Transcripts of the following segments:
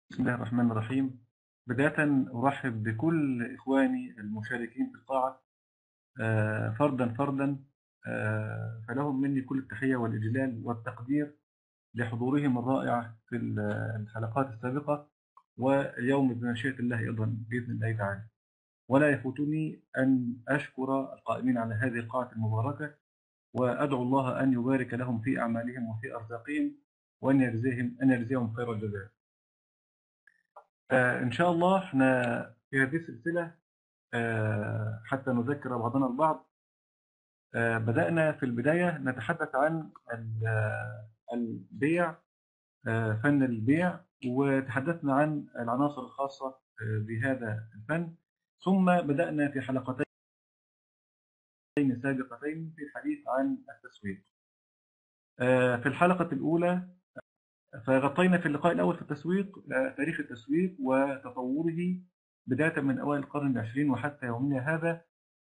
بسم الله الرحمن الرحيم. بداية أرحب بكل إخواني المشاركين في القاعة فردا فردا. فلهم مني كل التحية والإجلال والتقدير لحضورهم الرائع في الحلقات السابقة، واليوم بمشيئة الله أيضا بإذن الله تعالى. ولا يفوتني أن أشكر القائمين على هذه القاعة المباركة، وأدعو الله أن يبارك لهم في أعمالهم وفي أرزاقهم، وأن يجزيهم خير الجزاء. إن شاء الله احنا في هذه السلسلة حتى نذكر بعضنا البعض. بدأنا في البداية نتحدث عن البيع، فن البيع، وتحدثنا عن العناصر الخاصة بهذا الفن. ثم بدأنا في حلقتين سابقتين في الحديث عن التسويق. في الحلقة الأولى فغطينا في اللقاء الأول في التسويق تاريخ التسويق وتطوره بداية من أوائل القرن العشرين وحتى يومنا هذا،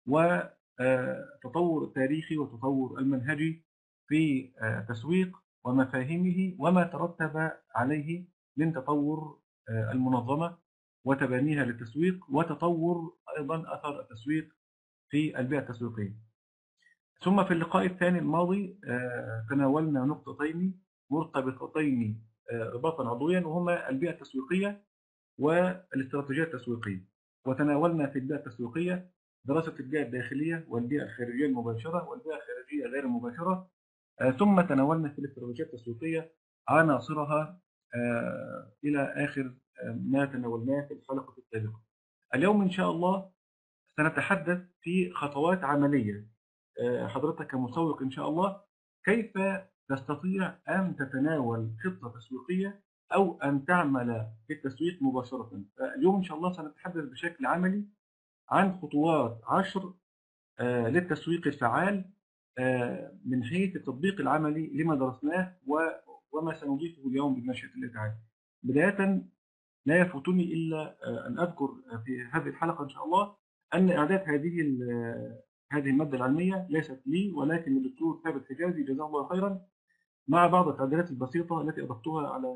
وتطور التاريخي وتطور المنهجي في تسويق ومفاهيمه وما ترتب عليه من تطور المنظمة وتبانيها للتسويق، وتطور أيضا أثر التسويق في البيئة التسويقية. ثم في اللقاء الثاني الماضي تناولنا نقطتين مرتبطتين رباطا عضويا، وهما البيئة التسويقية والاستراتيجية التسويقية. وتناولنا في البيئة التسويقية دراسة البيئة الداخلية والبيئة الخارجية المباشرة والبيئة الخارجية غير المباشرة. ثم تناولنا في الاستراتيجية التسويقية عناصرها إلى آخر ما تناولناه في الحلقة السابقة. اليوم إن شاء الله سنتحدث في خطوات عملية. حضرتك كمسوق إن شاء الله كيف تستطيع أن تتناول خطة تسويقية أو أن تعمل في التسويق مباشرة. اليوم إن شاء الله سنتحدث بشكل عملي عن خطوات 10 للتسويق الفعال من حيث التطبيق العملي لما درسناه وما سنضيفه اليوم بمشيئة الله تعالى. بداية لا يفوتني إلا أن أذكر في هذه الحلقة إن شاء الله أن إعداد هذه المادة العلمية ليست لي ولكن للدكتور ثابت حجازي جزاه الله خيرا، مع بعض التعديلات البسيطة التي أضفتها على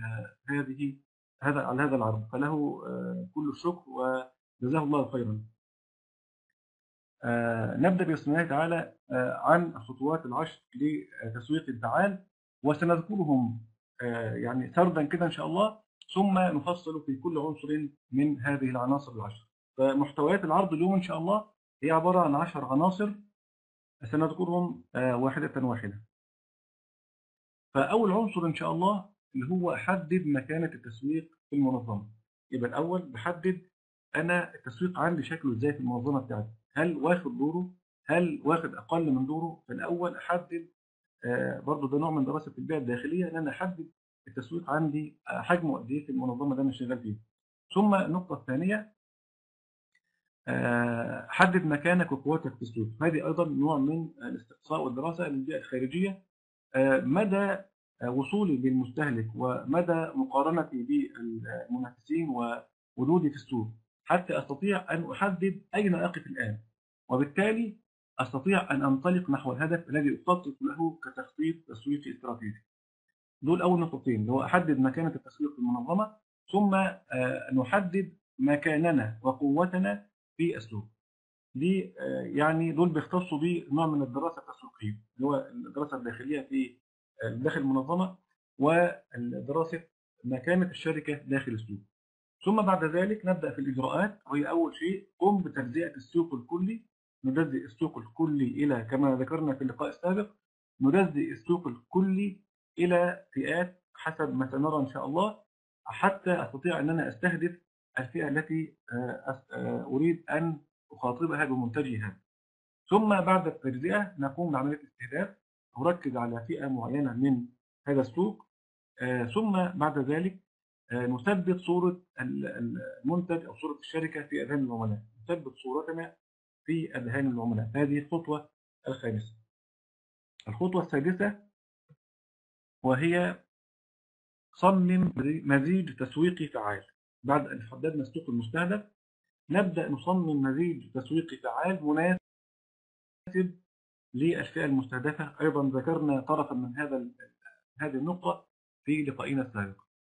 هذا العرض، فله كل الشكر وجزاه الله خيرا. نبدأ بسم الله تعالى عن الخطوات العشر لتسويق الفعال، وسنذكرهم يعني سردا كده إن شاء الله، ثم نفصل في كل عنصر من هذه العناصر العشر. فمحتويات العرض اليوم إن شاء الله هي عبارة عن 10 عناصر سنذكرهم واحدة واحدة. فأول عنصر إن شاء الله اللي هو حدد مكانة التسويق في المنظمة. يبقى الأول بحدد أنا التسويق عندي شكله إزاي في المنظمة بتاعتي، هل واخد دوره، هل واخد أقل من دوره. في الأول أحدد برضه ده نوع من دراسة البيئة الداخلية، إن أنا أحدد التسويق عندي حجمه قد إيه في المنظمة اللي أنا شغال فيها. ثم النقطة الثانية حدد مكانك وقوتك في السوق. هذه أيضا نوع من الاستقصاء والدراسة للبيئة الخارجية، مدى وصولي للمستهلك ومدى مقارنتي بالمنافسين ووجودي في السوق حتى أستطيع أن أحدد أين أقف الآن، وبالتالي أستطيع أن أنطلق نحو الهدف الذي أخطط له كتخطيط تسويقي استراتيجي. دول أول نقطتين، اللي هو أحدد مكانة التسويق في المنظمة، ثم نحدد مكاننا وقوتنا في السوق. دي يعني دول بيختصوا بنوع من الدراسة التسويقية، اللي هو الدراسة الداخلية في داخل المنظمة، ودراسة مكانة الشركة داخل السوق. ثم بعد ذلك نبدأ في الإجراءات، وهي أول شيء قم بتجزئة السوق الكلي. نجزئ السوق الكلي إلى كما ذكرنا في اللقاء السابق، نجزئ السوق الكلي إلى فئات حسب ما سنرى إن شاء الله، حتى أستطيع أن أنا أستهدف الفئة التي أريد أن أخاطبها بمنتجي هذا. ثم بعد التجزئة نقوم بعملية استهداف، نركز على فئة معينة من هذا السوق. ثم بعد ذلك نثبت صورة المنتج أو صورة الشركة في أذهان العملاء، نثبت صورتنا في أذهان العملاء. هذه الخطوة الخامسة. الخطوة السادسة وهي صمم مزيج تسويقي فعال. بعد أن حددنا السوق المستهدف نبدأ نصمم مزيج تسويقي فعال مناسب للفئة المستهدفة. أيضا ذكرنا طرفا من هذه النقطة في لقائنا السابق.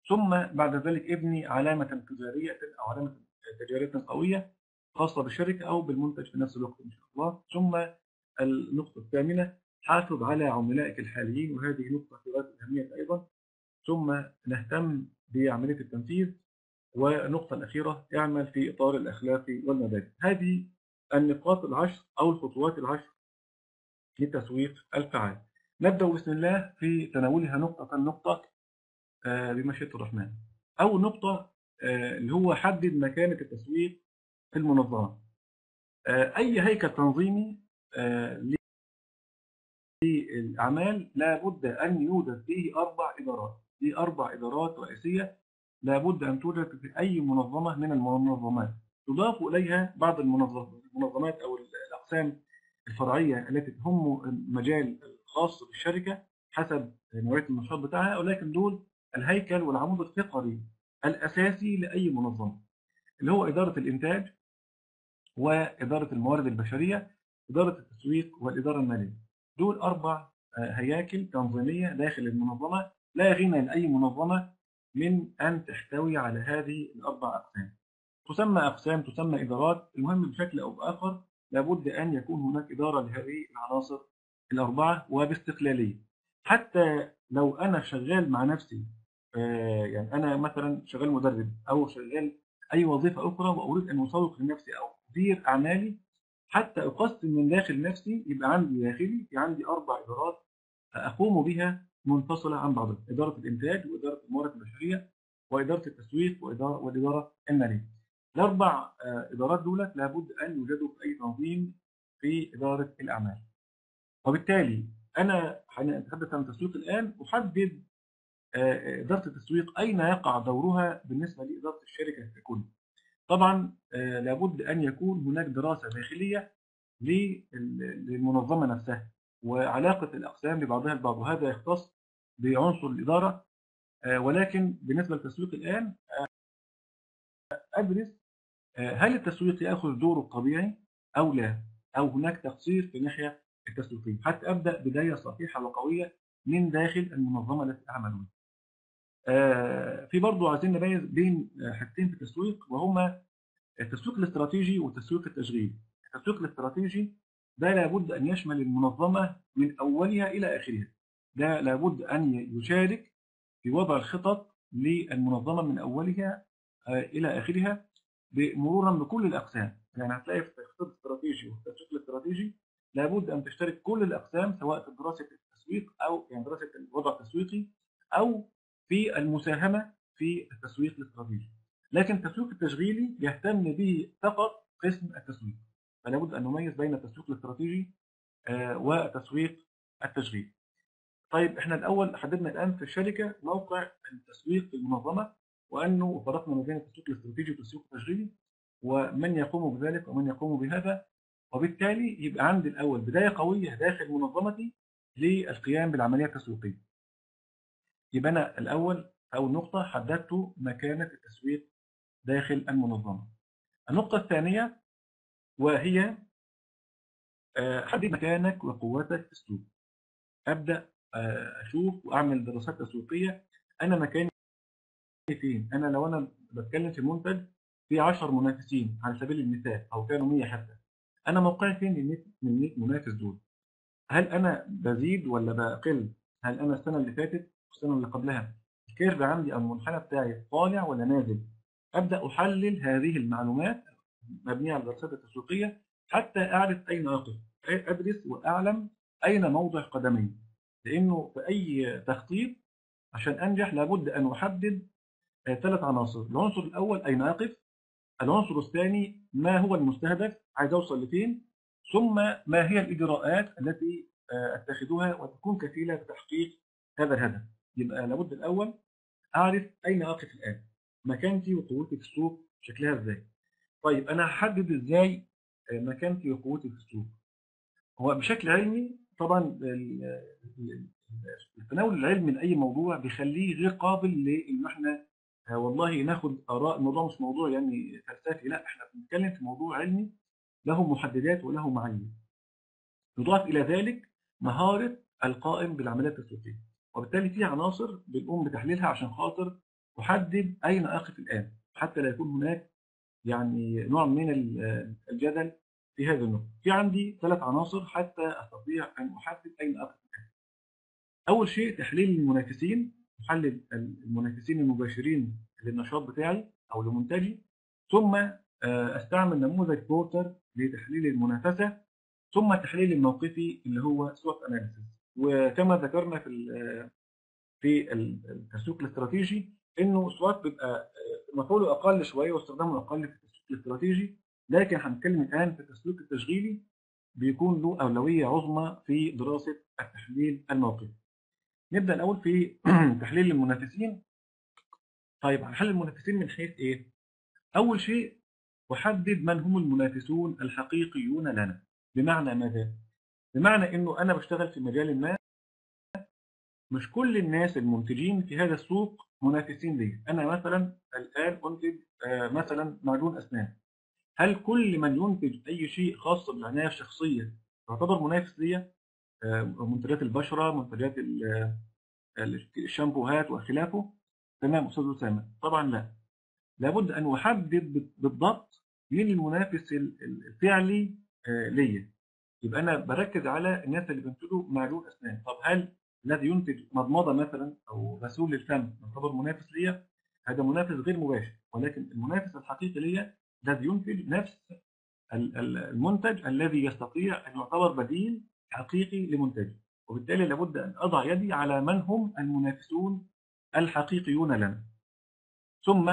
ثم بعد ذلك ابني علامة تجارية أو علامة تجارية قوية خاصة بالشركة أو بالمنتج في نفس الوقت إن شاء الله. ثم النقطة الثامنة، حافظ على عملائك الحاليين، وهذه نقطة في غاية الأهمية أيضا. ثم نهتم بعملية التنفيذ. والنقطة الأخيرة، اعمل في إطار الأخلاق والمبادئ. هذه النقاط العشر أو الخطوات العشر للتسويق الفعال. نبدأ بسم الله في تناولها نقطة نقطة بمشيئة الرحمن. أول نقطة اللي هو حدد مكانة التسويق في المنظمة. أي هيكل تنظيمي للأعمال لابد أن يوجد فيه 4 إدارات. دي 4 إدارات رئيسية لابد أن توجد في أي منظمة من المنظمات. تضاف إليها بعض المنظمات أو الأقسام الفرعية التي تهم المجال الخاص بالشركة حسب نوعية النشاط بتاعها، ولكن دول الهيكل والعمود الفقري الأساسي لأي منظمة، اللي هو إدارة الإنتاج وإدارة الموارد البشرية، إدارة التسويق والإدارة المالية. دول 4 هياكل تنظيمية داخل المنظمة. لا غنى لأي منظمة من أن تحتوي على هذه ال4 أقسام. تسمى أقسام، تسمى إدارات، المهم بشكل أو بآخر لابد أن يكون هناك إدارة لهذه العناصر ال4 وباستقلالية. حتى لو أنا شغال مع نفسي، يعني أنا مثلا شغال مدرب أو شغال أي وظيفة أخرى وأريد أن أسوق لنفسي أو أدير أعمالي، حتى أقسم من داخل نفسي، يبقى عندي داخلي في عندي 4 إدارات أقوم بها منفصلة عن بعضها: إدارة الإنتاج، وإدارة الموارد البشرية، وإدارة التسويق، والإدارة المالية. ال4 إدارات دولت لابد أن يوجدوا في أي تنظيم في إدارة الأعمال. وبالتالي أنا هنتحدث عن التسويق الآن. أحدد إدارة التسويق أين يقع دورها بالنسبة لإدارة الشركة ككل. طبعا لابد أن يكون هناك دراسة داخلية للمنظمة نفسها وعلاقة الأقسام ببعضها البعض، وهذا يختص بعنصر الإدارة. ولكن بالنسبة للتسويق الآن أدرس هل التسويق يأخذ دوره الطبيعي أو لا، أو هناك تقصير في الناحية التسويقية، حتى أبدأ بداية صحيحة وقوية من داخل المنظمة التي أعمل منها. في برضه عايزين نميز بين حاجتين في التسويق، وهما التسويق الاستراتيجي والتسويق التشغيلي. التسويق الاستراتيجي ده لابد أن يشمل المنظمة من أولها إلى آخرها. ده لابد أن يشارك في وضع الخطط للمنظمة من أولها إلى آخرها، مرورا بكل الأقسام. يعني هتلاقي في الخطط الاستراتيجي والتسويق الاستراتيجي لابد أن تشترك كل الأقسام، سواء في دراسة التسويق أو يعني دراسة الوضع التسويقي أو في المساهمة في التسويق الاستراتيجي. لكن التسويق التشغيلي يهتم به فقط قسم التسويق. فلا بد أن نميز بين التسويق الاستراتيجي والتسويق التشغيلي. طيب احنا الأول حددنا الآن في الشركة موقع التسويق في المنظمة، وأنه فرقنا ما بين التسويق الاستراتيجي والتسويق التشغيلي، ومن يقوم بذلك ومن يقوم بهذا. وبالتالي يبقى عندي الأول بداية قوية داخل منظمتي للقيام بالعملية التسويقية. يبقى أنا الأول أول نقطة حددت مكانة التسويق داخل المنظمة. النقطة الثانية وهي حدد مكانك وقوتك في السوق. أبدأ أشوف وأعمل دراسات تسويقية. أنا مكاني فين؟ أنا لو أنا بتكلم في منتج في 10 منافسين على سبيل المثال، أو كانوا 100 حتى، أنا موقعي فين من 100 منافس دول؟ هل أنا بزيد ولا بقل؟ هل أنا السنة اللي فاتت والسنة اللي قبلها الكيرف عندي أو المنحنى بتاعي طالع ولا نازل؟ أبدأ أحلل هذه المعلومات مبنية على الدراسات التسويقية حتى أعرف أين أقف، أدرس وأعلم أين موضع قدمي. لأنه في أي تخطيط عشان أنجح لابد أن أحدد 3 عناصر. العنصر الأول أين أقف، العنصر الثاني ما هو المستهدف، عايز أوصل لفين، ثم ما هي الإجراءات التي أتخذها وتكون كفيلة بتحقيق هذا الهدف. يبقى لابد الأول أعرف أين أقف الآن، مكانتي وقوتي في السوق شكلها إزاي. طيب أنا هحدد إزاي مكانتي وقوتي في السوق؟ هو بشكل علمي طبعا التناول العلمي لأي موضوع بيخليه غير قابل لإن احنا والله ناخد آراء. الموضوع مش موضوع يعني فلسفي، لا، احنا بنتكلم في موضوع علمي له محددات وله معايير. يضاف إلى ذلك مهارة القائم بالعمليات التسويقية، وبالتالي في عناصر بنقوم بتحليلها عشان خاطر أحدد أين أقف الآن حتى لا يكون هناك يعني نوع من الجدل في هذا النقطة. في عندي 3 عناصر حتى أستطيع أن أحدد أين أقف. أول شيء تحليل المنافسين، أحلل المنافسين المباشرين للنشاط بتاعي أو لمنتجي، ثم أستعمل نموذج بورتر لتحليل المنافسة، ثم التحليل الموقفي اللي هو سوت أناليسيس. وكما ذكرنا في التسويق الاستراتيجي انه سوات بيبقى مفعوله اقل شويه واستخدامه اقل في التسويق الاستراتيجي، لكن هنتكلم الان في التسويق التشغيلي بيكون له اولويه عظمى في دراسه التحليل الموقفي. نبدا الاول في تحليل المنافسين. طيب هنحلل المنافسين من حيث ايه؟ اول شيء احدد من هم المنافسون الحقيقيون لنا. بمعنى ماذا؟ بمعنى انه انا بشتغل في مجال ما، مش كل الناس المنتجين في هذا السوق منافسين لي. انا مثلا الان انتج مثلا معجون اسنان، هل كل من ينتج اي شيء خاص بالعنايه الشخصيه يعتبر منافس لي؟ منتجات البشره، منتجات الشامبوهات وخلافه. تمام استاذ اسامه؟ طبعا لا، لابد ان احدد بالضبط مين المنافس الفعلي ليا. يبقى انا بركز على الناس اللي بينتجوا معجون اسنان. طب هل الذي ينتج مضمضه مثلا او غسول للفم يعتبر منافس ليا؟ هذا منافس غير مباشر، ولكن المنافس الحقيقي ليا الذي ينتج نفس المنتج الذي يستطيع ان يعتبر بديل حقيقي لمنتجي. وبالتالي لابد ان اضع يدي على من هم المنافسون الحقيقيون لنا. ثم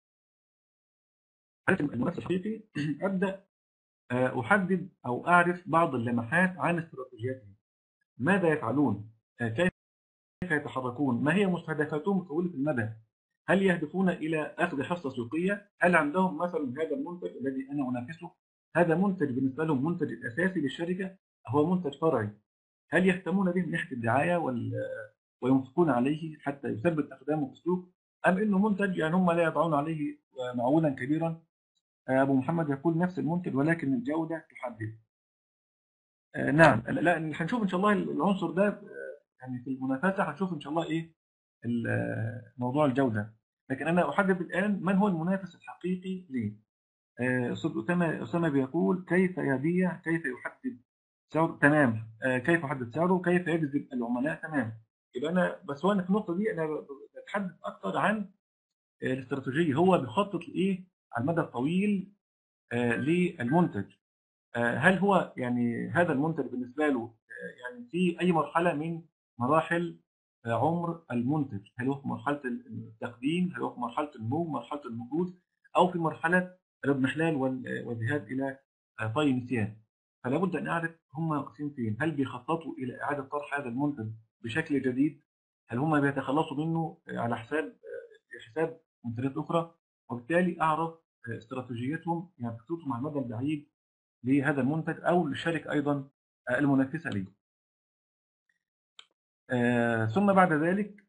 المنافس الحقيقي ابدا احدد او اعرف بعض اللمحات عن استراتيجياتهم. ماذا يفعلون؟ كيف يتحركون؟ ما هي مستهدفاتهم طويلة المدى؟ هل يهدفون إلى أخذ حصة سوقية؟ هل عندهم مثلا هذا المنتج الذي أنا أنافسه، هذا منتج بالنسبة لهم منتج الأساسي للشركة، هو منتج فرعي؟ هل يهتمون به من ناحية الدعاية وينفقون عليه حتى يثبت أقدامه في السوق، أم إنه منتج يعني هم لا يضعون عليه معولا كبيرا؟ أبو محمد يقول نفس المنتج ولكن الجودة تحدد. نعم، لا هنشوف إن شاء الله العنصر ده يعني في المنافسة. هنشوف إن شاء الله إيه موضوع الجودة. لكن أنا أحدد الآن من هو المنافس الحقيقي لي. أستاذ أسامة بيقول كيف يبيع، كيف يحدد سعره. تمام. كيف يحدد سعره، كيف يجذب العملاء. تمام. يبقى أنا بس وأنا في النقطة دي أنا بتحدث أكتر عن الاستراتيجية. هو بيخطط لإيه على المدى الطويل للمنتج. هل هو يعني هذا المنتج بالنسبة له يعني في أي مرحلة من مراحل عمر المنتج؟ هل هو في مرحلة التقديم، هل هو في مرحلة النمو، مرحلة النضوج، أو في مرحلة الاضمحلال والذهاب إلى طي نسيان؟ فلا بد أن أعرف هم واقفين فين. هل بيخططوا إلى إعادة طرح هذا المنتج بشكل جديد؟ هل هم بيتخلصوا منه على حساب منتجات أخرى؟ وبالتالي أعرف استراتيجيتهم، يعني خطتهم على المدى البعيد لهذا المنتج أو للشركة أيضا المنافسة ليه. ثم بعد ذلك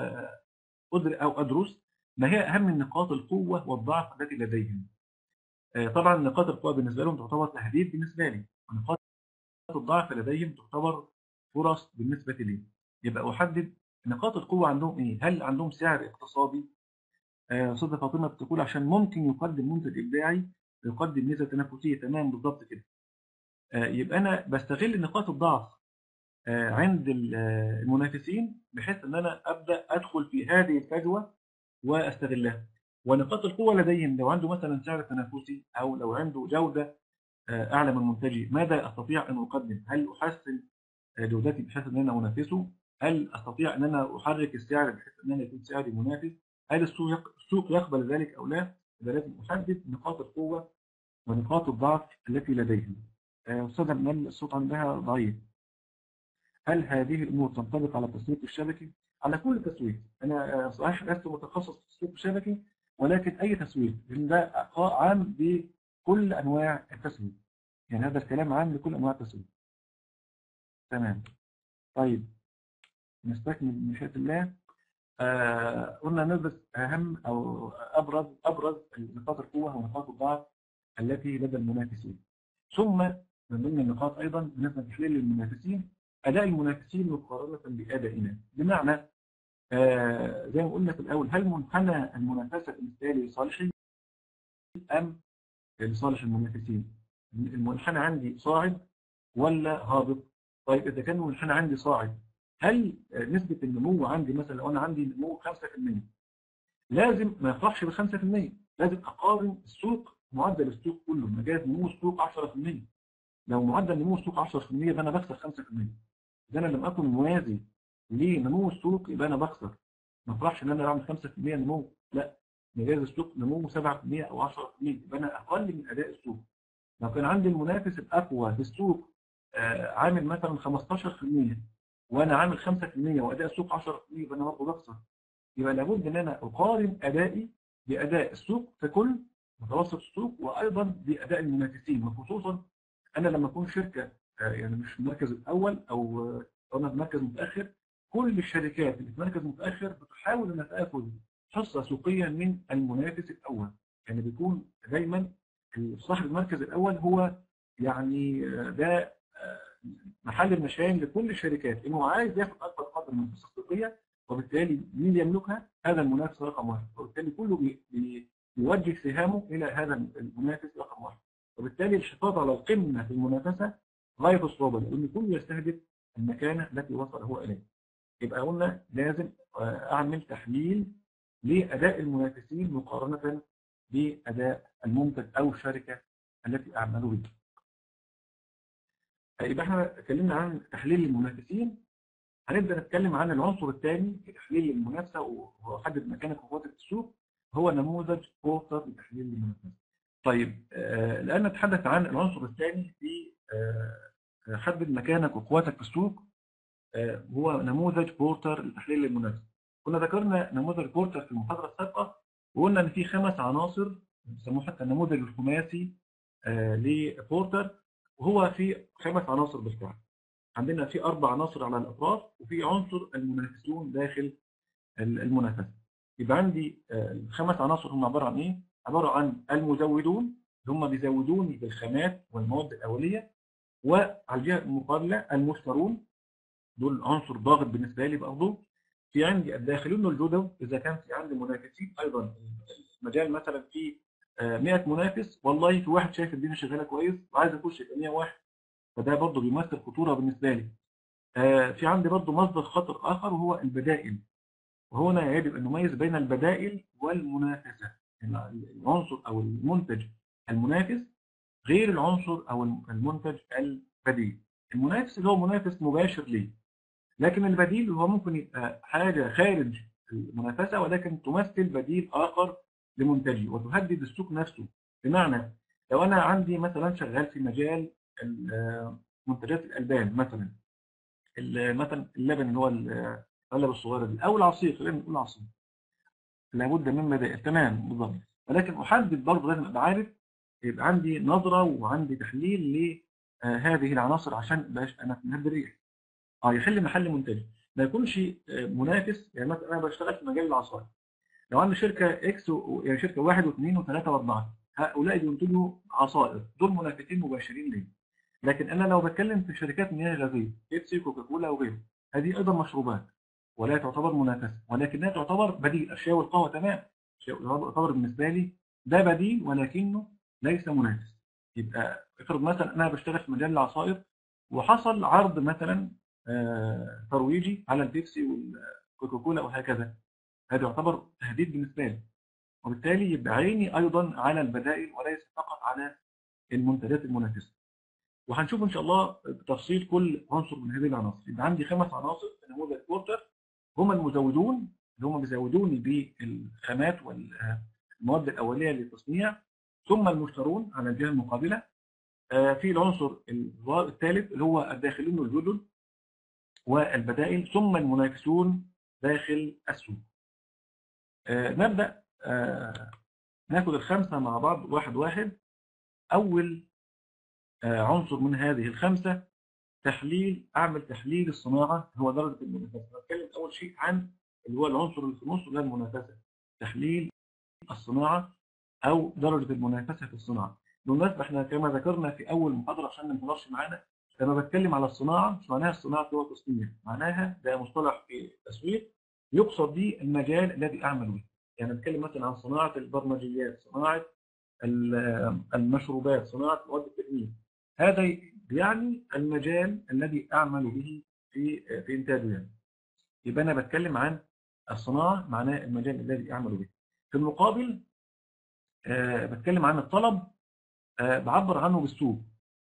أدرس ما هي أهم نقاط القوة والضعف التي لديهم. طبعا نقاط القوة بالنسبة لهم تعتبر تهديد بالنسبة لي، ونقاط الضعف لديهم تعتبر فرص بالنسبة لي. يبقى أحدد نقاط القوة عندهم إيه. هل عندهم سعر اقتصادي؟ أستاذة فاطمة بتقول عشان ممكن يقدم منتج إبداعي يقدم ميزة تنافسية. تمام بالضبط كده. يبقى أنا بستغل نقاط الضعف عند المنافسين بحيث ان انا ابدا ادخل في هذه الفجوه واستغلها. ونقاط القوه لديهم لو عنده مثلا سعر تنافسي او لو عنده جوده اعلى من منتجي، ماذا استطيع ان اقدم؟ هل احسن جودتي بحيث ان انا انافسه؟ هل استطيع ان انا احرك السعر بحيث ان انا يكون سعري منافس؟ هل السوق يقبل ذلك او لا؟ إذا لازم احدد نقاط القوه ونقاط الضعف التي لديهم. استاذ منال الصوت عندها ضعيف. هل هذه الأمور تنطبق على التسويق الشبكي؟ على كل تسويق. أنا صحيح لست متخصص في التسويق الشبكي، ولكن أي تسويق، لأن ده عام بكل أنواع التسويق. يعني هذا الكلام عام لكل أنواع التسويق. تمام. طيب نستكمل بمشيئة الله. قلنا ندرس أهم أو أبرز نقاط القوة ونقاط الضعف التي لدى المنافسين. ثم من ضمن النقاط أيضا بالنسبة لتحليل المنافسين أداء المنافسين مقارنة بأدائنا. بمعنى زي ما قلنا في الأول، هل منحنى المنافسة بالنسبة لي لصالحي أم لصالح المنافسين؟ المنحنى عندي صاعد ولا هابط؟ طيب إذا كان المنحنى عندي صاعد، هل نسبة النمو عندي مثلا لو أنا عندي نمو 5%، لازم ما يفرحش ب 5%، لازم أقارن السوق، معدل السوق كله، مجال نمو السوق 10%. لو معدل نمو السوق 10% يبقى أنا بخسر 5%. إذا أنا لم أكن موازي لنمو السوق يبقى أنا بخسر. ما افرحش إن أنا أعمل 5% نمو، لا، مجال السوق نمو 7% أو 10%، يبقى أنا أقل من أداء السوق. لو كان عندي المنافس الأقوى في السوق عامل مثلا 15% وأنا عامل 5% وأداء السوق 10%، يبقى أنا برضه بخسر. يبقى لابد ان انا اقارن ادائي باداء السوق ككل، متوسط السوق، وايضا باداء المنافسين. وخصوصا انا لما اكون شركه يعني مش في المركز الاول او انا في مركز متاخر، كل الشركات اللي في مركز متاخر بتحاول انها تاخذ حصه سوقيه من المنافس الاول. يعني بيكون دايما صاحب المركز الاول هو يعني ده محل المشاين لكل الشركات، انه عايز ياخد اكبر قدر من الحصه السوقيه، وبالتالي مين يملكها؟ هذا المنافس رقم واحد، وبالتالي كله بيوجه سهامه الى هذا المنافس رقم واحد. وبالتالي الحفاظ على القمه في المنافسه غايه الصعوبه، لان كله يستهدف المكانه التي وصل هو اليها. يبقى قلنا لازم اعمل تحليل لاداء المنافسين مقارنه باداء المنتج او الشركه التي اعمل بها. يبقى احنا اتكلمنا عن تحليل المنافسين. هنبدأ نتكلم عن العنصر الثاني في تحليل المنافسة وحدد مكانك وقوتك في السوق، هو نموذج بورتر لتحليل المنافسة. طيب الآن نتحدث عن العنصر الثاني في حدد مكانك وقوتك في السوق، هو نموذج بورتر لتحليل المنافسة. كنا ذكرنا نموذج بورتر في المحاضرة السابقة، وقلنا إن في 5 عناصر بيسموه حتى النموذج الخماسي لبورتر، وهو في 5 عناصر بالفعل. عندنا في 4 عناصر على الأطراف، وفي عنصر المنافسون داخل المنافسة. يبقى عندي ال5 عناصر هم عبارة عن إيه؟ عبارة عن المزودون اللي هم بيزودوني بالخامات والمواد الأولية، وعلى الجهة المقابلة المشترون، دول عنصر ضاغط بالنسبة لي برضه. في عندي الداخلون الجدد، إذا كان في عندي منافسين أيضا، المجال مثلا في 100 منافس، والله في واحد شايف الدنيا شغالة كويس وعايز أخش يبقى 101، فده برضه بيمثل خطورة بالنسبة لي. في عندي برضو مصدر خطر آخر وهو البدائل، وهنا يجب أن نميز بين البدائل والمنافسة. يعني العنصر أو المنتج المنافس غير العنصر أو المنتج البديل. المنافس اللي هو منافس مباشر ليه، لكن البديل هو ممكن يبقى حاجة خارج المنافسة ولكن تمثل بديل آخر لمنتجي وتهدد السوق نفسه. بمعنى لو أنا عندي مثلا شغال في مجال منتجات الألبان مثلا، مثلا اللبن اللي هو العلب الصغيره دي، او العصير، خلينا نقول عصير، لابد من بدائل، تمام بالظبط. ولكن احدد برضه، لازم ابقى عارف، يبقى عندي نظره وعندي تحليل لهذه العناصر عشان ما ابقاش انا في مهد الريح. يحل محل منتجي، ما يكونش منافس. يعني مثلا انا بشتغل في مجال العصائر، لو عندي شركه اكس يعني شركه 1 و2 و3 و4، هؤلاء بينتجوا عصائر، دول منافسين مباشرين ليه. لكن انا لو بتكلم في شركات مياه غازيه، بيبسي، كوكاكولا وغيره، هذه ايضا مشروبات ولا تعتبر منافسه، ولكنها تعتبر بديل. الشاي والقهوه تمام، الشاي يعتبر بالنسبه لي ده بديل ولكنه ليس منافس. يبقى افرض مثلا انا بشتغل في مجال العصائر وحصل عرض مثلا ترويجي على البيبسي والكوكاكولا وهكذا، هذا يعتبر تهديد بالنسبه لي، وبالتالي يبقى عيني ايضا على البدائل وليس فقط على المنتجات المنافسه. وهنشوف ان شاء الله بتفصيل كل عنصر من هذه العناصر. يبقى عندي 5 عناصر في نموذج بورتر، هم المزودون اللي هم بيزودوني بالخامات والمواد الاوليه للتصنيع، ثم المشترون على الجهه المقابله. في العنصر الثالث اللي هو الداخلين والجدد والبدائل، ثم المنافسون داخل السوق. نبدا ناخد ال5 مع بعض واحد واحد. اول عنصر من هذه ال5 اعمل تحليل الصناعه، هو درجه المنافسه. بتكلم اول شيء عن اللي هو العنصر اللي في النص اللي هو المنافسه، تحليل الصناعه او درجه المنافسه في الصناعه. بالمناسبه احنا كما ذكرنا في اول محاضره عشان ما نطولش معانا، لما بتكلم على الصناعه مش معناها الصناعه اللي هو تصنيع، معناها ده مصطلح في التسويق يقصد به المجال الذي أعمل به. يعني نتكلم مثلا عن صناعة البرمجيات، صناعة المشروبات، صناعة مواد التجميل، هذا يعني المجال الذي أعمل به في إنتاجه. يعني يبقى أنا بتكلم عن الصناعة معناه المجال الذي أعمل به. في المقابل بتكلم عن الطلب، بعبر عنه بالسوق.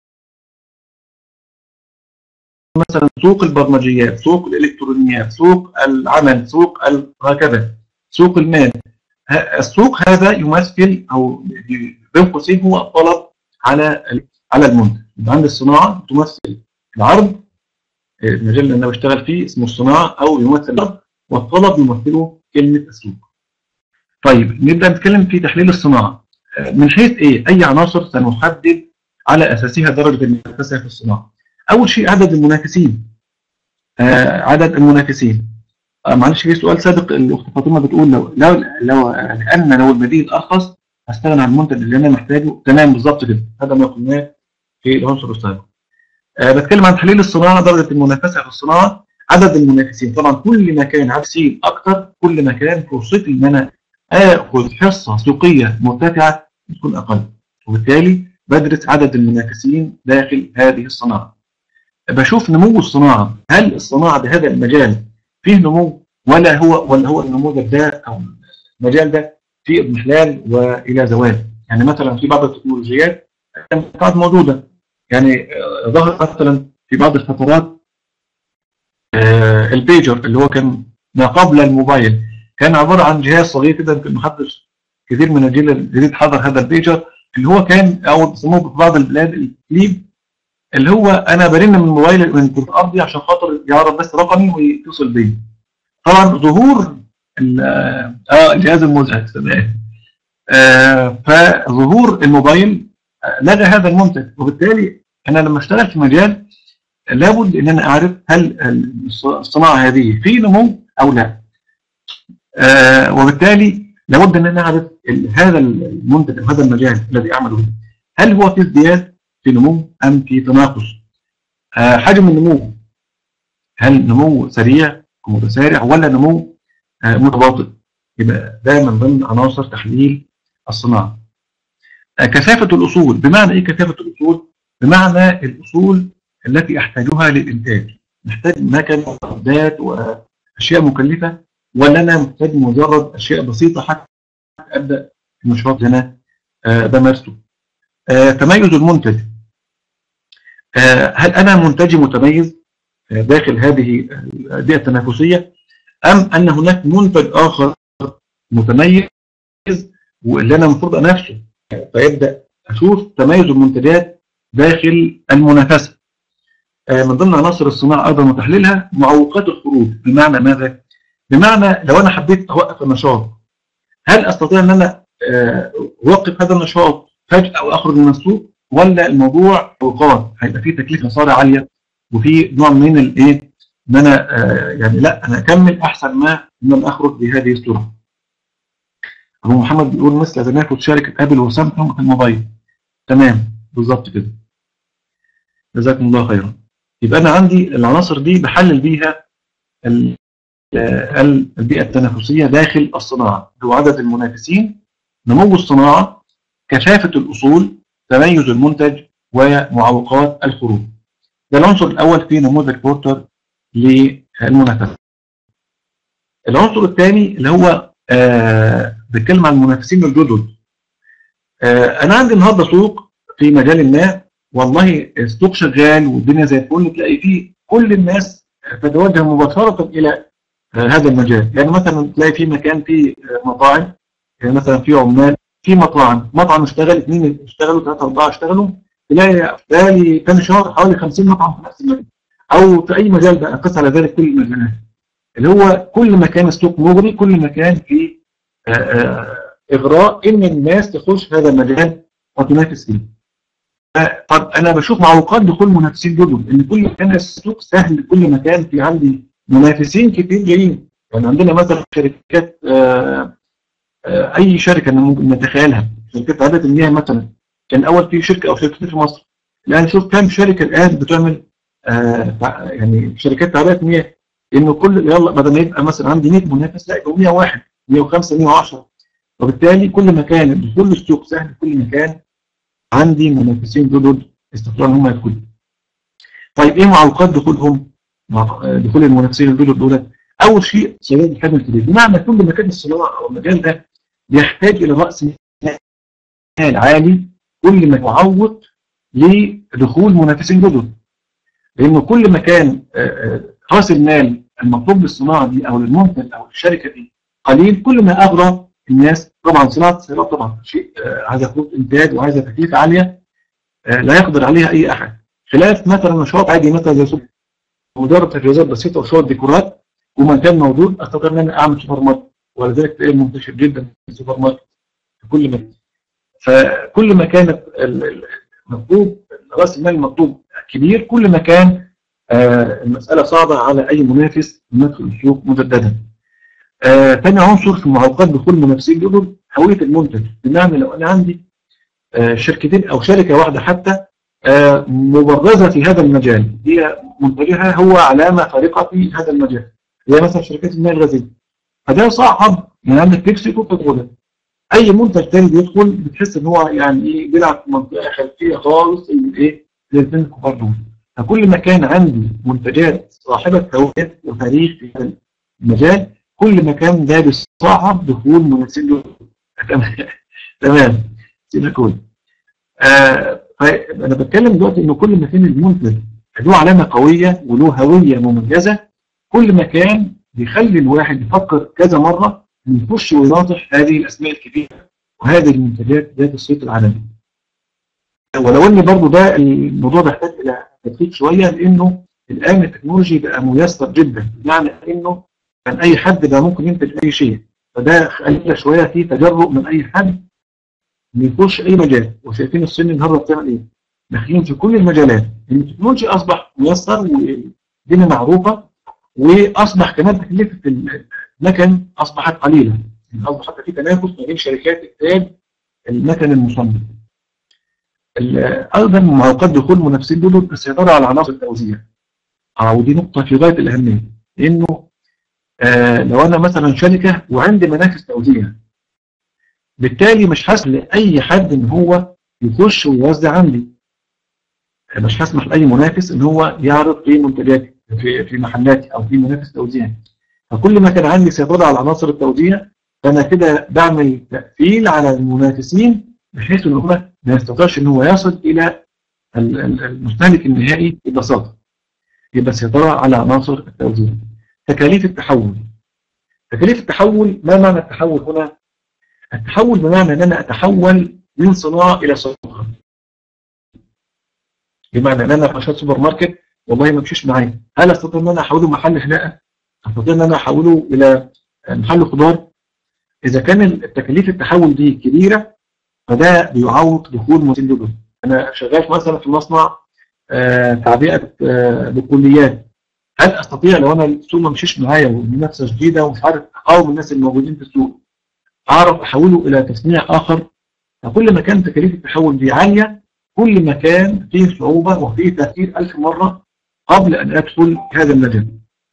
مثلا سوق البرمجيات، سوق الإلكترونيات، سوق العمل، سوق هكذا، سوق المال. السوق هذا يمثل أو بين قوسين هو الطلب على المنتج. يبقى عند الصناعة تمثل العرض، المجال اللي أنا بشتغل فيه اسمه الصناعة، أو يمثل العرض، والطلب يمثله كلمة السوق. طيب نبدأ نتكلم في تحليل الصناعة من حيث إيه؟ أي عناصر سنحدد على أساسها درجة المنافسة في الصناعة. أول شيء عدد المنافسين. عدد المنافسين. معلش في سؤال سابق الأخت فاطمة بتقول لو البديل أرخص هستغنى عن المنتج اللي أنا محتاجه. تمام بالظبط كده، هذا ما قلناه في العنصر السابق. بتكلم عن تحليل الصناعة، درجة المنافسة في الصناعة، عدد المنافسين. طبعا كل ما كان عدد أكثر كل ما كان فرصتي إن أنا آخذ حصة سوقية مرتفعة تكون أقل، وبالتالي بدرس عدد المنافسين داخل هذه الصناعة. بشوف نمو الصناعة، هل الصناعة بهذا المجال فيه نمو ولا هو النموذج ده أو المجال ده فيه اضمحلال وإلى زوال. يعني مثلا في بعض التكنولوجيات كانت موجودة، يعني ظهر مثلا في بعض الفترات البيجر اللي هو كان ما قبل الموبايل، كان عبارة عن جهاز صغير كده، يمكن محدش كثير من الجيل الجديد حضر هذا البيجر، اللي هو كان او بيسموه في بعض البلاد الكليب، اللي هو انا برن من الموبايل من كنت ارضي عشان خاطر يعرف بس رقمي ويتصل بي. طبعا ظهور الجهاز المزعج تمام، فظهور الموبايل لغى هذا المنتج، وبالتالي انا لما اشتغل في مجال لابد ان انا اعرف هل الصناعه هذه في نمو او لا. وبالتالي لابد ان انا اعرف هذا المنتج او هذا المجال الذي اعمل به هل هو في ازدياد، في نمو، ام في تناقص. حجم النمو، هل نمو سريع ومتسارع ولا نمو متباطئ. يبقى ده من ضمن عناصر تحليل الصناعه. كثافه الاصول. بمعنى ايه كثافه الاصول؟ بمعنى الاصول التي احتاجها للانتاج. محتاج مكن ومعدات واشياء مكلفه، ولا انا محتاج مجرد اشياء بسيطه حتى ابدا المشروع اللي انا بمارسه. تميز المنتج. هل انا منتجي متميز داخل هذه البيئه التنافسيه، ام ان هناك منتج اخر متميز واللي انا المفروض انافسه؟ فيبدا اشوف تميز المنتجات داخل المنافسه. من ضمن عناصر الصناعه ايضا وتحليلها معوقات الخروج. بمعنى ماذا؟ بمعنى لو انا حبيت اوقف النشاط، هل استطيع ان انا اوقف هذا النشاط فجاه واخرج من السوق، ولا الموضوع اوقات هيبقى فيه تكلفه مصاري عاليه وفي نوع من الايه ان انا يعني لا انا اكمل احسن ما ان انا اخرج بهذه السرعه. ابو محمد بيقول مثل تنافس شركه ابل وسامسونج في الموبايل. تمام بالظبط كده، جزاكم الله خيرا. يبقى انا عندي العناصر دي بحلل بيها البيئة التنافسية داخل الصناعة، هو عدد المنافسين، نمو الصناعة، كثافة الأصول، تميز المنتج، ومعوقات الخروج. ده العنصر الأول في نموذج بورتر للمنافسة. العنصر الثاني اللي هو بيتكلم عن المنافسين الجدد. أنا عندي النهارده سوق في مجال ما، والله السوق شغال والدنيا زي الفل، تلاقي فيه كل الناس تتوجه مباشرة إلى هذا المجال. يعني مثلا تلاقي في مكان فيه مطاعم، يعني مثلا في عمال في مطعم اشتغل، 2 اشتغلوا، 3 4 اشتغلوا، تلاقي ثاني شهر حوالي 50 مطعم في نفس المجال، او في اي مجال بقى، قس على ذلك كل المجالات. اللي هو كل ما كان السوق مغري كل ما كان في اغراء ان الناس تخش هذا المجال وتنافس فيه. طب انا بشوف معوقات دخول منافسين جدد، ان كل ما كان السوق سهل كل ما كان في عندي منافسين كتير جايين. يعني عندنا مثلا شركات اي شركه ممكن نتخيلها، شركات عدد المياه مثلا، كان الاول في شركه او شركتين في مصر، الان شوف كام شركه الان بتعمل يعني شركات تعبئه مياه. انه كل يلا بدل ما يبقى مثلا عندي 100 منافس لا يبقى 101 105 110. وبالتالي كل ما كان دخول السوق سهل كل ما كان عندي منافسين جدد استطاعوا ان هم يدخلوا. طيب ايه معوقات دخولهم؟ دخول المنافسين الجدد دول، اول شيء صيانه الحجم الكبير، بمعنى كل ما كان الصناعه او المجال ده يحتاج الى راس مال عالي كل ما يعوق لدخول منافسين جدد. لانه كل ما كان راس المال المطلوب للصناعه دي او للمنتج او الشركه دي قليل كل ما اغرى الناس. طبعا صناعه السيارات طبعا شيء عايزه خطوط انتاج وعايزه تكلفه عاليه لا يقدر عليها اي احد، خلاف مثلا نشاط عادي مثلا زي سوق مجرد تجهيزات بسيطه وشويه ديكورات وما كان موجود استطيع ان انا اعمل سوبر ماركت، ولذلك تلاقيه منتشر جدا في السوبر ماركت في كل مكان. فكل ما كانت المطلوب راس المال المطلوب كبير كل ما كان المساله صعبه على اي منافس يدخل السوق مجددا. ثاني عنصر في معوقات دخول المنافسين دول هويه المنتج، بمعنى لو انا عندي شركتين او شركه واحده حتى مبرزه في هذا المجال، هي منتجها هو علامه فارقه في هذا المجال، زي مثلا شركات المياه الغازيه، فده صعب من عندك بيبسي وكوكا كولا. اي منتج تاني بيدخل بتحس ان هو يعني ايه بيلعب في منطقه خلفيه خالص الايه الاثنين الكبار دول. فكل ما كان عندي منتجات صاحبه هويه وتاريخ في هذا المجال كل ما كان ده بيصعب دخول منافسين دول. تمام سيبها كل. انا بتكلم دلوقتي انه كل ما كان المنتج له علامه قويه وله هويه مميزه كل ما كان بيخلي الواحد يفكر كذا مره انه يخش ويناطح هذه الاسماء الكبيره وهذه المنتجات ذات الصيت العالمي. ولو ان برضه ده الموضوع بيحتاج الى تدقيق شويه لانه الان التكنولوجي بقى ميسر جدا، بمعنى انه كان اي حد بقى ممكن ينتج اي شيء، فده خلى شويه في تجرؤ من اي حد يخش اي مجال. وشايفين الصين النهارده بتعمل ايه؟ داخلين في كل المجالات، التكنولوجيا اصبح ميسر والدنيا معروفه، واصبح كمان تكلفه المكن اصبحت قليله، يعني اصبح حتى في تنافس ما بين شركات انتاج المكن المصنع. ايضا معوقات دخول منافسين دول السيطره على عناصر التوزيع، ودي نقطه في غايه الاهميه، لانه لو انا مثلا شركه وعندي منافس توزيع بالتالي مش هسمح لاي حد ان هو يخش ويوزع عندي، مش هسمح لاي منافس ان هو يعرض في منتجاتي في محلاتي او في منافس توزيع. فكل ما كان عندي سيطره على عناصر التوزيع فانا كده بعمل تقفيل على المنافسين بحيث ان هو ما يستطيعش ان هو يصل الى المستهلك النهائي ببساطه. يبقى سيطره على عناصر التوزيع. تكاليف التحول. تكاليف التحول، ما معنى التحول هنا؟ التحول بمعنى ان انا اتحول من صناعه الى صناعه. بمعنى ان انا عشان سوبر ماركت والله ما مشيش معايا، هل استطيع ان انا احوله محل حلاقه؟ استطيع ان انا احوله الى محل خضار؟ اذا كان التكاليف التحول دي كبيره فده بيعوق دخول منتجين جدد. انا شغال مثلا في مصنع تعبئه بكليات، هل استطيع لو انا السوق ما مشيش معايا والمنافسه شديده ومش عارف اقاوم الناس الموجودين في السوق اعرف احوله الى تصنيع اخر؟ فكل ما كان تكاليف التحول دي عاليه كل ما كان فيه صعوبه وفيه تفكير 1000 مره قبل ان ادخل هذا المجال.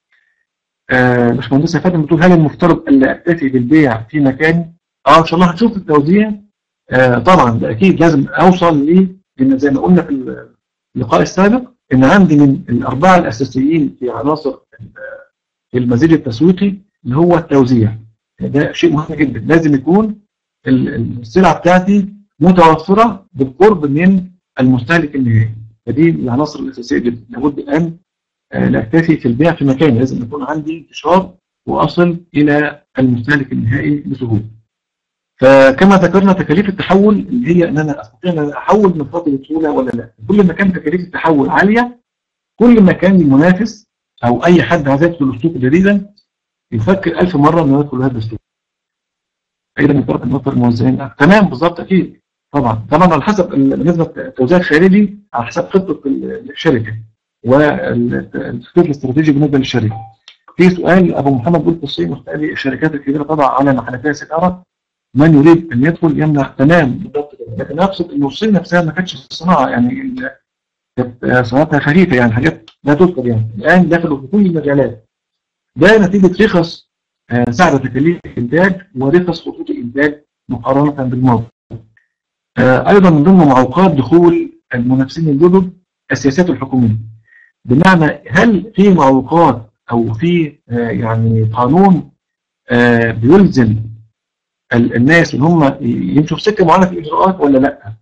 باشمهندسه فاتن بتقول هل المفترض الا اكتفي بالبيع في مكاني؟ ان شاء الله هنشوف التوزيع. طبعا ده اكيد لازم اوصل لان زي ما قلنا في اللقاء السابق ان عندي من الاربعه الاساسيين في عناصر المزيج التسويقي اللي هو التوزيع. ده شيء مهم جدا، لازم يكون السلعه بتاعتي متوفره بالقرب من المستهلك النهائي. فدي العناصر الاساسيه جدا، لابد ان لا اكتفي في البيع في مكان، لازم يكون عندي انتشار واصل الى المستهلك النهائي بسهوله. فكما ذكرنا تكاليف التحول اللي هي ان انا استطيع ان انا احول من فتره بسهوله ولا لا. كل ما كان تكاليف التحول عاليه كل ما كان المنافس او اي حد عايز يدخل السوق جديدا يفكر 1000 مره انه يدخل هذا السوق. ايضا يقدر نوفر الموزعين. تمام بالظبط اكيد طبعا على حسب بالنسبه للتوزيع الخارجي على حسب خطه الشركه والتخطيط الاستراتيجي بالنسبه للشركه. في سؤال ابو محمد بيقول في الصين مستقبل الشركات الكبيره تضع على محلاتها ستاره من يريد ان يدخل يمنع. تمام بالضبط كده، لكن اقصد ان الصين نفسها ما كانتش صناعه، يعني كانت صناعتها خفيفه، يعني حاجات لا تذكر. يعني الان دخلوا في كل المجالات، ده نتيجه رخص سعر تكاليف الانتاج ورخص خطوط الانتاج مقارنه بالماضي. ايضا من ضمن معوقات دخول المنافسين الجدد السياسات الحكوميه. بمعنى هل في معوقات او في يعني قانون بيلزم الناس ان هم يمشوا في سكه معينه في الاجراءات ولا لا؟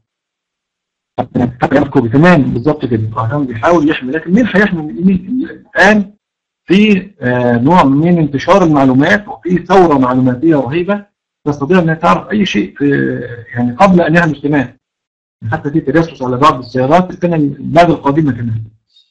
تمام بالظبط كده، عشان بيحاول يحمي، لكن مين هيحمي من مين؟ الان في نوع من انتشار المعلومات، وفي ثوره معلوماتيه رهيبه تستطيع انها تعرف اي شيء في يعني قبل ان يحدث كمان. حتى في تجسس على بعض السيارات كان بعد القادمه كمان.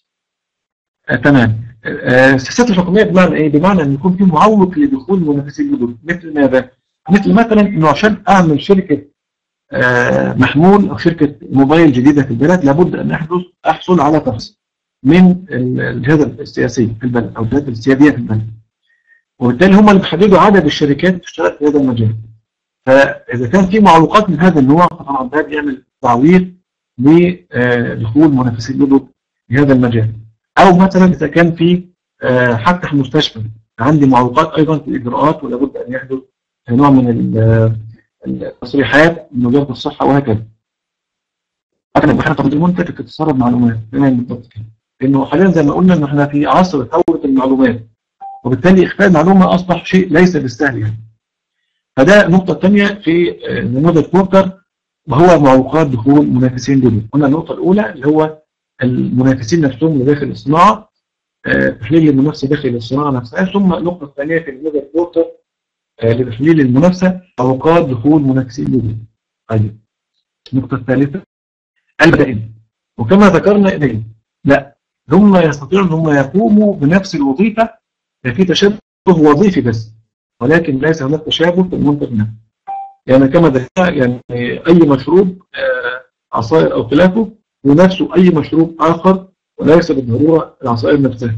تمام. السياسات الحكوميه بمعنى ايه؟ بمعنى ان يكون في معوق لدخول المنافسين الجدد. مثل ماذا؟ مثل مثلا انه عشان اعمل شركه محمول او شركه موبايل جديده في البلد لابد ان احصل على ترخيص من الجهات السياسيه في البلد او الجهات السياديه في البلد، وبالتالي هم اللي بيحددوا عدد الشركات اللي تشتغل في هذا المجال. فاذا كان في معوقات من هذا النوع فطبعا ده بيعمل تعويق لدخول منافسين جدد في هذا المجال. او مثلا اذا كان في هفتح مستشفى، عندي معوقات ايضا في الاجراءات ولابد ان يحدث نوع من التصريحات من وزاره الصحه وهكذا. احنا تقديم المنتج تتسرب معلومات تمام بالضبط كده، لانه حاليا زي ما قلنا ان احنا في عصر ثوره المعلومات، وبالتالي اخفاء المعلومه اصبح شيء ليس بالسهل يعني. فده النقطه الثانيه في نموذج بورتر، وهو معوقات دخول منافسين جدد. قلنا النقطه الاولى اللي هو المنافسين نفسهم اللي داخل الصناعه، تحليل المنافسه داخل الصناعه نفسها. ثم النقطه الثانيه في نموذج بورتر لتحليل المنافسه معوقات دخول منافسين جدد. طيب النقطه الثالثه البدائل، وكما ذكرنا إليه لا هم يستطيعوا ان هم يقوموا بنفس الوظيفه، في تشابه وظيفي بس، ولكن ليس هناك تشابه في المنتج نفسه. يعني كما ذكرنا يعني اي مشروب عصائر او خلافه ونفسه اي مشروب اخر، وليس بالضروره العصائر نفسها.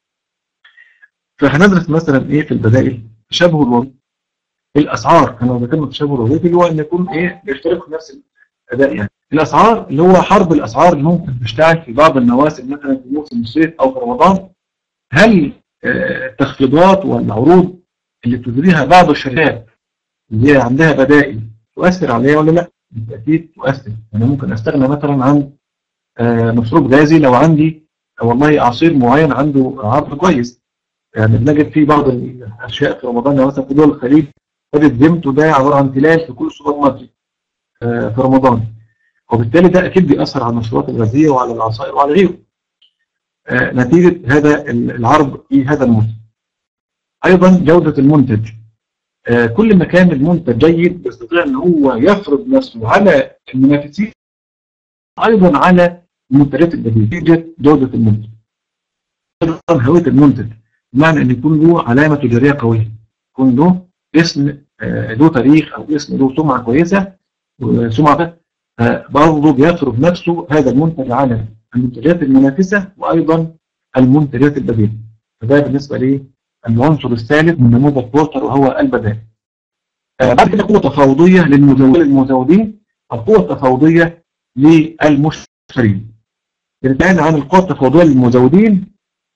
فهندرس مثلا ايه في البدائل؟ تشابه الوظيفي. الاسعار كما ذكرنا التشابه الوظيفي اللي هو ان يكون ايه بيشتركوا في نفس الاداء. يعني الاسعار اللي هو حرب الاسعار اللي ممكن تشتعل في بعض المواسم مثلا في موسم الصيف او في رمضان. هل التخفيضات والعروض اللي تجريها بعض الشركات اللي هي عندها بدائل تؤثر عليها ولا لا؟ بالتاكيد تؤثر. انا ممكن استغنى مثلا عن مشروب غازي لو عندي والله عصير معين عنده عرض كويس. يعني بنجد في بعض الاشياء في رمضان مثلا في دول الخليج خدت زمت، وده عباره عن تلال في كل سوبر ماركت في رمضان، وبالتالي ده اكيد بيأثر على المشروبات الغازيه وعلى العصائر وعلى غيره نتيجه هذا العرض في هذا المنتج. ايضا جوده المنتج، كل ما كان المنتج جيد يستطيع ان هو يفرض نفسه على المنافسين، ايضا على المنتجات البديله. جوده المنتج، ايضا هويه المنتج، بمعنى ان يكون له علامه تجاريه قويه، يكون له اسم له تاريخ او اسم له سمعه كويسه وسمعه برضه بيفرض نفسه هذا المنتج على المنتجات المنافسه وايضا المنتجات البديله. فده بالنسبه لي العنصر الثالث من نموذج بورتر وهو البدائل. بعد كده قوه تفاوضيه للمزودين وقوه تفاوضيه للمشترين. الآن عن القوة التفاوضية للمزودين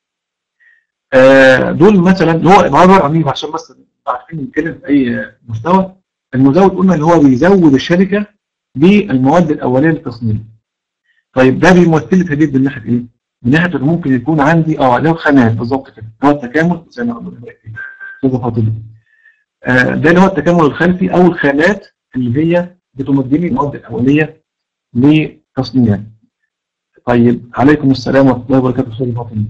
دول مثلا اللي هو عبارة عن ايه عشان بس عارفين نتكلم في أي مستوى. المزود قلنا اللي هو بيزود الشركة بالمواد الأولية للتصنيع. طيب ده بيمثل لي تجديد من ناحية ايه؟ من ناحية اللي ممكن يكون عندي له خامات بالظبط كده، هو التكامل زي ما قلنا ده اللي هو التكامل الخلفي أو الخامات اللي هي بتمد لي المواد الأولية لتصنيع. طيب عليكم السلام ورحمة الله وبركاته. أستاذ فاطمة،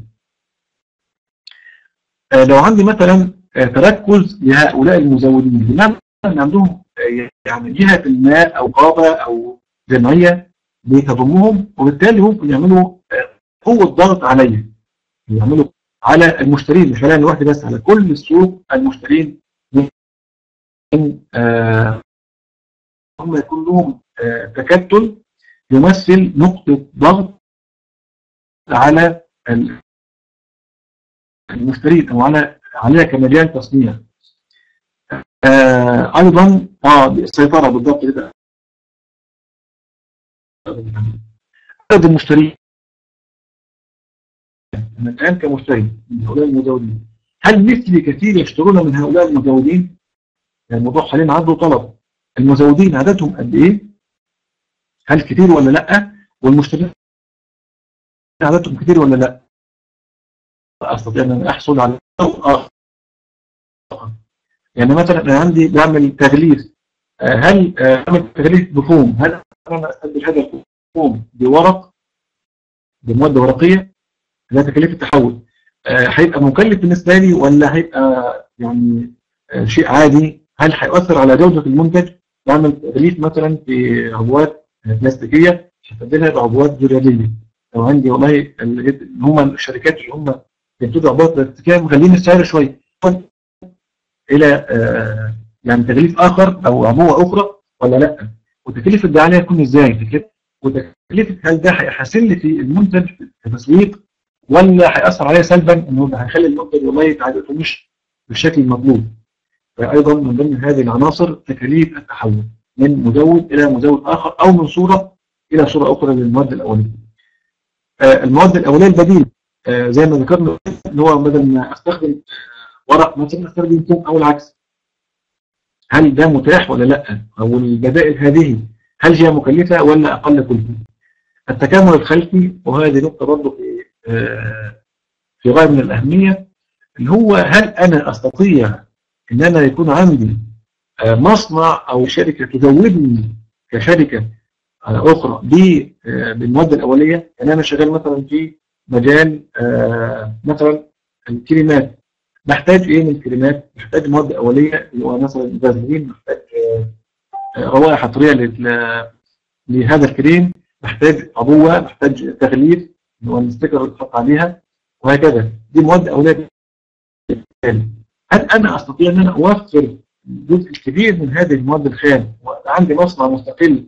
لو عندي مثلا تركز لهؤلاء المزودين بمعنى ان عندهم يعني جهة ما او قابة او جمعية بتضمهم، وبالتالي ممكن يعملوا قوة ضغط عليا، يعملوا على المشترين مش على الواحد بس، على كل السوق المشترين من هم يكون لهم تكتل يمثل نقطة ضغط على المشترين او عليها كمجال تصنيع. ايضا السيطره بالضبط كده. عدد المشترين انا الان كمشتري من هؤلاء المزودين، هل مثلي كثير يشترون من هؤلاء المزودين؟ يعني الموضوع حاليا عرض وطلب. المزودين عددهم قد ايه؟ هل كتير ولا لا؟ والمشترين عددهم كتير ولا لا؟ استطيع ان احصل على يعني مثلا انا عندي بعمل تغليف، هل اعمل تغليف بفوم؟ هل انا استبدل هذا الفوم بورق، بمواد ورقيه؟ ده تكاليف التحول. هيبقى مكلف بالنسبه لي ولا هيبقى يعني شيء عادي؟ هل هيؤثر على جوده المنتج؟ بعمل تغليف مثلا في عبوات بلاستيكيه هستبدلها بعبوات زجاجيه. لو عندي والله هم الشركات اللي هم بيبتدوا عبوات بلاستيكيه مغلين السعر شويه الى يعني تغليف اخر او عبوه اخرى ولا لا؟ وتكلفه الدعايه هتكون ازاي؟ وتكلفه هل ده هيحسن لي في المنتج في التسويق ولا هيأثر عليا سلبا انه هيخلي المنتج والله تعريفه مش بالشكل المطلوب؟ فايضا من ضمن هذه العناصر تكاليف التحول من مزود الى مزود اخر او من صوره الى صوره اخرى للمواد الاوليه. المواد الاوليه البديل زي ما ذكرنا ان هو بدل ما استخدم ورق مثلا استخدم فوم او العكس. هل ده متاح ولا لا؟ او البدائل هذه هل هي مكلفه ولا اقل كلفه؟ التكامل الخلفي، وهذه نقطه برضه في غايه من الاهميه، اللي هو هل انا استطيع ان انا يكون عندي مصنع او شركه تزودني كشركه اخرى بالمواد الاوليه؟ يعني انا شغال مثلا في مجال مثلا الكريمات، محتاج ايه من الكريمات؟ محتاج مواد اوليه اللي هو مثلا فازلين، محتاج روائح عطريه لهذا الكريم، محتاج عبوه، محتاج تغليف اللي هو الستيكر اللي بتحط عليها، وهكذا. دي مواد اوليه. هل انا استطيع ان انا اوفر جزء كبير من هذه المواد الخام وابقى عندي مصنع مستقل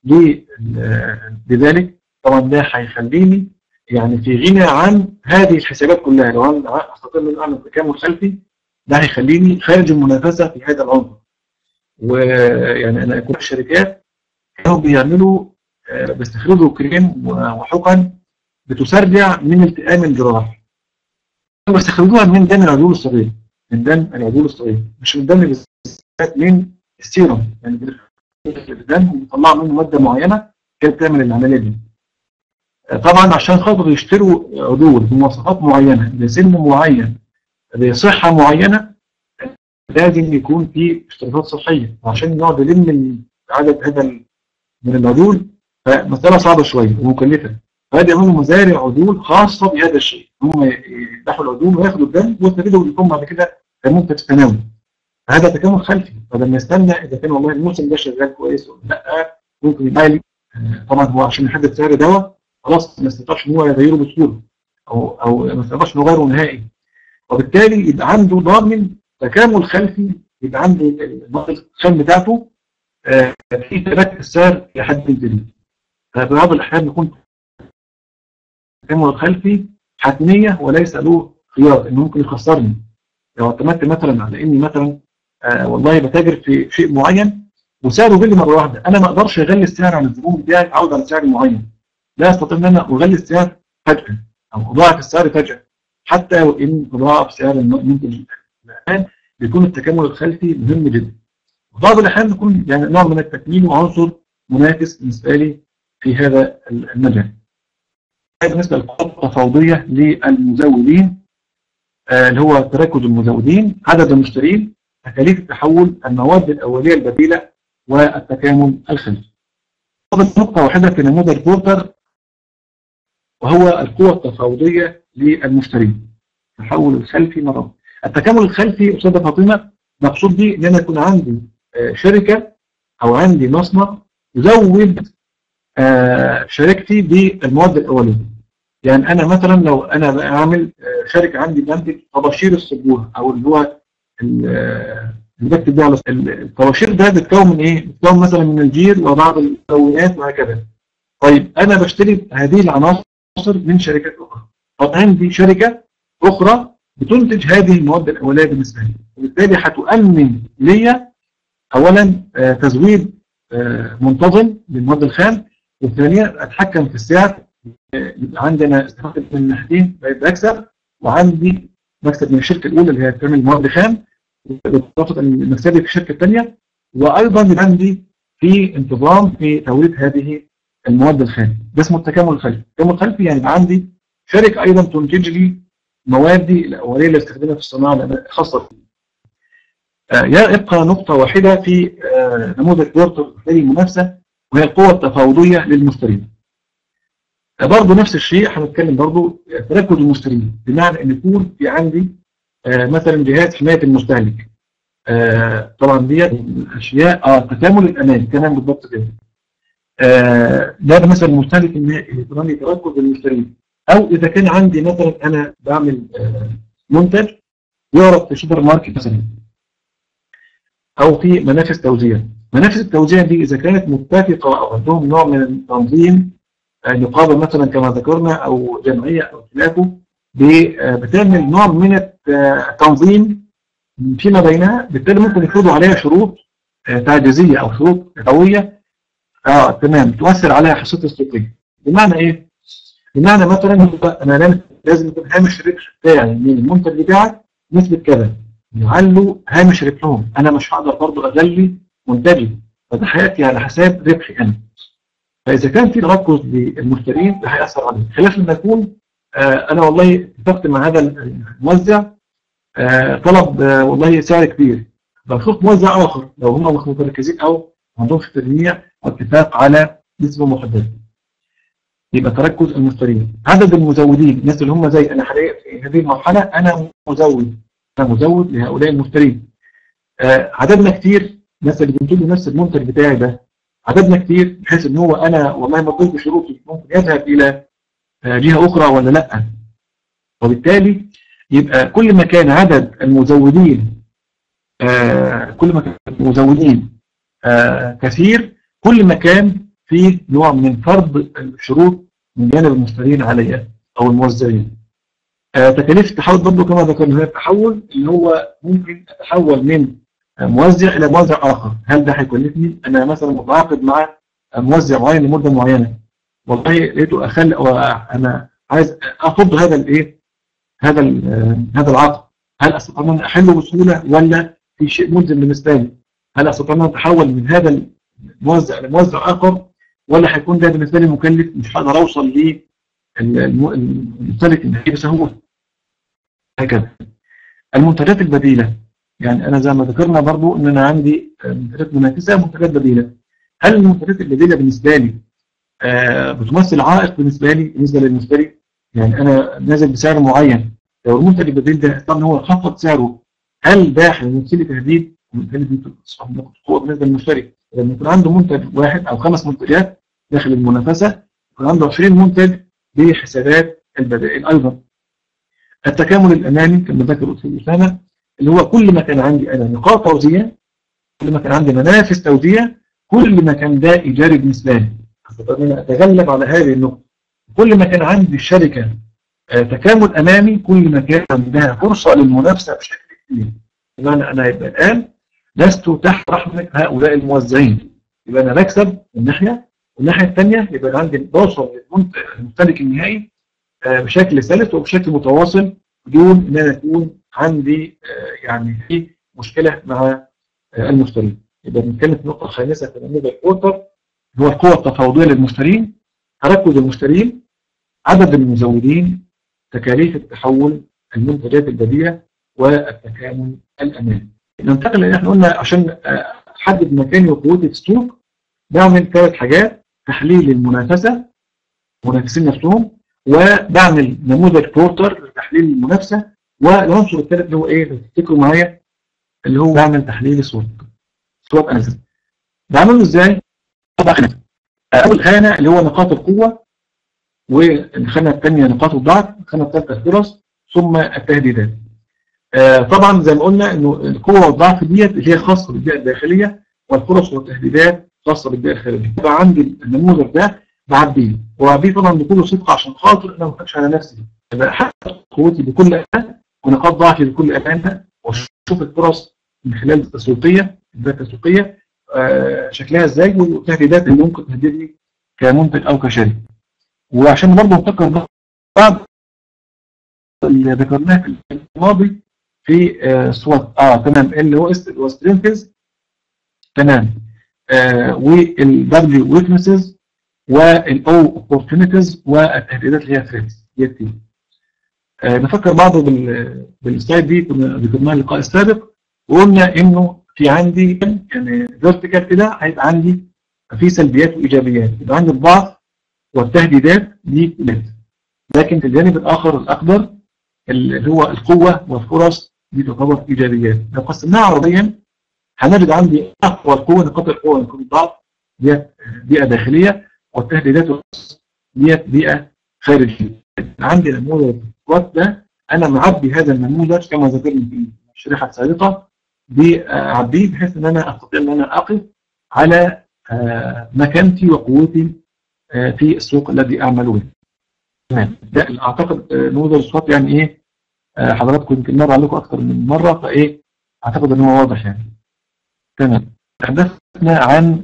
لذلك؟ طبعا ده هيخليني يعني في غنى عن هذه الحسابات كلها. لو انا استطيع ان اعمل تكامل خلفي ده هيخليني خارج المنافسه في هذا العنصر. ويعني انا كل الشركات كانوا بيعملوا بيستخرجوا كريم وحقن بتسرع من التئام الجراح، بيستخرجوها من دم العجول الصغير، من دم العجول الصغير، مش من دم بالذات، من السيروم. يعني الدم بيطلع منه ماده معينه كانت بتعمل العمليه دي. طبعا عشان خاطر يشتروا عدول بمواصفات معينه لسن معين بصحه معينه لازم يكون في اشتراطات صحيه، وعشان يقعد يلم عدد هذا من العدول فمساله صعبه شويه ومكلفه. فهذا يعملوا مزارع عدول خاصه بهذا الشيء، هم يذبحوا العدول وياخدوا الدم ويستفيدوا ويكون بعد كده كمنتج تناوي. فهذا تكامل خلفي، بدل ما يستنى اذا كان والله الموسم ده شغال كويس ولا لا، ممكن يبقى لي طبعا هو عشان يحدد سعر دواء خلاص ما يستطيعش ان هو يغيره بسهوله او ما يستطيعش انه يغيره نهائي، وبالتالي يبقى عنده ضامن تكامل خلفي، يبقى عنده المواد الخام بتاعته في ثبات السعر لحد كبير. ففي بعض الاحيان يكون التكامل الخلفي حتميه وليس له خيار، انه ممكن يخسرني لو اعتمدت مثلا على اني مثلا والله بتاجر في شيء معين وسعره غلي مره واحده. انا ما اقدرش اغلي السعر على الزبون بتاعي اعود على سعر معين، لا استطيع ان انا اغلي السعر فجاه او اضاعف السعر فجاه، حتى وان اضاعف سعر المنتج. الان بيكون التكامل الخلفي مهم جدا. وفي بعض الاحيان يكون يعني نوع من التكميل وعنصر منافس بالنسبه لي في هذا المجال. بالنسبه للقوة التفاوضيه للمزودين اللي هو تركز المزودين، عدد المشترين، تكاليف التحول، المواد الاوليه البديله، والتكامل الخلفي. نقطه واحده في نموذج بورتر وهو القوة التفاوضية للمشترين، التحول الخلفي مرة. التكامل الخلفي أستاذة فاطمة مقصود به إن أنا يكون عندي شركة أو عندي مصنع يزود شركتي بالمواد الأولية. يعني أنا مثلا لو أنا بعمل شركة عندي بنتج طباشير السبوره أو اللي هو اللي بكتب بيه على الطباشير ده بتتكون من إيه؟ بتتكون مثلا من الجير وبعض المكونات وهكذا. طيب أنا بشتري هذه العناصر من شركات أخرى. طب عندي شركة أخرى بتنتج هذه المواد الأولية بالنسبة لي، وبالتالي هتؤمن لي أولا تزويد منتظم للمواد الخام، والثانية أتحكم في السعر. يبقى عندنا استفادة من الناحيتين، بكسب وعندي مكسب من الشركه الاولى اللي هي بتعمل مواد خام، بالاضافه ان مكسبي في الشركه الثانيه، وايضا يبقى عندي في انتظام في توريد هذه المواد الخام. ده اسمه التكامل الخلفي. التكامل الخلفي يعني يبقى عندي شركه ايضا تنتج لي موادي الاوليه اللي استخدمها في الصناعه الخاصه بي. يبقى نقطه واحده في نموذج بورتر المنافسه، وهي القوه التفاوضيه للمشترين. برضه نفس الشيء هنتكلم برضه تركز المشترين، بمعنى ان يكون في عندي مثلا جهاز حمايه المستهلك. طبعا دي اشياء تكامل الامان كمان بالضبط كده. ده مثلا المستهلك الالكتروني تركز المشترين، او اذا كان عندي مثلا انا بعمل منتج يعرض في سوبر ماركت مثلا او في منافذ توزيع. منافذ التوزيع دي اذا كانت متفقه او عندهم نوع من التنظيم، نقابه مثلا كما ذكرنا او جمعيه او خلافه، بتعمل نوع من التنظيم فيما بينها، بالتالي ممكن يفرضوا عليها شروط تعجيزيه او شروط قويه تمام تؤثر عليها حصتها السوقيه. بمعنى ايه؟ بمعنى مثلا انا لازم يكون هامش الربح بتاعي من المنتج بتاعك نسبه كذا، يعلوا هامش ربحهم. انا مش هقدر برضه اغلي منتجي، فده هياتي على حساب ربحي انا. فاذا كان في تركز للمشترين ده هياثر عليه، خلاف لما يكون انا والله اتفقت مع هذا الموزع طلب والله سعر كبير، بشوف موزع اخر لو هم مش متركزين او ما عندهمش تجميع واتفاق على نسبه محدده. يبقى تركز المشترين. عدد المزودين، الناس اللي هم زي انا حاليا في هذه المرحله انا مزود لهؤلاء المشترين. عددنا كتير، الناس اللي بينتجوا نفس المنتج بتاعي ده عددنا كتير، بحيث ان هو انا والله ما قلت بشروطي ممكن يذهب الى جهه اخرى ولا لا. وبالتالي يبقى كل ما كان عدد المزودين كثير، كل ما كان فيه نوع من فرض الشروط من جانب المشترين عليها او الموزعين. تكاليف التحول برضه كما ذكرنا هي التحول اللي هو ممكن اتحول من موزع الى موزع اخر. هل ده هيكلفني؟ انا مثلا متعاقد مع موزع معين لمده معينه، والله لقيته انا عايز افض هذا العقد. هل استطيع ان احله بسهوله ولا في شيء ملزم بالنسبه لي؟ هل استطيع ان اتحول من هذا الموزع لموزع اخر، ولا هيكون ده بالنسبه لي مكلف مش هقدر اوصل للمستهلك النهائي بسهوله؟ هكذا. المنتجات البديله، يعني انا زي ما ذكرنا برضو ان انا عندي منتجات منافسه ومنتجات بديله. هل المنتجات البديله بالنسبه لي بتمثل عائق بالنسبه للمشتري؟ يعني انا نازل بسعر معين، لو المنتج البديل ده طبعا هو خفض سعره، هل ده هيمثل لي تهديد؟ وبالتالي قوه بالنسبه للمشتري. لما يكون عنده منتج واحد او 5 منتجات داخل المنافسه، يكون عنده 20 منتج بحسابات البدائل ايضا. التكامل الامامي كما ذكر الاستاذ اسامه، اللي هو كل ما كان عندي انا نقاط توزيع، كل ما كان عندي منافذ توزيع، كل ما كان ده ايجابي بالنسبه لي، استطيع ان انا اتغلب على هذه النقطه. كل ما كان عندي الشركه تكامل امامي، كل ما كان عندها فرصه للمنافسه بشكل كبير. بمعنى انا يبقى الان لست تحت رحمه هؤلاء الموزعين، يبقى انا بكسب من ناحيه، والناحيه الثانيه يبقى عندي بوصل للمستهلك النهائي بشكل سلس وبشكل متواصل، بدون ان انا يكون عندي يعني في مشكله مع المشترين. يبقى بنتكلم في النقطه الخامسه في نموذج بورتر، هو القوه التفاوضيه للمشترين، تركز المشترين، عدد المزودين، تكاليف التحول، المنتجات البديله، والتكامل الامامي. ننتقل اللي احنا قلنا عشان احدد مكاني وقوتي في السوق، بعمل 3 حاجات: تحليل المنافسه، المنافسين نفسهم، وبعمل نموذج بورتر لتحليل المنافسه، والعنصر الثالث اللي هو ايه؟ لو تفتكروا معايا اللي هو بعمل تحليل السوق اناليسيس. بعمله ازاي؟ اول خانه اللي هو نقاط القوه، والخانه الثانيه نقاط الضعف، الخانه الثالثه الفرص، ثم التهديدات. طبعا زي ما قلنا انه القوه والضعف ديت اللي هي خاصه بالبيئه الداخليه، والفرص والتهديدات خاصه بالبيئه الخارجيه. يبقى عندي النموذج ده بعبيه، وبعبيه طبعا بكل صدق عشان خاطر انا ما اخافش على نفسي، يبقى احقق قوتي بكل امان ونقاط ضعفي بكل امان، واشوف الفرص من خلال التسويقيه، الداتا التسويقيه شكلها ازاي، والتهديدات اللي ممكن تهددني كمنتج او كشركه. وعشان برضه نفكر بعض اللي ذكرناه في الماضي في سوات تمام، اللي هو سترينثز تمام، والدبليو ويكنسز والاو اوبورتونيتيز والتهديدات اللي هي ثريتس دي. نفكر بعض بالسلايد دي كنا ذكرناها اللقاء السابق، وقلنا انه في عندي يعني فيرتيكال كده هيبقى عندي في سلبيات وايجابيات، يبقى عندي الضعف والتهديدات دي كلها، لكن في الجانب الاخر الاخضر اللي هو القوه والفرص دي تعتبر ايجابيات. لو قسمناها عربيا هنجد عندي اقوى القوه نقاط القوه نقاط الضعف ديت بيئه داخليه، والتهديدات ديت بيئه خارجيه. عندي نموذج السوات ده انا معبي هذا النموذج كما ذكرنا في الشريحه السابقه، بعبيه بحيث ان انا استطيع ان انا اقف على مكانتي وقوتي في السوق الذي اعمل به. تمام، ده اعتقد نموذج السوات يعني ايه، حضراتكم يمكن مر عليكم اكثر من مره، فايه اعتقد ان هو واضح يعني. تمام، تحدثنا عن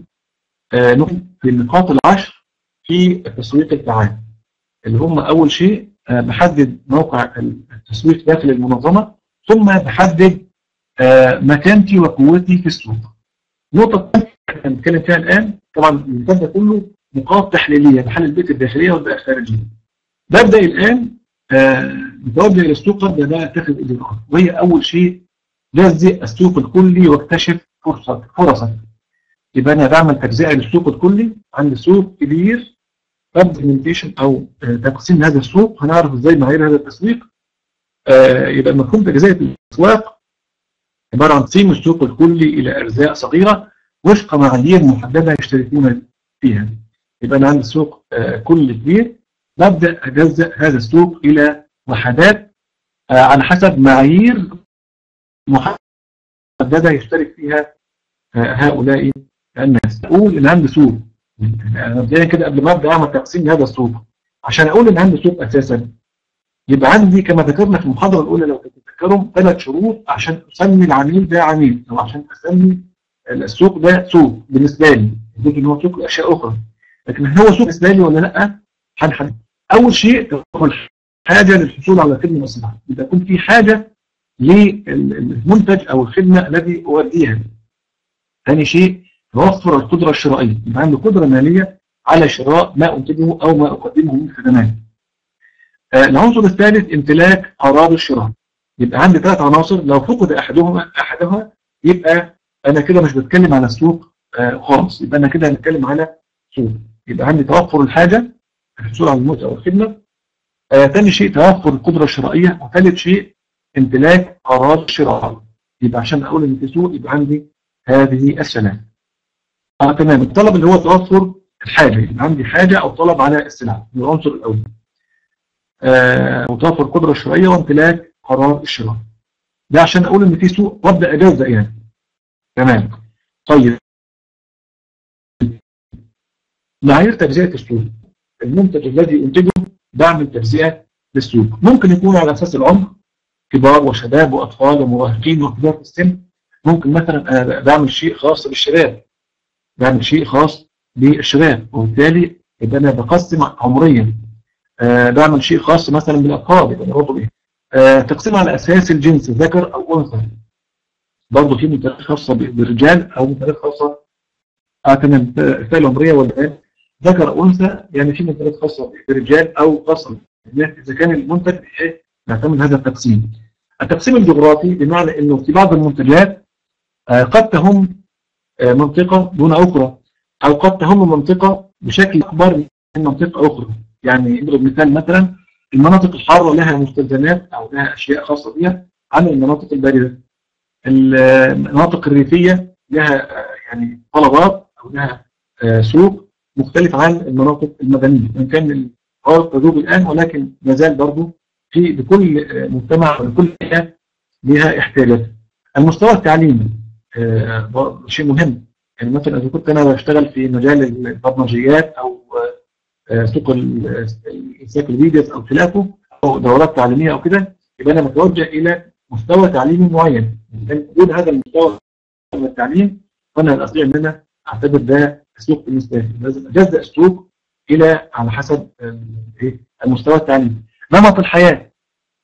في النقاط العشر في تسويق الفعال، اللي هم اول شيء بحدد موقع التسويق داخل المنظمه، ثم بحدد مكانتي وقوتي في السوق. نقطه احنا بنتكلم فيها الان طبعا المثال ده كله نقاط تحليليه، بحلل البيئه الداخليه والبيئه الخارجيه. ببدا الان متوجه الى السوق، ابدا بقى اتخذ اجراءات، وهي اول شيء جزء السوق الكلي واكتشف فرصك. يبقى انا بعمل تجزئه للسوق الكلي، عندي سوق كبير، امبلمنتيشن او تقسيم هذا السوق، هنعرف ازاي معايير هذا التسويق. يبقى مفهوم تجزئه الاسواق عباره عن تقسيم السوق الكلي الى اجزاء صغيره وفق معايير محدده يشتركون فيها. يبقى انا عندي سوق كلي كبير، ببدا اجزء هذا السوق الى وحدات على حسب معايير محدده يشترك فيها هؤلاء الناس. اقول ان عندي سوق، انا مبدئيا كده قبل ما ابدا اعمل تقسيم لهذا السوق، عشان اقول ان عندي سوق اساسا يبقى عندي كما ذكرنا في المحاضره الاولى لو تتذكروا 3 شروط عشان اسمي العميل ده عميل، او عشان اسمي السوق ده سوق بالنسبه لي. يمكن هو سوق لاشياء اخرى، لكن هو سوق بالنسبه لي ولا لا؟ هنحدد. اول شيء تكون حاجه للحصول على خدمه مصلحه، يبقى يكون في حاجه للمنتج او الخدمه الذي اوديها. ثاني شيء توفر القدره الشرائيه، يبقى عندي قدره ماليه على شراء ما انتجه او ما اقدمه من خدمات. العنصر الثالث امتلاك قرار الشراء، يبقى عندي 3 عناصر، لو فقد احدها يبقى انا كده مش بتكلم على السوق خالص، يبقى انا كده هنتكلم على سوق. يبقى عندي توفر الحاجه، الحصول على المنتج او الخدمه. ثاني شيء توفر القدره الشرائيه، وثالث شيء امتلاك قرار الشراء. يبقى عشان اقول ان في سوق يبقى عندي هذه الثلاث. تمام، الطلب اللي هو توفر الحاجه، يبقى عندي حاجه او طلب على السلعه، العنصر الاول. وتوفر القدره الشرائيه وامتلاك قرار الشراء. ده عشان اقول ان في سوق وابدا اجزء يعني. تمام. طيب، معايير تجزئه السوق، المنتج الذي انتجه بعمل تجزئه للسوق، ممكن يكون على اساس العمر، كبار وشباب واطفال ومراهقين وكبار في السن. ممكن مثلا انا بعمل شيء خاص بالشباب، بعمل شيء خاص بالشباب، وبالتالي يبقى انا بقسم عمريا. بعمل شيء خاص مثلا بالاطفال، يبقى برضه ايه تقسيم على اساس الجنس، ذكر او انثى. برضه في منتجات خاصه بالرجال او منتجات خاصه تمام الفئه العمريه والبنات، ذكر او انثى، يعني في منتجات خاصه بالرجال او خاصه بالبنات اذا كان المنتج نعتمد هذا التقسيم. التقسيم الجغرافي بمعنى انه في بعض المنتجات قد تهم منطقه دون اخرى، او قد تهم منطقه بشكل اكبر من منطقه اخرى. يعني نضرب مثال، مثلا المناطق الحاره لها مستلزمات او لها اشياء خاصه بها عن المناطق البارده. المناطق الريفيه لها يعني طلبات او لها سوق مختلف عن المناطق المدنيه، وان كان الحوار تذوب الان، ولكن ما زال برضه في لكل مجتمع ولكل فئه لها احتياجات. المستوى التعليمي شيء مهم. يعني مثلا اذا كنت انا بشتغل في مجال البرمجيات او سوق الانسايكلوبيديا او خلافه او دورات تعليميه او كده، يبقى انا متوجه الى مستوى تعليمي معين. وجود هذا المستوى من التعليم فانا استطيع ان انا اعتبر ده السوق بالنسبه لي. لازم اجزء السوق الى على حسب المستوى التعليمي. نمط الحياه،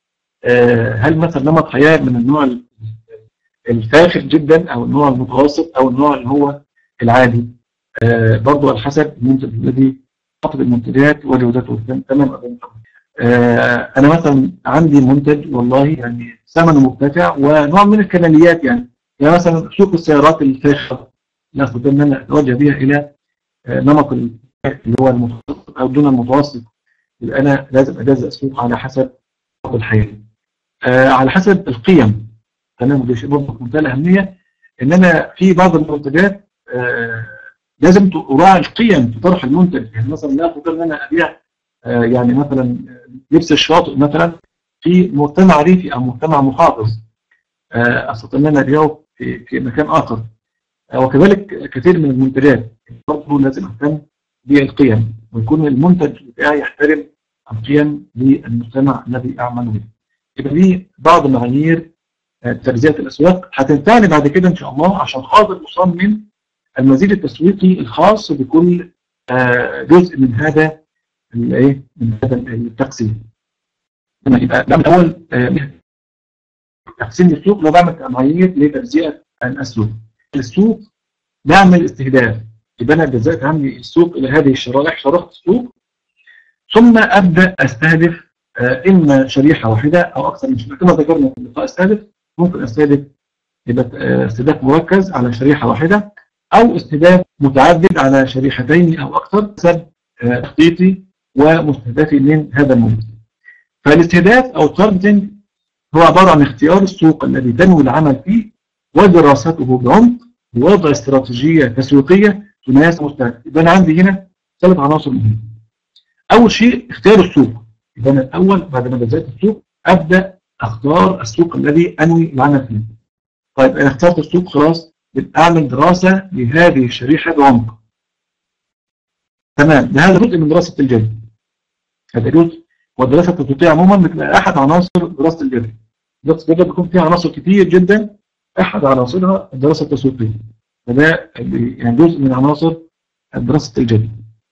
هل مثلا نمط حياه من النوع الفاخر جدا او النوع المتوسط او النوع اللي هو العادي. برضو على حسب المنتج الذي حاطط المنتجات وجودته. تمام. انا مثلا عندي منتج والله يعني ثمنه مرتفع ونوع من الكماليات، يعني مثلا سوق السيارات الفاخره لا استطيع ان انا اتوجه بها الى نمط اللي هو المتوسط او دون المتوسط، يبقى انا لازم اجزء السوق على حسب الحياه، على حسب القيم. تمام. ده شيء برضه في منتهى الاهميه، ان انا في بعض المنتجات لازم تراعي القيم في طرح المنتج. يعني مثلا لا افضل ان انا ابيع يعني مثلا لبس الشاطئ مثلا في مجتمع ريفي او مجتمع محافظ، استطيع ان انا ابيعه في مكان اخر. وكذلك كثير من المنتجات برضه لازم اهتم بالقيم، ويكون المنتج بتاعي يحترم القيم للمجتمع الذي اعمل به. يبقى دي بعض معايير تغذية الاسواق هتنفعني بعد كده ان شاء الله عشان خاطر اصمم المزيد التسويقي الخاص بكل جزء من هذا الايه، من هذا التقسيم. يبقى بعمل اول تقسيم السوق، لو بعمل معايير لتغذية الاسواق. السوق بعمل استهداف، يبقى انا جزأت عندي السوق الى هذه الشرائح، شرحت السوق ثم ابدا استهدف اما شريحه واحده او اكثر من شريحه. كما ذكرنا في اللقاء السابق ممكن استهدف يبقى استهداف مركز على شريحه واحده، او استهداف متعدد على شريحتين او اكثر حسب تخطيطي ومستهدفي من هذا المنتج. فالاستهداف او التارجتنج هو عباره عن اختيار السوق الذي تنوي العمل فيه ودراسته بعمق ووضع استراتيجيه تسويقيه تناسب مستهدف. يبقى انا عندي هنا 3 عناصر مهمه. اول شيء اختيار السوق، يبقى انا الاول بعد ما بدات السوق ابدا اختار السوق الذي انوي العمل فيه. طيب انا اخترت السوق خلاص، اعمل دراسه لهذه الشريحه بعمق. تمام. هذا جزء من دراسه الجدوى. هذا جزء، والدراسه التسويقيه عموما بتبقى احد عناصر دراسه الجدوى. دراسه الجدوى بيكون فيها عناصر كتير جدا، احد عناصرها الدراسه التسويقيه. فده يعني جزء من عناصر دراسه الجدوى.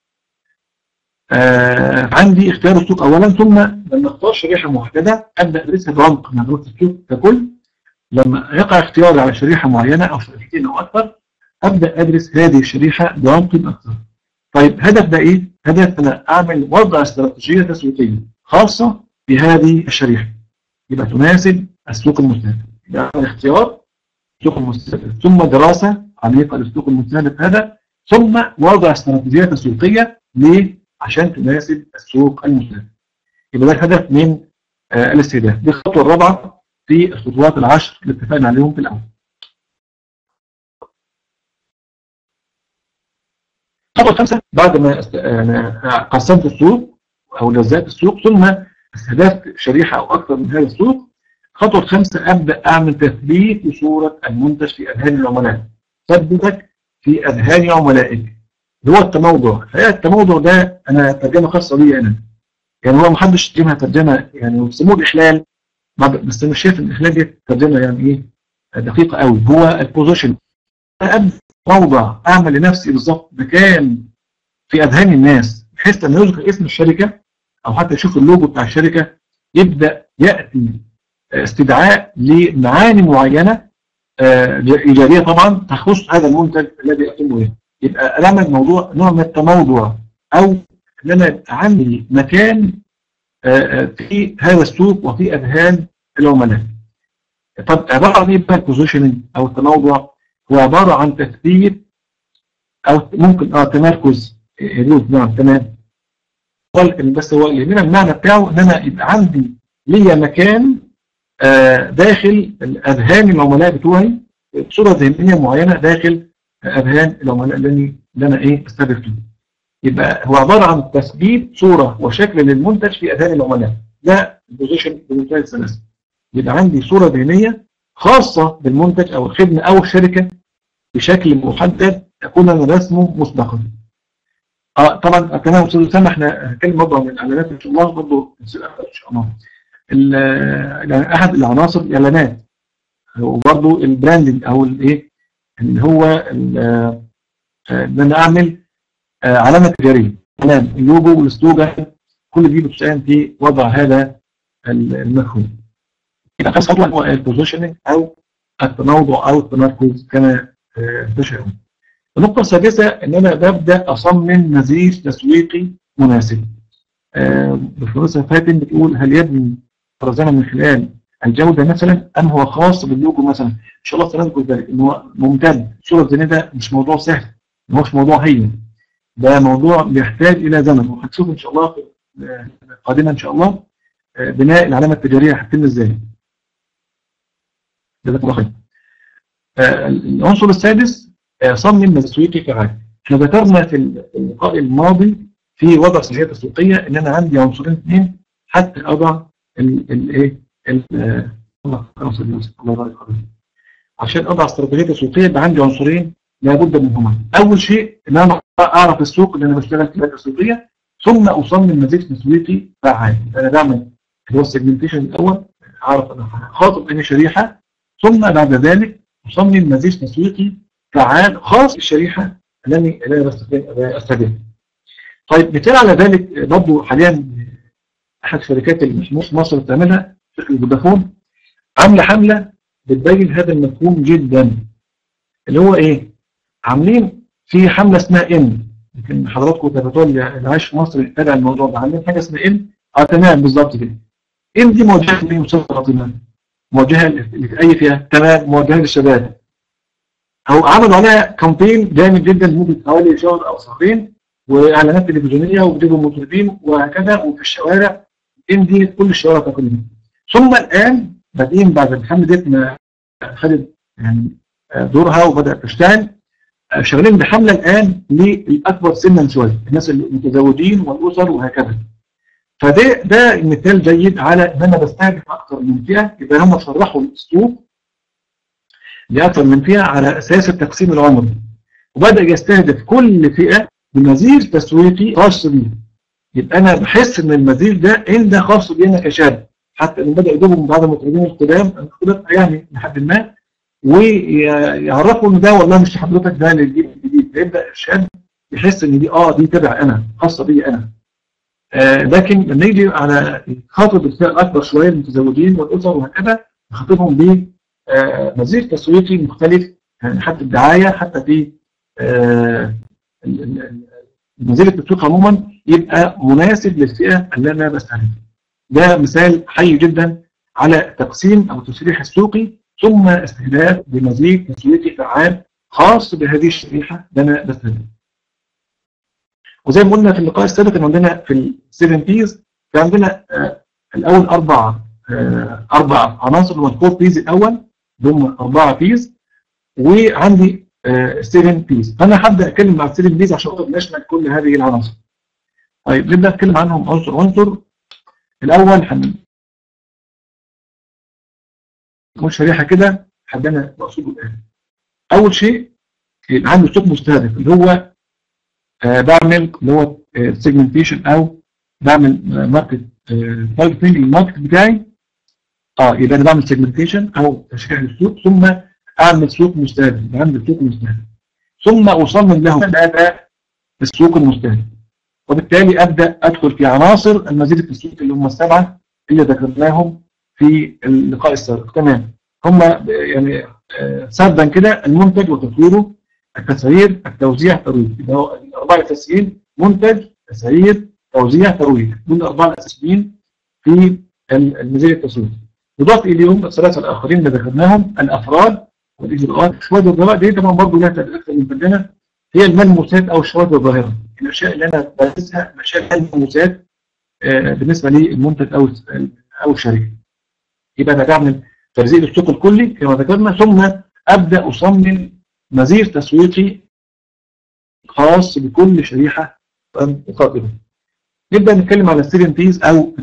عندي اختيار السوق اولا، ثم لما اختار شريحه محدده ابدا ادرسها بعمق من دراسه السوق ككل. لما يقع اختياري على شريحه معينه او شريحتين او اكثر ابدا ادرس هذه الشريحه بعمق اكثر. طيب هدف ده ايه؟ هدف انا اعمل وضع استراتيجيه تسويقيه خاصه بهذه الشريحه يبقى تناسب السوق المستهدف. يبقى اختيار السوق المستهدف ثم دراسه عميقه للسوق المستهدف هذا، ثم وضع استراتيجيه تسويقيه ليه؟ عشان تناسب السوق المستهدف. يبقى ده الهدف من الاستهداف. دي الخطوه الرابعه في الخطوات العشر اللي اتفقنا عليهم في الاول. الخطوه الخامسه بعد ما قسمت السوق او جزأت السوق ثم استهدفت شريحه او اكثر من هذا السوق، الخطوه الخامسه ابدا اعمل تثبيت لصوره المنتج في اذهان العملاء. ثبتك في اذهان عملائك اللي هو التموضع. الحقيقه التموضع ده انا ترجمه خاصه بي انا، يعني هو ما حدش ترجمها ترجمه يعني بيسموه الاحلال، بس انا شايف ان الاحلال دي ترجمه يعني ايه دقيقه قوي. هو البوزيشن، ابدا موضع اعمل لنفسي بالظبط مكان في اذهان الناس بحيث لما يذكر اسم الشركه او حتى يشوف اللوجو بتاع الشركه يبدا ياتي استدعاء لمعاني معينه ايجابيه طبعا تخص هذا المنتج الذي اقوم به. يبقى اعمل موضوع نوع من التموضع، او ان انا يبقى عندي مكان في هذا السوق وفي اذهان العملاء. طب عباره عن ايه بقى البوزيشننج او التموضع؟ هو عباره عن تثبيت او ممكن تمركز. نعم تمام. بس هو اللي هنا المعنى بتاعه ان انا يبقى عندي ليا مكان داخل اذهان العملاء بتوعي بصوره ذهنيه معينه داخل اذهان العملاء اللي انا ايه استهدفته. يبقى هو عباره عن تثبيت صوره وشكل للمنتج في اذهان العملاء. ده البوزيشن بمنتهى السلاسه. يبقى عندي صوره ذهنيه خاصه بالمنتج او الخدمه او الشركه بشكل محدد اكون انا رسمه مسبقا. طبعا تمام استاذ اسامه، احنا هنتكلم برضه عن الاعلانات ان شاء الله برضه ان شاء الله. احد العناصر الاعلانات وبرضه البراندنج او الايه اللي هو ان انا اعمل علامه تجاريه. تمام. اللوجو والسلوجان كل دي بتساهم في وضع هذا المفهوم. يبقى خامس خطوه هو البوزيشننج او التموضع او التمركز كما تشاءون. النقطه السادسه ان انا ببدا اصمم نظير تسويقي مناسب. الباشمهندسه فاتن بتقول هل يبني خرزانه من خلال الجوده مثلا ام هو خاص باللوجو مثلا؟ ان شاء الله سنذكر ذلك ان هو ممتد. الصوره الذهنيه ده مش موضوع سهل، ما هوش موضوع هين، ده موضوع بيحتاج الى زمن، وهتشوف ان شاء الله في قادما ان شاء الله بناء العلامه التجاريه هتتم ازاي. جزاكم الله خير. العنصر السادس صمم تسويقي فعال. احنا ذكرنا في اللقاء الماضي في وضع استراتيجيه تسويقيه ان انا عندي عنصرين اثنين حتى اضع الايه الله يبارك فيك. عشان اضع استراتيجيه تسويقيه يبقى عندي عنصرين لابد منهما. اول شيء ان انا اعرف السوق اللي انا بشتغل فيه تسويقيه، ثم اصمم مزيج تسويقي فعال. انا بعمل اللي هو السيجمنتيشن الاول، اعرف انا خاطب انهي شريحه، ثم بعد ذلك اصمم مزيج تسويقي فعال خاص بالشريحه اللي انا بستهدفها. طيب مثال على ذلك برضه حاليا احد شركات المحمول في مصر بتعملها، شركه فودافون، عامله حمله بتبين هذا المفهوم جدا، اللي هو ايه؟ عاملين في حمله اسمها ان، يمكن حضراتكم تابعتوها اللي عايش في مصر يتابع الموضوع ده، عاملين حاجه اسمها ان. تمام بالظبط كده. ان دي موجهه لمين؟ موجهه لاي فئه؟ تمام، موجهه للشباب. او عملوا عليها كامبين جامد جدا لمده حوالي شهر او شهرين، واعلانات تلفزيونيه وبيجيبوا مطربين وهكذا، وفي الشوارع ان دي كل الشوارع تقريبا. ثم الان بادئين بعد الحمله ديت ما خدت يعني دورها وبدات تشتغل، شغالين بحمله الان للاكبر سنا شويه، الناس المتزوجين والاسر وهكذا. فده مثال جيد على ان انا بستهدف اكثر من فئه، يبقى هم شرحوا الاسلوب لاكثر من فئه على اساس التقسيم العمري، وبدا يستهدف كل فئه بنظير تسويقي خاص بيه. يبقى انا بحس ان النظير ده ان ده خاص بينا كشاب، حتى ان بدا يجيبوا بعض المطربين القدام يعني لحد ما، ويعرفوا ان ده والله مش حضرتك، ده للجيل الجديد. فيبدا الشاب يحس ان دي تبع انا، خاصه بي انا. لكن لما يجي على خاطب الفئه الاكبر شويه، المتزوجين والاسر وهكذا، نخاطبهم بنظير تسويقي مختلف، يعني حتى الدعايه، حتى في نظير التسويق عموما يبقى مناسب للفئه اللي انا بستهدفها. ده مثال حي جدا على تقسيم او التشريح السوقي، ثم استهداف بمزيج تسويقي فعال خاص بهذه الشريحه اللي انا بستهدفها. وزي ما قلنا في اللقاء السابق ان عندنا في ال7 بيز في عندنا الاول اربع عناصر، اللي هو الكور بيز الاول، هم 4 بيز، وعندي 7 بيز. فانا هبدا اتكلم عن 7 بيز عشان اقدر نشمل كل هذه العناصر. طيب نبدا نتكلم عنهم عنصر عنصر. الاول هنقول شريحه كده حدنا مقصوده الان. اول شيء يبقى عندي سوق مستهدف، اللي هو بعمل اللي هو سيجمنتيشن، او بعمل ماركت تارجتنج للماركت بتاعي. يبقى انا بعمل سيجمنتيشن او تشريح للسوق، ثم اعمل سوق مستهدف، بعمل سوق مستهدف، ثم اصمم له هذا السوق المستهدف. وبالتالي ابدا ادخل في عناصر المزيد التسويقي اللي هم ال7 اللي ذكرناهم في اللقاء السابق. تمام، هم يعني سردا كده: المنتج وتطويره، التسعير، التوزيع، الترويج. يبقى هو الاربعه الاساسيين: منتج، تسعير، توزيع، ترويج. دول الاربعه الاساسيين في المزيد التسويقي. يضاف اليهم الثلاثه الاخرين اللي ذكرناهم: الافراد والاجراءات. شويه الجراء دي طبعا برضه لها اكثر من فنانه، هي الملموسات او الشواذ الظاهره، الاشياء اللي انا بدرسها، الاشياء الملموسات بالنسبه للمنتج او الشركه. يبقى انا بعمل ترزيق السوق الكلي كما ذكرنا، ثم ابدا اصمم نظير تسويقي خاص بكل شريحه مقابله. نبدا نتكلم على ال7 بيز او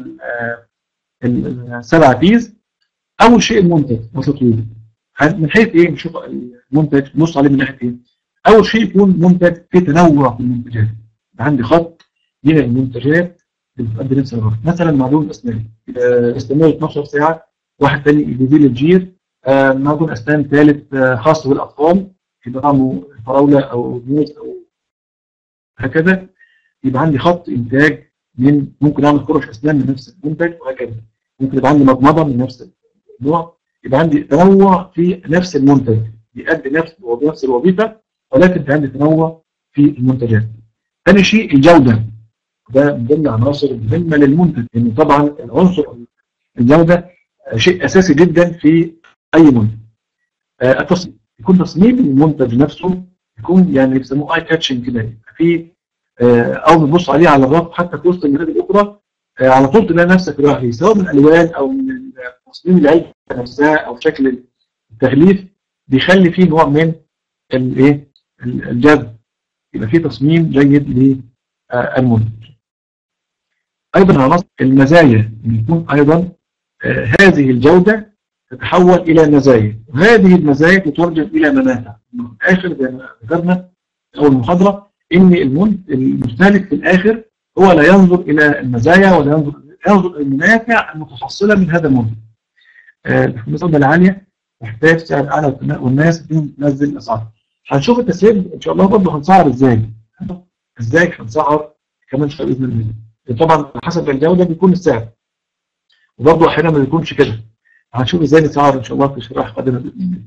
ال7 بيز. اول شيء المنتج وتطويره. من حيث ايه؟ نشوف المنتج نبص عليه من ناحيه ايه. اول شيء يكون منتج في تنوع في المنتجات، عندي خط من المنتجات اللي بتؤدي نفس الغرض. مثلا معجون اسنان استمر 12 ساعه، واحد ثاني بيزيل الجير، معجون اسنان ثالث خاص بالاطفال، يبقى طعمه فراوله او موز او هكذا. يبقى عندي خط انتاج من ممكن اعمل فرش اسنان من نفس المنتج وهكذا. ممكن يبقى عندي مضمضه من نفس النوع، يبقى عندي تنوع في نفس المنتج، بيأدي نفس الوظيفة، ولكن في عندي تنوع في المنتجات. ثاني شيء الجودة، ده من ضمن العناصر المهمة للمنتج، لأن طبعا العنصر الجودة شيء أساسي جدا في أي منتج. التصميم، يكون تصميم المنتج نفسه يكون يعني بيسموه اي كاتشنج كده، في أول ما تبص عليه على الرف حتى في وسط المنتجات الأخرى على طول تلاقي نفسك رايح فيه، سواء من الألوان أو من تصميم العلبة نفسها أو شكل التغليف، بيخلي فيه نوع من الايه الجذب، يبقى فيه تصميم جيد للمنتج. ايضا عناصر المزايا، يكون ايضا هذه الجوده تتحول الى مزايا، وهذه المزايا تترجم الى منافع. في الاخر زي ما ذكرنا في اول محاضره ان المستهلك في الاخر هو لا ينظر الى المزايا ولا ينظر الى المنافع المتحصله من هذا المنتج. الجوده العاليه تحتاج سعر اعلى والناس بتنزل الاسعار. هنشوف التسعير ان شاء الله برضه هنسعر ازاي هنسعر كمان شويه باذن الله. طبعا حسب الجوده بيكون السعر، وبرضه احيانا ما بيكونش كده. هنشوف ازاي نسعر ان شاء الله في شرائح قادمه باذن الله.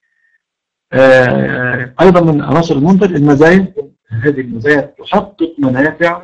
ايضا من عناصر المنتج المزايا، هذه المزايا تحقق منافع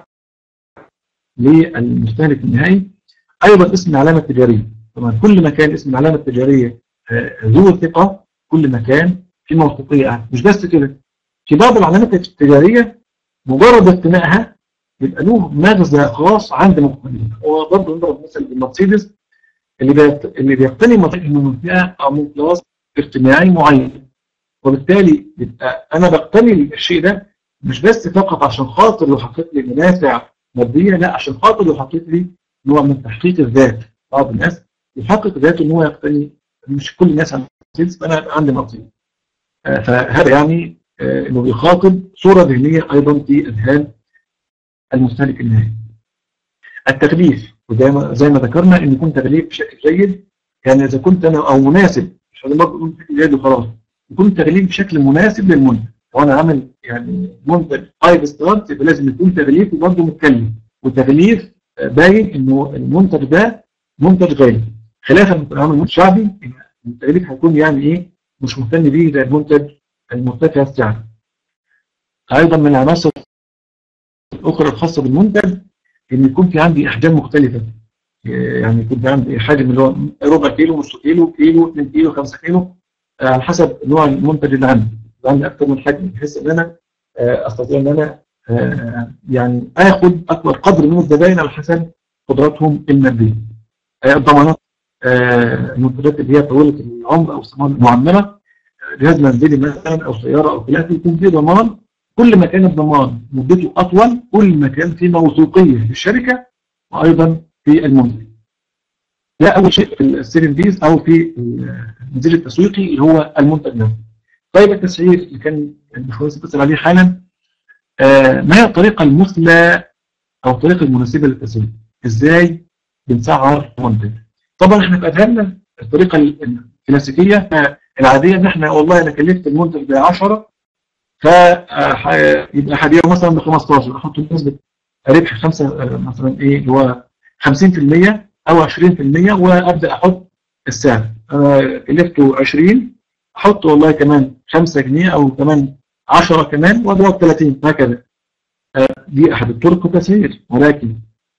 للمستهلك النهائي. ايضا اسم العلامه التجاريه، طبعا كل ما كان اسم العلامه التجاريه ذو ثقه كل ما كان في موثوقيه اعلى. مش بس كده، في بعض العلامات التجاريه مجرد اقتنائها يبقى له مغزى خاص عند المقتنين. هو برضه نضرب مثل بالمرسيدس اللي بيقتني منتج من فئه او من كلاس اجتماعي معين، وبالتالي يبقى انا بقتني الشيء ده مش بس فقط عشان خاطر يحقق لي منافع ماديه، لا عشان خاطر يحقق لي نوع من تحقيق الذات. بعض الناس يحقق ذاته ان هو يقتني، مش كل الناس عندها مرسيدس فانا عندي مرسيدس. فهذا يعني انه بيخاطب صوره ذهنيه ايضا في اذهان المستهلك النهائي. التغليف، وزي ما ذكرنا ان يكون تغليف بشكل جيد، يعني اذا كنت انا او مناسب، مش انا برضه اقول بشكل جيد وخلاص، يكون تغليف بشكل مناسب للمنتج. وانا عامل يعني منتج 5 ستارز يبقى لازم يكون تغليفه برضه متكلف، وتغليف باين انه المنتج ده منتج غالي، خلافا لما يكون عامل منتج شعبي التغليف هيكون يعني ايه مش مهتم بيه زي المنتج المرتفع السعر. ايضا من العناصر الاخرى الخاصه بالمنتج ان يكون في عندي احجام مختلفه، يعني يكون في عندي حجم اللي هو ربع كيلو، نص كيلو، كيلو، 2 كيلو، 5 كيلو، على حسب نوع المنتج اللي عندي. عندي اكثر من حجم بحيث ان انا استطيع ان انا يعني اخذ اكبر قدر من الزبائن على حسب قدراتهم الماديه. الضمانات، المنتجات اللي هي طويله العمر او الصناعه المعمره، جهاز منزلي مثلا او سياره او خلافه، يكون فيه ضمان. كل ما كان الضمان مدته اطول كل ما كان في موثوقيه في الشركه وايضا في المنتج. ده اول شيء في السيلين بيز او في النزيل التسويقي اللي هو المنتج نفسه. طيب التسعير اللي كان الباشمهندس بيسال عليه حالا، ما هي الطريقه المثلى او الطريقه المناسبه للتسعير؟ ازاي بنسعر منتج؟ طبعا احنا في اذهاننا الطريقه الكلاسيكيه العاديه ان احنا والله انا كلفت المنتج ب 10 فيبقى هبيعه مثلا ب 15، احط نسبه ربح 5 مثلا ايه اللي هو 50% او 20%، وابدا احط السعر. انا كلفته 20 احط والله كمان 5 جنيه او كمان 10 كمان واضرب 30 هكذا. دي احد الطرق التسعير، ولكن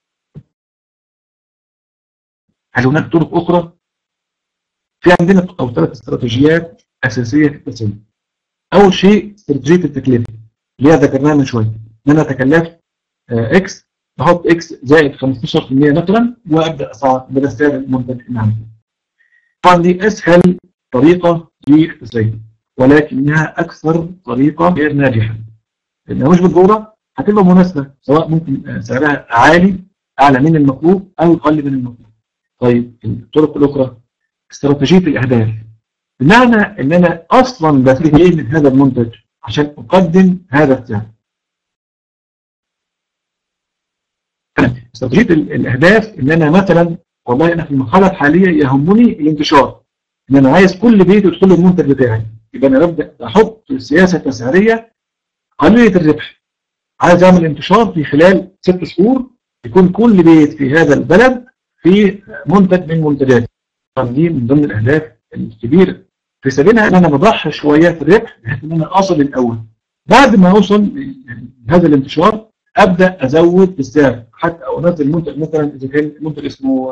هل هناك طرق اخرى؟ في عندنا 3 استراتيجيات اساسيه في التسعير. اول شيء استراتيجيه التكلفه اللي هي ذكرناها من شويه، ان انا تكلفت اكس بحط اكس زائد 15% مثلا وابدا اسعر بدل سعر المنتج اللي عندي. طبعا دي اسهل طريقه للتسعير، ولكنها اكثر طريقه غير ناجحه، لانها مش بالضروره هتبقى مناسبه، سواء ممكن سعرها عالي اعلى من المطلوب او اقل من المطلوب. طيب الطرق الاخرى استراتيجيه الاهداف، بمعنى ان انا اصلا بستفيد ايه من هذا المنتج عشان اقدم هذا السعر. استراتيجيه الاهداف ان انا مثلا والله انا في المرحله الحاليه يهمني الانتشار، ان انا عايز كل بيت يدخل المنتج بتاعي، يبقى انا ببدا احط سياسه تسعيريه قليله الربح. عايز اعمل انتشار في خلال 6 شهور يكون كل بيت في هذا البلد في منتج من منتجاتي. دي من ضمن الاهداف الكبيره في سبيلها ان انا بضحي شويه في الربح بحيث ان انا اصل الاول. بعد ما اوصل لهذا الانتشار ابدا ازود في السعر حتى او انزل منتج مثلا اذا كان منتج اسمه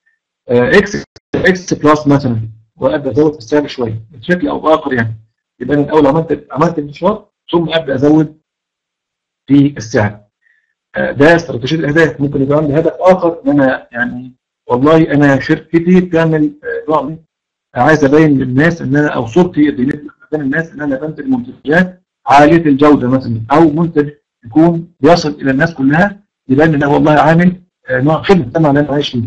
اكس بلس مثلا وابدا ازود في السعر شويه بشكل او باخر يعني. يبقى انا الاول عملت انتشار ثم ابدا ازود في السعر. ده استراتيجيه الاهداف. ممكن يبقى عندي هدف اخر ان انا يعني والله انا شركتي بتعمل نوع عايز ابين للناس ان انا او صورتي قدام الناس ان انا بنتج منتجات عاليه الجوده مثلا او منتج يكون بيصل الى الناس كلها يبان ان انا والله عامل نوع خدمه المجتمع اللي انا عايش فيه.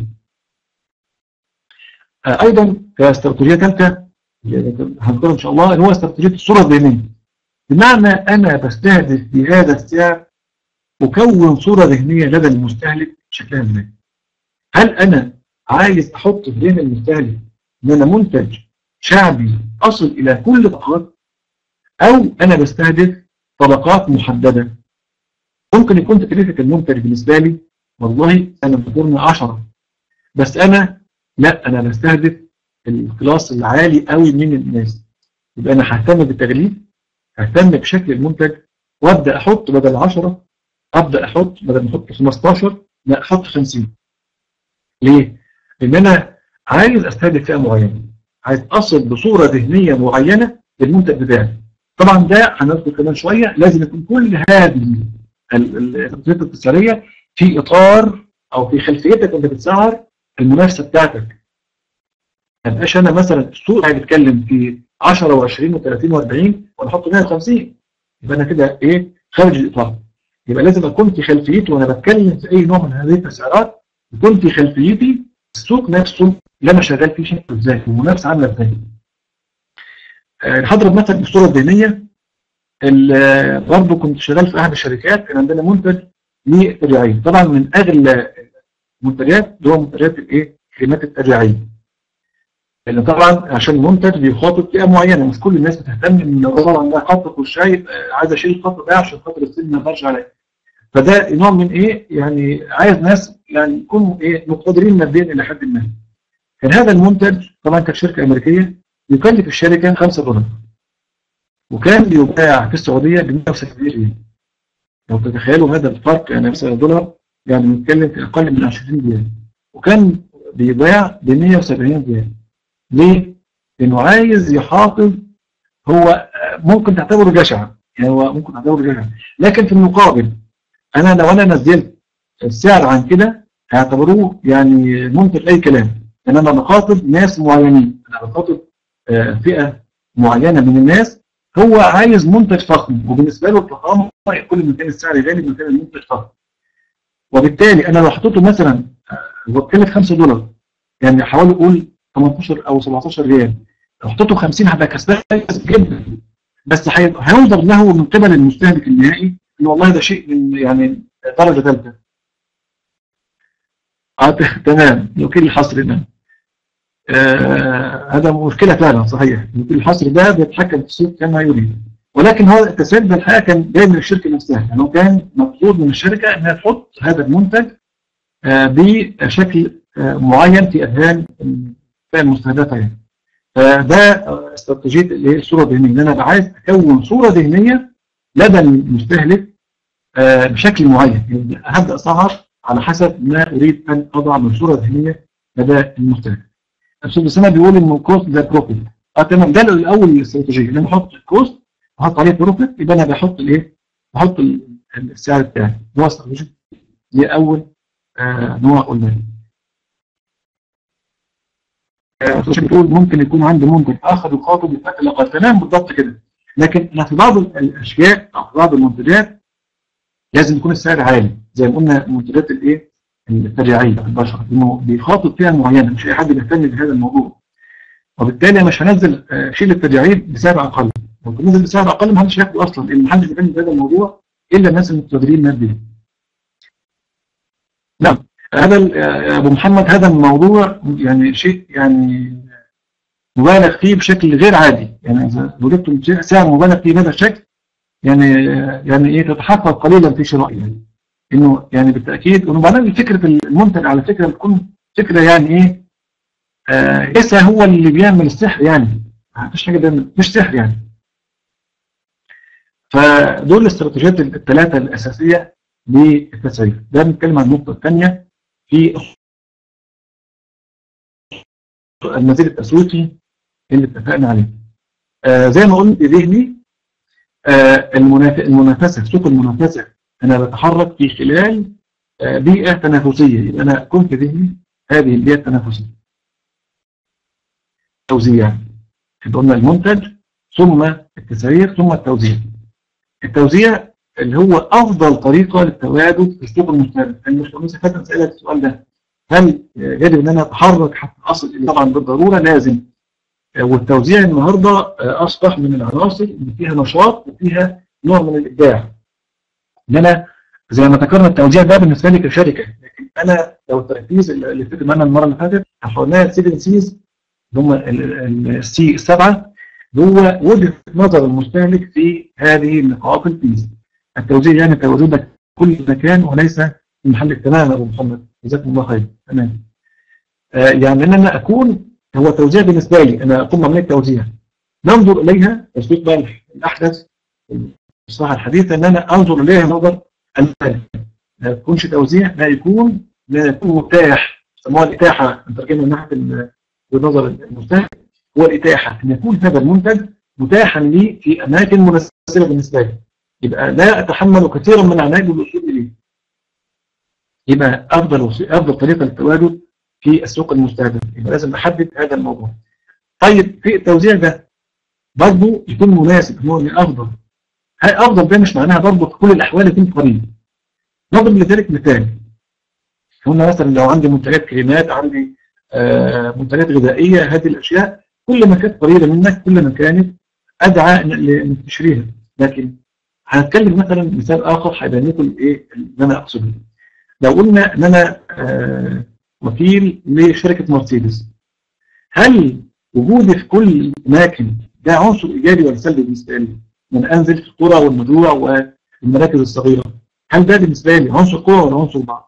ايضا كاستراتيجيه ثالثه هنقول ان شاء الله ان هو استراتيجيه الصوره الذهنيه. بمعنى انا بستهدف بهذا السعر اكون صوره ذهنيه لدى المستهلك شكلها ازاي. هل انا عايز احط في ذهن المستهلك ان انا منتج شعبي اصل الى كل الطبقات او انا بستهدف طبقات محدده؟ ممكن يكون تكلفه المنتج بالنسبه لي والله انا بقول 10 بس انا لا انا بستهدف الكلاس العالي قوي من الناس. يبقى انا ههتم بالتغليف ههتم بشكل المنتج وابدا احط بدل 10 ابدا احط بدل ما احط 15 لا احط 50. ليه؟ لان انا عايز استهدف فئه معينه عايز اصل بصوره ذهنيه معينه للمنتج بتاعي. طبعا ده هنذكر كمان شويه لازم يكون كل هذه الخطوات التسعيريه في اطار او في خلفيتك وانت بتسعر المنافسه بتاعتك. ما يبقاش انا مثلا السوق بيتكلم في 10 و20 و30 و40 وانا احط 150 يبقى انا كده ايه خارج الاطار. يبقى لازم اكون في خلفيتي وانا بتكلم في اي نوع من هذه التسعيرات يكون في خلفيتي السوق نفسه اللي انا شغال فيه شكله ازاي والمنافسه عامله ازاي. هضرب مثلا الصوره الذهنيه برضه كنت شغال في احد الشركات كان عندنا منتج للتجاعيد. طبعا من اغلى المنتجات اللي هو منتجات الايه كريمات التجاعيد لان طبعا عشان منتج بيخاطب فئه معينه مش كل الناس بتهتم ان الرجل عندها خط في الشاي عايز اشيل الخط ده عشان خاطر السن ما يقدرش عليه. فده نوع من ايه يعني عايز ناس يعني يكونوا ايه مقتدرين ماديا الى حد ما. كان هذا المنتج طبعا كانت شركه امريكيه يكلف الشركه $5 وكان بيباع في السعوديه ب 170 ريال. لو تتخيلوا هذا الفرق يعني مثلا دولار يعني بنتكلم في اقل من 20 ريال وكان بيباع ب 170 ريال. ليه؟ لانه عايز يحافظ. هو ممكن تعتبره جشع يعني هو ممكن تعتبره جشع لكن في المقابل لو انا نزلت السعر عن كده هيعتبروه يعني منتج اي كلام. ان انا بخاطب ناس معينين انا بخاطب فئه معينه من الناس هو عايز منتج فخم وبالنسبه له الفخامه كل ما كان السعر غالي ما كان المنتج فخم. وبالتالي انا لو حطيته مثلا هو بكلف $5 يعني حوالي قول 18 او 17 ريال لو حطيته 50 هبقى كسبان جدا بس هينظر له من قبل المستهلك النهائي ان والله ده شيء من يعني درجه ثالثه. تمام وكيل الحصر هنا هذا مشكله فعلا صحيح. وكيل الحصر ده بيتحكم في السوق كما يريد ولكن هو التسريب بالحقيقه كان جاي من الشركه نفسها يعني هو كان مطلوب من الشركه انها تحط هذا المنتج بشكل معين في اذهان الفئه المستهدفه يعني. فده استراتيجيه اللي هي الصوره الذهنيه ان انا عايز اكون صوره ذهنيه لدى المستهلك بشكل معين يعني هبدا اسعر على حسب ما اريد ان اضع من صوره ذهنيه لدى المستهلك. الاستاذ اسامه بيقول انه كوست ذا بروفيت. تمام ده الاول الاستراتيجيه ان انا احط الكوست احط عليه بروفيت يبقى انا بحط الايه؟ بحط السعر بتاعي. هو استراتيجيه دي اول نوع قلنا. بتقول ممكن يكون عندي منتج اخر يخاطب الفئات الاقل. تمام بالضبط كده. لكن انا في بعض الاشياء او في بعض المنتجات لازم يكون السعر عالي زي ما قلنا منتجات الايه التجاعيد البشر انه بيخاطب فئه معينه مش اي حد بيهتم بهذا الموضوع. وبالتالي مش هنزل شيل التجاعيد بسعر اقل. لو نزل بسعر اقل ما حدش هياخده اصلا لان ما حدش بيهتم بهذا الموضوع الا الناس المقتدرين ماديا. نعم هذا ابو محمد هذا الموضوع يعني شيء يعني مبالغ فيه بشكل غير عادي يعني اذا وجدتم سعر مبالغ فيه بهذا الشكل يعني ايه تتحقق قليلا في شرائه يعني انه يعني بالتاكيد وبعدين فكره المنتج على فكره بتكون فكره يعني ايه ليس هو اللي بيعمل السحر يعني، ما فيش حاجه بيعمل، مش سحر يعني. فدول الاستراتيجيات الثلاثه الاساسيه للتسعير. ده بنتكلم عن النقطه الثانيه في النظير التسويقي اللي اتفقنا عليه. زي ما قلت ذهني، المنافسه، سوق المنافسه، انا بتحرك في خلال بيئه تنافسيه، يبقى انا اكون في ذهني هذه البيئه التنافسيه. توزيع، قلنا المنتج ثم التسعير ثم التوزيع. التوزيع اللي هو افضل طريقه للتواجد في السوق المستهدف. المشكله فاتت اسالك السؤال ده، هل يجب ان انا اتحرك حتى اصل الى؟ طبعا بالضروره لازم. والتوزيع النهارده اصبح من العناصر اللي فيها نشاط وفيها نوع من الابداع. ان انا زي ما ذكرنا التوزيع ده بالنسبه لي كشركه، لكن انا لو التركيز اللي فات معانا المره اللي فاتت حولناها 7 سيز اللي هم السي السبعه، هو وجهه نظر المستهلك في هذه النقاط الفيز. التوزيع يعني تواجدك كل مكان وليس في محلك. تمام يا ابو محمد، جزاكم الله خير. تمام. يعني ان انا اكون، هو توزيع بالنسبه لي انا اقوم بعمليه توزيع ننظر اليها تسويق بقى الاحدث الصراحه الحديثه، ان انا انظر اليها نظر المالي. ما يكونش توزيع، لا يكون متاح، يسموها الاتاحه نترجمها من ناحيه ونظر المستهلك، هو الاتاحه، ان يكون هذا المنتج متاحا لي في اماكن مناسبه بالنسبه لي، يبقى لا اتحمل كثيرا من العناء بالوصول اليه. يبقى افضل طريقه للتواجد في السوق المستهدف، يبقى لازم احدد هذا الموضوع. طيب في التوزيع ده برضه يكون مناسب، هو اللي افضل. هاي افضل ده مش معناها برضه في كل الاحوال يكون قريب. نضرب لذلك مثال، قلنا مثلا لو عندي منتجات كريمات، عندي منتجات غذائيه، هذه الاشياء كل ما كانت قريبه منك كل ما كانت ادعى انك تشتريها. لكن هنتكلم مثلا مثال اخر هيبين لكم ايه اللي انا اقصده. لو قلنا ان انا وكيل لشركه مرسيدس، هل وجودي في كل الاماكن ده عنصر ايجابي ولا سلبي بالنسبه لي؟ من انزل في القرى والنجوع والمراكز الصغيره، هل ده بالنسبه لي عنصر قوه ولا عنصر ضعف؟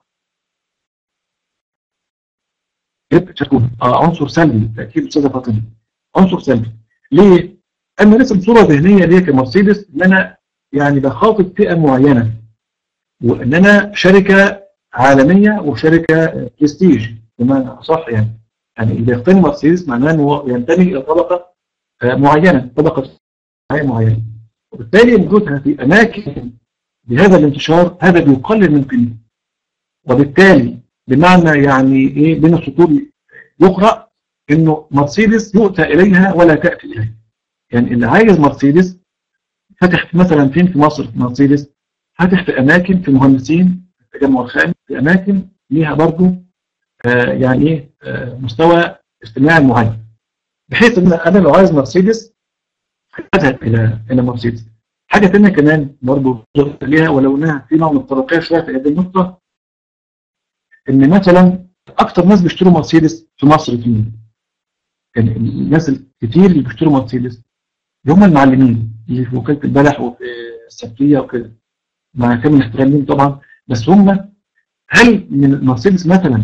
تكون عنصر سلبي بالتاكيد استاذه فاطمه، عنصر سلبي. ليه؟ انا رسم صوره ذهنيه ليا كمرسيدس ان انا يعني بخاطب فئه معينه، وان انا شركه عالميه وشركه برستيج بمعنى اصح يعني اللي يقتني مرسيدس معناه انه ينتمي الى طبقه معينه، طبقه معينه، وبالتالي وجودها في اماكن بهذا الانتشار هذا بيقلل من قيمته. وبالتالي بمعنى يعني ايه بين السطور يقرأ انه مرسيدس يؤتى اليها ولا تأتي اليها. يعني اللي عايز مرسيدس فتح مثلا فين في مصر مرسيدس، فتح في اماكن في مهندسين في التجمع الخامس، في اماكن ليها برضه يعني ايه مستوى اجتماعي معين، بحيث ان انا لو عايز مرسيدس اذهب الى مرسيدس. حاجه ثانيه كمان برضه ليها ولو انها في نوع من الطرقيه شويه في هذه النقطه، ان مثلا اكثر ناس بيشتروا مرسيدس في مصر فين؟ يعني الناس الكتير اللي بيشتروا مرسيدس اللي هم المعلمين اللي في وكاله البلح وفي السبتيه وكده، مع كامل احترام لهم طبعا، بس هم هل من مرسيدس مثلا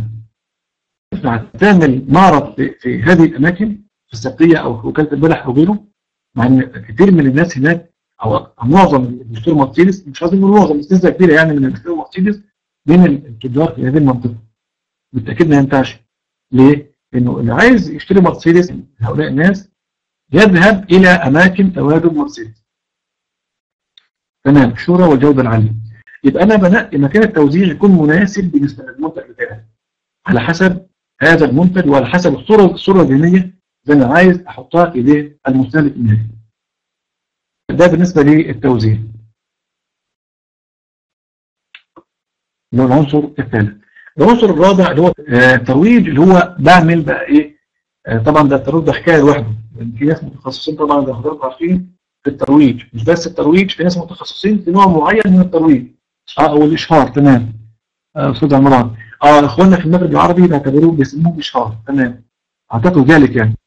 تعمل معرض في هذه الاماكن في السبتيه او في وكاله البلح او غيره؟ مع ان كثير من الناس هناك او معظم اللي بيشتروا مرسيدس، مش لازم معظم، بس نسبه كبيره يعني من اللي بيشتروا مرسيدس من التجار في هذه المنطقه. بالتاكيد ما ينفعش. ليه؟ لانه اللي عايز يشتري مرسيدس هؤلاء الناس يذهب الى اماكن تواجد مرسيدس. تمام، الشهره والجوده العاليه. يبقى انا بنقي مكان التوزيع يكون مناسب بالنسبه للمنتج بتاعي على حسب هذا المنتج وعلى حسب الصوره الذهنيه اللي انا عايز احطها في ايدين المستهلك النهائي. ده بالنسبه للتوزيع. اللي هو العنصر الثالث. العنصر الرابع اللي هو الترويج، اللي هو بعمل بقى ايه؟ طبعا ده الترويج ده حكايه لوحده، لان في ناس متخصصين طبعا زي ما حضراتكم عارفين في الترويج، مش بس الترويج، في ناس متخصصين في نوع معين من الترويج او الاشهار. تمام استاذ عمران، اخواننا في المغرب العربي بيعتبروه بيسموه اشهار. تمام، اعتقد ذلك يعني.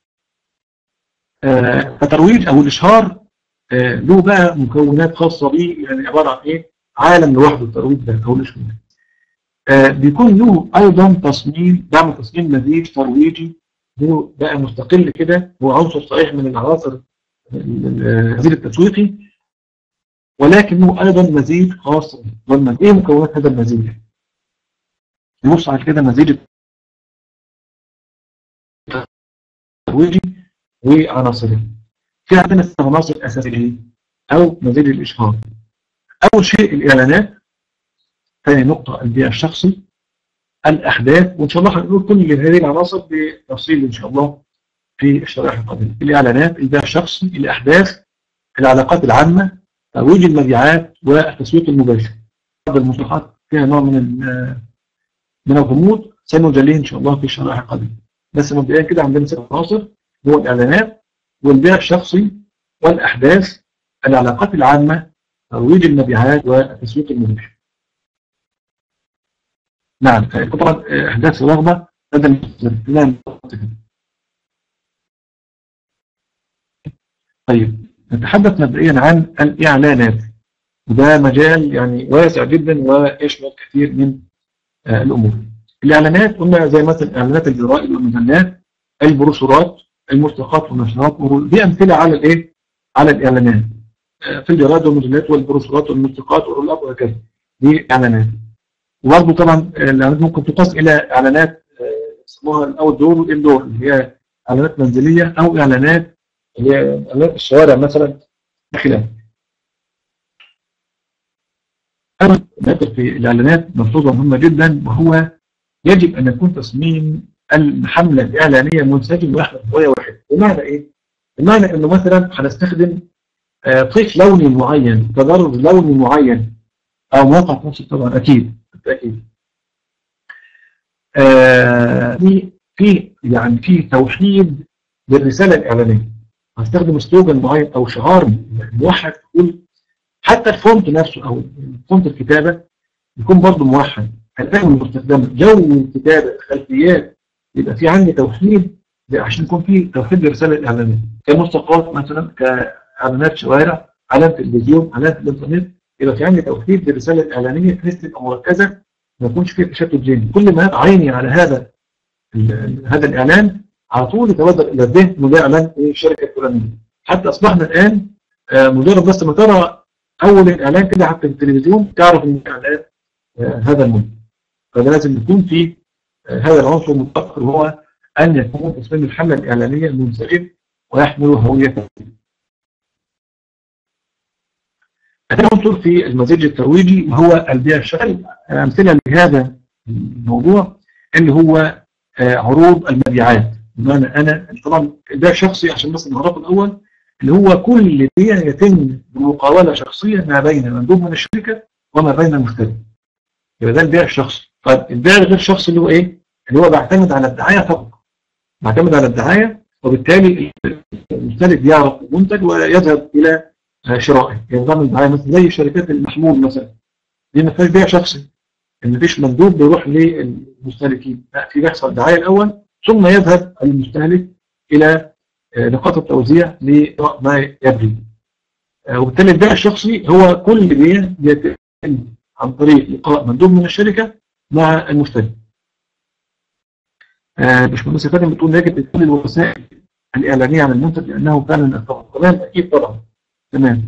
الترويج او الاشهار له بقى مكونات خاصه به، يعني عباره عن ايه؟ عالم لوحده الترويج ده او الاشهار. بيكون له ايضا تصميم، بعمل تصميم مزيج ترويجي هو بقى مستقل كده، هو عنصر صحيح من العناصر المزيد التسويقي، ولكنه ايضا مزيد خاص. ايه مكونات هذا المزيد؟ نبص على كده مزيد الترويجي وعناصره. في عندنا 6 عناصر اساسيه او مزيد الاشهار. اول شيء الاعلانات، ثاني نقطه البيع الشخصي، الاحداث، وان شاء الله هنقول كل هذه العناصر بتفصيل ان شاء الله في الشرائح القادمه. الاعلانات، البيع الشخصي، الاحداث، العلاقات العامه، ترويج المبيعات، والتسويق المباشر. بعض المصطلحات فيها نوع من الغموض سنجليه ان شاء الله في الشرائح القادمه. بس مبدئيا كده عندنا 6 عناصر، هو الاعلانات والبيع الشخصي والاحداث، العلاقات العامه، ترويج المبيعات، والتسويق المباشر. نعم، طبعا احداث الرغبه هذا الكلام. طيب نتحدث مبدئيا عن الاعلانات، وده مجال يعني واسع جدا ويشمل كثير من الامور. الاعلانات قلنا زي مثلا اعلانات الجرائد والمجلات، البروشورات، الملصقات والنشرات، دي امثله على الايه؟ على الاعلانات في الجرائد والمجلات والبروشورات والملصقات والرولات وهكذا، دي اعلانات. وبرضه طبعا الاعلانات ممكن تقاس الى اعلانات يسموها الاوت دور والاندور، اللي هي اعلانات منزليه او اعلانات اللي هي اعلانات الشوارع مثلا بخلاف. في الاعلانات ملحوظه مهمه جدا، وهو يجب ان يكون تصميم الحمله الاعلانيه منسجم واحد هويه واحد. بمعنى ايه؟ بمعنى انه مثلا هنستخدم طيف لوني معين، تدرج لوني معين، او موقع تواصل طبعا اكيد بالتاكيد. في توحيد للرساله الاعلانيه. هستخدم سلوجان معين او شعار موحد، تقول حتى الفونت نفسه او فونت الكتابه يكون برضه موحد، الالوان المستخدمه، جو الكتابه، الخلفيات، يبقى في عندي توحيد عشان يكون في توحيد للرساله الاعلانيه. كملصقات مثلا، كاعلانات شوارع، اعلان تلفزيون، اعلان الانترنت، يبقى في عندي توحيد للرساله الاعلانيه بحيث تبقى مركزه، ما يكونش فيها تشتت ذهني. كل ما عيني على هذا الاعلان على طول يتبادر الى الذهن انه ده اعلان الشركه الفلانيه. حتى اصبحنا الان مجرد بس ما ترى اول الاعلان كده حتى في التلفزيون تعرف ان الاعلان هذا المنتج. فده لازم يكون في هذا العنصر المتأخر، هو ان يكون تصميم الحمله الاعلانيه منسجم ويحمل هويه. هذا عنصر في المزيج الترويجي وهو البيع الشخصي. امثله لهذا الموضوع اللي هو عروض المبيعات. بمعنى انا طبعا البيع الشخصي عشان بس نعرفه الاول، اللي هو كل بيع يتم بمقاوله شخصيه ما بين مندوب من الشركه وما بين المشتري. يبقى ده البيع الشخصي. طيب البيع الغير شخصي اللي هو ايه؟ اللي هو بيعتمد على الدعايه فقط. بيعتمد على الدعايه، وبالتالي المستهلك بيعرف المنتج ويذهب الى شرائه. يعني نظام الدعايه مثلا زي شركات المحمول مثلا، دي ما فيهاش بيع شخصي، ان مفيش مندوب بيروح للمستهلكين، لا، في بيحصل دعايه الاول ثم يذهب المستهلك الى نقاط التوزيع لشراء ما يبغي. وبالتالي البيع الشخصي هو كل بيع يتم عن طريق لقاء مندوب من الشركه مع المستهلك. باشمهندس فاتن بتقول يجب كل الوسائل الاعلانيه عن المنتج لانه فعلا تمام، اكيد طبعا تمام.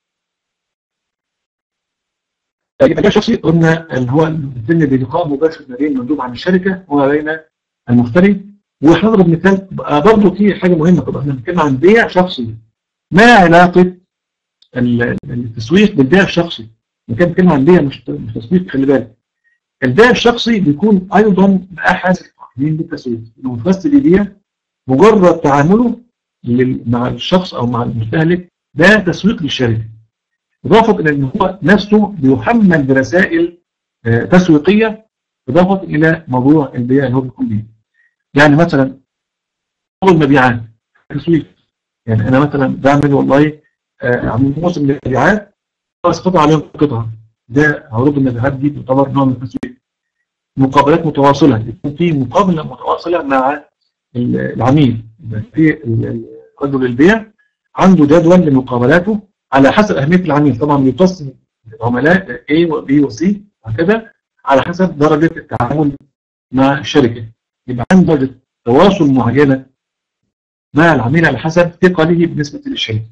البيع الشخصي قلنا اللي هو يتم بلقاء مباشر ما بين مندوب عن الشركه وما بين المشتري. وهنضرب مثال برضه في حاجه مهمه. طبعا احنا بنتكلم عن بيع شخصي، ما علاقه التسويق بالبيع الشخصي؟ كان بنتكلم عن بيع مش تسويق. خلي بالك البيع الشخصي بيكون ايضا احد القائمين بالتسويق، انه بس بيبيع مجرد تعامله مع الشخص او مع المستهلك ده تسويق للشركه، اضافه الى ان هو نفسه بيحمل برسائل تسويقيه اضافه الى موضوع البيع اللي هو بيكون بيه. يعني مثلا عروض المبيعات تسويق. يعني انا مثلا بعمل والله عامل موسم للمبيعات، بس قطع عليهم قطعه، ده عروض المبيعات دي تعتبر نوع من التسويق. مقابلات متواصله، يكون في مقابله متواصله مع العميل. في رجل البيع عنده جدول لمقابلاته على حسب اهميه العميل، طبعا يقسم العملاء A و B و C وهكذا على حسب درجه التعامل مع الشركه. يبقى عنده درجه تواصل معينه مع العميل على حسب ثقله بالنسبه للشركه.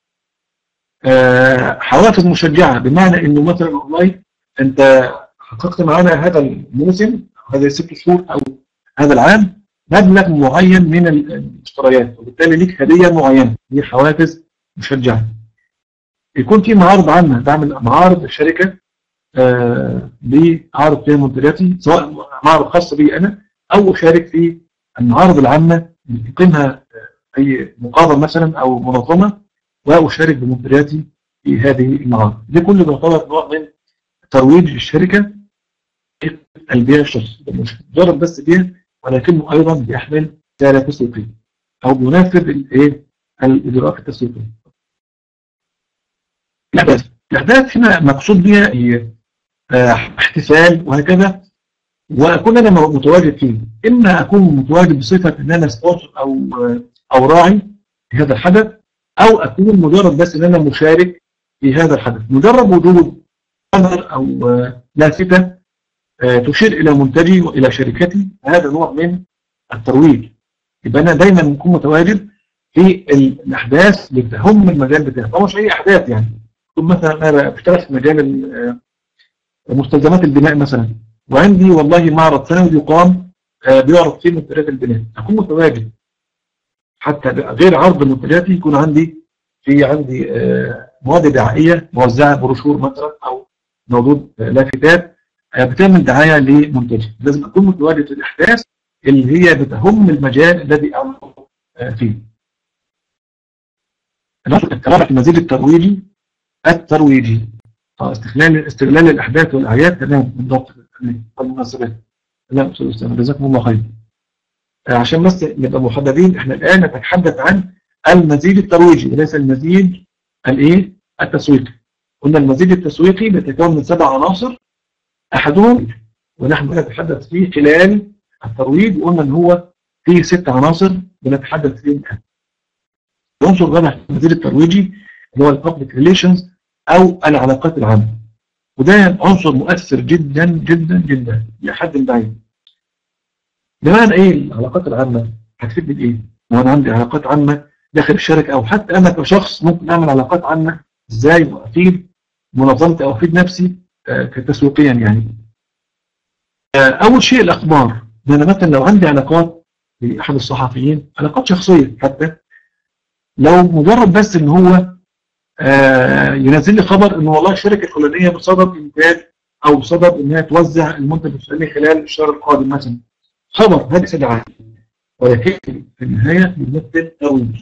حوافز مشجعه، بمعنى انه مثلا والله انت حققت معانا هذا الموسم، هذا 6 شهور او هذا العام، مبلغ معين من المشتريات، وبالتالي ليك هديه معينه. دي حوافز مشجعه. يكون في معارض عامه، بعمل معارض الشركه بعرض فيها منتجاتي، سواء معرض خاص بي انا او اشارك في المعارض العامه اللي تقيمها اي مقاضى مثلا او منظمه، واشارك بمنتجاتي في هذه المعارض. دي كله بيعتبر نوع من ترويج الشركه البيع الشخصي، مش مجرد بس بيع، ولكنه ايضا بيحمل رساله تسويقيه او بينفذ الاجراءات التسويقيه. الاهداف هنا مقصود بها احتفال وهكذا، واكون انا متواجد فيه، اما اكون متواجد بصفه ان انا سبونسر او راعي في هذا الحدث، او اكون مجرد بس ان انا مشارك في هذا الحدث. مجرد وجود بانر او لافته تشير الى منتجي والى شركتي، هذا نوع من الترويج. يبقى انا دايما بكون متواجد في الاحداث اللي بتهم المجال بتاعي. طبعا مش اي احداث، يعني يكون مثلا انا بشتغل في مجال مستلزمات البناء مثلا، وعندي والله معرض سنوي يقام بيعرض فيه منتجات البناء، اكون متواجد. حتى غير عرض منتجاتي يكون عندي مواد دعائيه موزعه، بروشور مثلا او موجود لافتات بتعمل دعايه لمنتجي. لازم اكون متواجد في الاحداث اللي هي بتهم المجال الذي اعمل فيه. الرابع المزيد الترويجي استغلال الاحداث والاعياد. تمام، بالضبط، المناسبات. لا استاذ اسامه جزاكم الله خير. عشان بس نبقى محددين، احنا الان نتحدث عن المزيد الترويجي وليس المزيد التسويقي. قلنا المزيد التسويقي بيتكون من 7 عناصر احدهم، ونحن نتحدث فيه خلال الترويج، وقلنا ان هو فيه 6 عناصر بنتحدث فيهم الان. العنصر الرابع في المزيد الترويجي اللي هو البابليك ريليشنز او العلاقات العامه، وده عنصر مؤثر جدا جدا جدا لحد بعيد. بمعنى ايه العلاقات العامه؟ هتفيدني بايه؟ وانا عندي علاقات عامه داخل الشركه، او حتى انا كشخص ممكن اعمل علاقات عامه ازاي وافيد منظمتي او افيد نفسي تسويقيا يعني. اول شيء الاخبار. انا مثلا لو عندي علاقات باحد الصحفيين، علاقات شخصيه حتى، لو مجرد بس ان هو ينزل لي خبر ان والله الشركه الفلانيه بصدد انتاج او بصدد انها توزع المنتج الفلاني خلال الشهر القادم مثلا، خبر هذه سلعه، ولكن في النهايه بيمثل ترويج،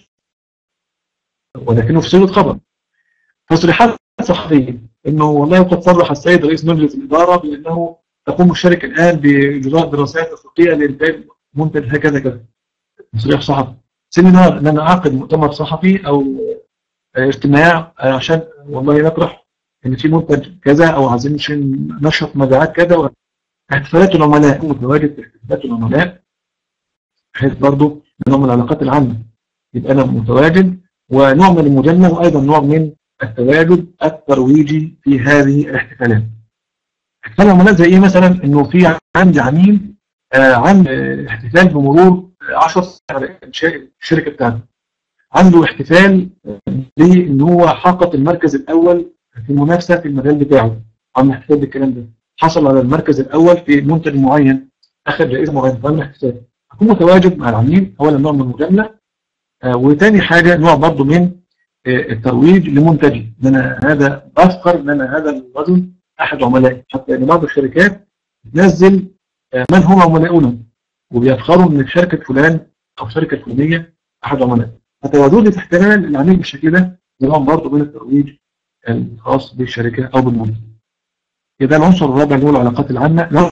ولكنه في صيغه خبر. تصريحات صحفيه انه والله قد صرح السيد رئيس مجلس الاداره بانه تقوم الشركه الان باجراء دراسات تسويقيه لانتاج منتج هكذا كذا. تصريح صحفي. سيمينار، ان انا اعقد مؤتمر صحفي او اجتماع عشان والله نطرح ان في منتج كذا، او عايزين نشرح مبيعات كذا. احتفالات العملاء، متواجد في احتفالات العملاء، بحيث برضه نوع من العلاقات العامه. يبقى انا متواجد، ونوع من المجامله، وايضا نوع من التواجد الترويجي في هذه الاحتفالات. احتفال العملاء زي ايه مثلا؟ انه في عندي عميل عن احتفال بمرور 10 سنين على انشاء الشركه بتاعته، عنده احتفال بان هو حقق المركز الاول في منافسه في المجال بتاعه، عمل احتفال بالكلام ده، حصل على المركز الاول في منتج معين، اخذ جائزه معينه، عمل احتفال. اكون متواجد مع العميل، اولا نوع من المجامله، وثاني حاجه نوع برضه من الترويج لمنتجي، ان انا هذا بفخر ان انا هذا الرجل احد عملائي، حتى ان بعض الشركات بتنزل من هم عملاؤنا وبيفخروا ان شركه فلان او شركه فلانيه احد عملائي. فتواجدي في احتمال العميل بالشكل ده نوع برضه من الترويج الخاص بالشركه او بالمنتج. ده العنصر الرابع اللي هو العلاقات العامه.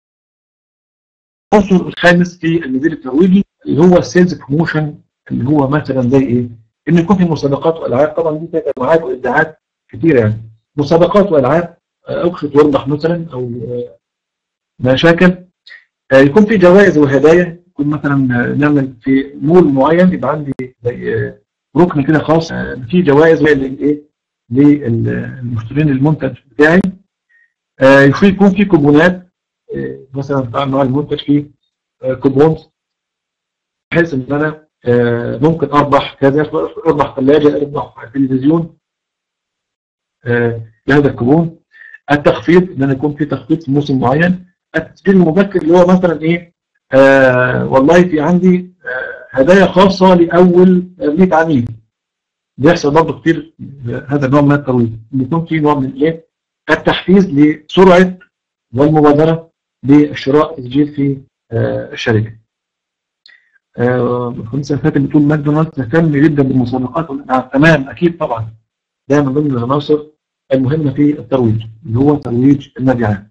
العنصر الخامس في المدير الترويجي اللي هو السيلز بروموشن، اللي هو مثلا زي ايه؟ ان يكون في مسابقات والعاب. طبعا دي فيها تنوعات وابداعات كثيره يعني. مسابقات والعاب، اقصد توضح مثلا او مشاكل، يكون في جوائز وهدايا. يكون مثلا نعمل في مول معين، يبقى عندي زي ركن كده خاص في جوائز للمشترين المنتج بتاعي. يكون في كوبونات، مثلا بتاع نوع المنتج فيه كوبونز بحيث ان انا ممكن اربح كذا، اربح ثلاجه، اربح تلفزيون لهذا الكوبون. التخفيض ان انا يكون في تخفيض في موسم معين. التسجيل المبكر اللي هو مثلا ايه، والله في عندي هدايا خاصه لاول 100 عميل. بيحصل برضه كتير هذا النوع من الترويج، بيكون في نوع من ايه التحفيز لسرعه والمبادره بالشراء تسجيل في الشركه. الخميس اللي فات بتقول ماكدونالدز تهتم جدا بالمسابقات. تمام، اكيد طبعا، ده من ضمن العناصر المهمه في الترويج اللي هو ترويج المبيعات.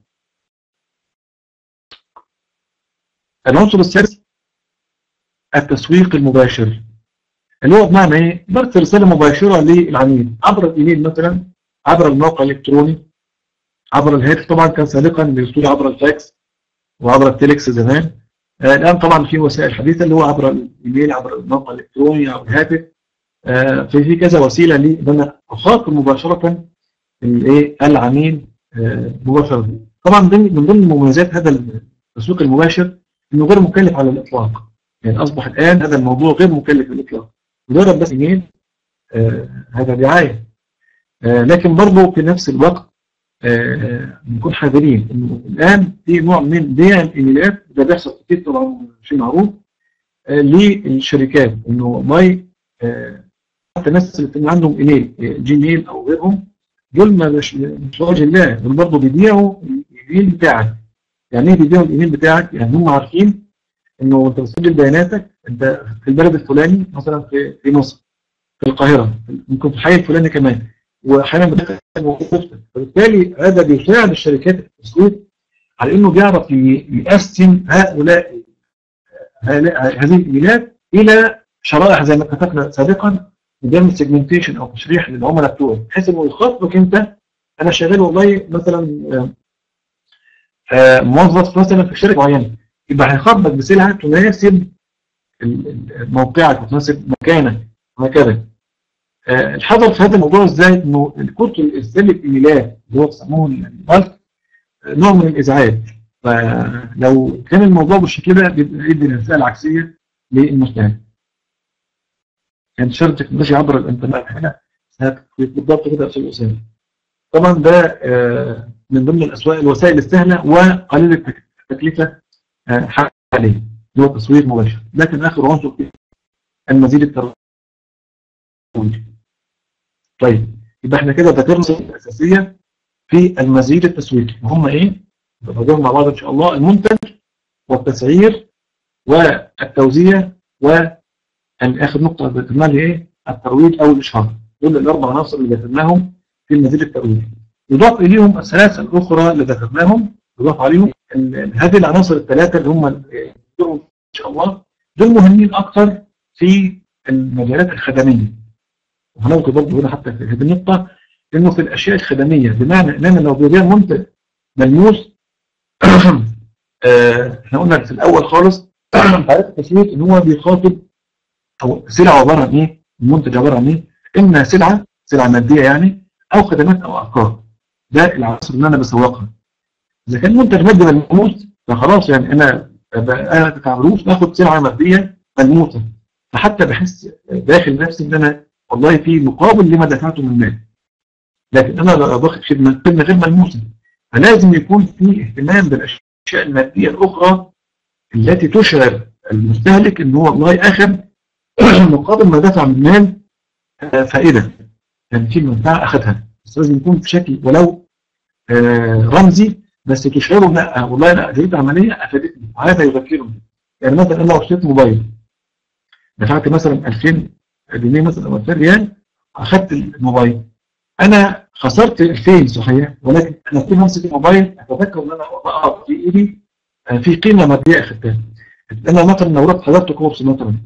العنصر السادس التسويق المباشر، اللي هو بمعنى ايه؟ برسل رساله مباشره للعميل عبر الايميل مثلا، عبر الموقع الالكتروني، عبر الهاتف. طبعا كان سابقا بيرسلوا عبر الفاكس وعبر التليكس زمان. الان طبعا في وسائل حديثه اللي هو عبر الايميل، عبر الموقع الالكتروني او الهاتف. في كذا وسيله ان انا اخاطب مباشره الايه العميل مباشره. طبعا من ضمن مميزات هذا التسويق المباشر انه غير مكلف على الاطلاق. يعني اصبح الان هذا الموضوع غير مكلف على الاطلاق، مجرد بس ايميل هذا دعايه. لكن برضه في نفس الوقت نكون حذرين انه الان في نوع من بيع الايميلات، ده بيحصل كتير طبعا، شيء معروف للشركات، انه والله حتى الناس اللي عندهم ايميل جيميل او غيرهم، دول مش لوجه الله، دول برضه بيبيعوا الايميل بتاعك. يعني ايه بيبيعوا الايميل بتاعك؟ يعني هم عارفين انه انت بتسجل بياناتك، انت في البلد الفلاني مثلا في مصر، في القاهره، ممكن في الحي الفلاني كمان، واحيانا بتدخل وظيفتك. فبالتالي هذا بيساعد الشركات التسويق على انه بيعرف يقسم هذه الايميلات الى شرائح زي ما اتفقنا سابقا، بيعمل سيجمنتيشن او تشريح للعملاء بتوعه، بحيث انه يخاطبك انت. انا شغال والله مثلا موظف مثلا في شركه معينه، يبقى هيخاطبك بسلعه تناسب موقعك وتناسب مكانك وهكذا. الحذر في هذا الموضوع ازاي؟ انه كتر ارسال الايميلات اللي هو بيسموه البلك نوع من الازعاج. فلو كان الموضوع بالشكل ده بيبقى يدي رساله عكسيه للمستهلك. يعني شرطك ماشي عبر الانترنت هنا بالضبط كده يا استاذ اسامه. طبعا ده من ضمن الوسائل السهله وقليله التكلفه حاليا، اللي هو تسويق مباشر. لكن اخر عنصر في المزيد الترويجي. طيب يبقى احنا كده ذكرنا الاساسيه في المزيد التسويقي، وهم ايه؟ نراجعهم مع بعض ان شاء الله: المنتج والتسعير والتوزيع، واخر نقطه ذكرناها اللي ايه؟ الترويج او الاشهار. دول الاربع عناصر اللي ذكرناهم في المزيد الترويجي. يضاف اليهم الثلاثه الاخرى اللي ذكرناهم، يضاف عليهم هذه العناصر الثلاثه اللي هم ان شاء الله دول مهمين اكثر في المجالات الخدميه. وهنوضح برضه هنا حتى في هذه النقطه انه في الاشياء الخدميه، بمعنى ان انا لو ببيع منتج ملموس احنا قلنا في الاول خالص تعريف التسويق ان هو بيخاطب او سلعه عباره عن ايه؟ المنتج عباره عن ايه؟ اما سلعه ماديه يعني، او خدمات او افكار. ده العناصر اللي انا بسوقها. اذا كان منتج مادي ملموس فخلاص، يعني انا كعروس باخد سلعه ماديه ملموسه، فحتى بحس داخل نفسي ان انا والله في مقابل لما دفعته من مال. لكن انا لو باخد خدمه غير ملموسه، فلازم يكون في اهتمام بالاشياء الماديه الاخرى التي تشعر المستهلك ان هو والله اخذ مقابل ما دفع من مال فائده، يعني في منفعه اخذها، بس لازم يكون بشكل ولو رمزي، بس تشعره لا والله انا اجريت عمليه افادتني، وهذا يذكرني. يعني مثلا انا لو اشتريت موبايل دفعت مثلا 2000 جنيه مثلا او 2000 ريال، اخذت الموبايل، انا خسرت 2000 صحيح، ولكن انا كل ما امسك الموبايل اتذكر ان انا في ايدي في قيمه ماديه اخذتها. انا مثلا لو رحت حضرت كورس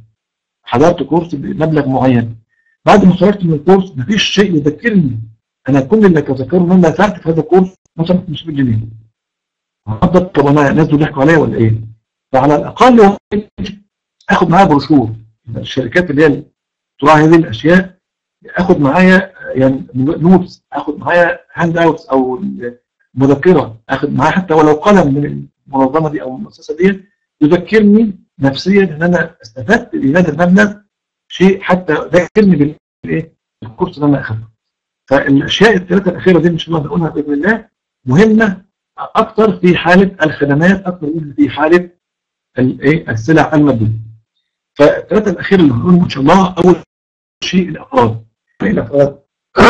بمبلغ معين، بعد ما خرجت من الكورس مفيش شيء يذكرني. انا كل اللي اتذكره ان انا دفعت في هذا الكورس مثلا 500 جنيه. طب انا الناس دول ضحكوا عليا ولا ايه؟ فعلى الاقل اخد معايا بروشور. الشركات اللي هي تراعي هذه الاشياء اخد معايا يعني نوتس، اخد معايا هاند اوتس او مذكره، اخد معايا حتى ولو قلم من المنظمه دي او المؤسسه دي يذكرني نفسيا ان انا استفدت بهذا المبلغ شيء حتى ذكرني بالايه الكورس اللي انا اخذته. فالاشياء الثلاثه الاخيره دي ان شاء الله هنقولها باذن الله مهمه اكثر في حاله الخدمات اكثر من في حاله الايه السلع الماديه. فالثلاثه الاخيره اللي هنقولهم ان شاء الله، اول شيء الافراد. الافراد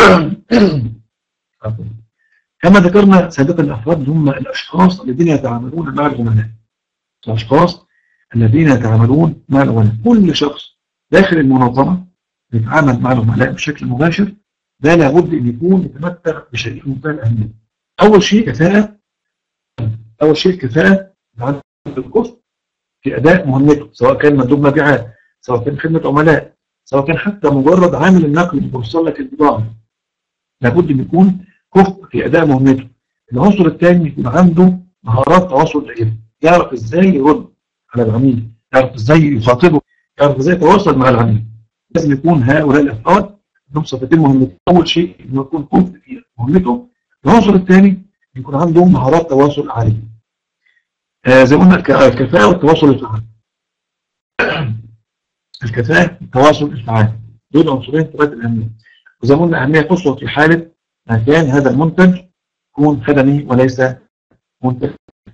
كما ذكرنا سابقا الافراد هم الاشخاص الذين يتعاملون مع العملاء. الاشخاص الذين يتعاملون مع العملاء، كل شخص داخل المنظمه يتعامل مع العملاء بشكل مباشر، ده لابد ان يكون يتمتع بشيء في منتهى الاهميه. اول شيء كفاءه، اول شيء كفاءه عند الكفء في اداء مهمته، سواء كان مندوب مبيعات، سواء كان خدمه عملاء، سواء كان حتى مجرد عامل النقل اللي بيوصل لك البضاعه، لابد ان يكون كفء في اداء مهمته. العنصر الثاني يكون عنده مهارات تواصل جيده، يعرف ازاي يرد على العميل، يعرف ازاي يخاطبه، يعرف ازاي يتواصل مع العميل. لازم يكون هؤلاء الافراد عندهم صفتين مهمتين، اول شيء انه يكون كفء في مهمته، العنصر الثاني يكون عندهم مهارات تواصل عاليه. زي ما قلنا الكفاءه والتواصل الفعال. الكفاءه والتواصل الفعال دول عنصرين ثلاثه الاهميه، وزي ما قلنا اهميه قصوى في حاله ما كان هذا المنتج يكون خدمي وليس منتج.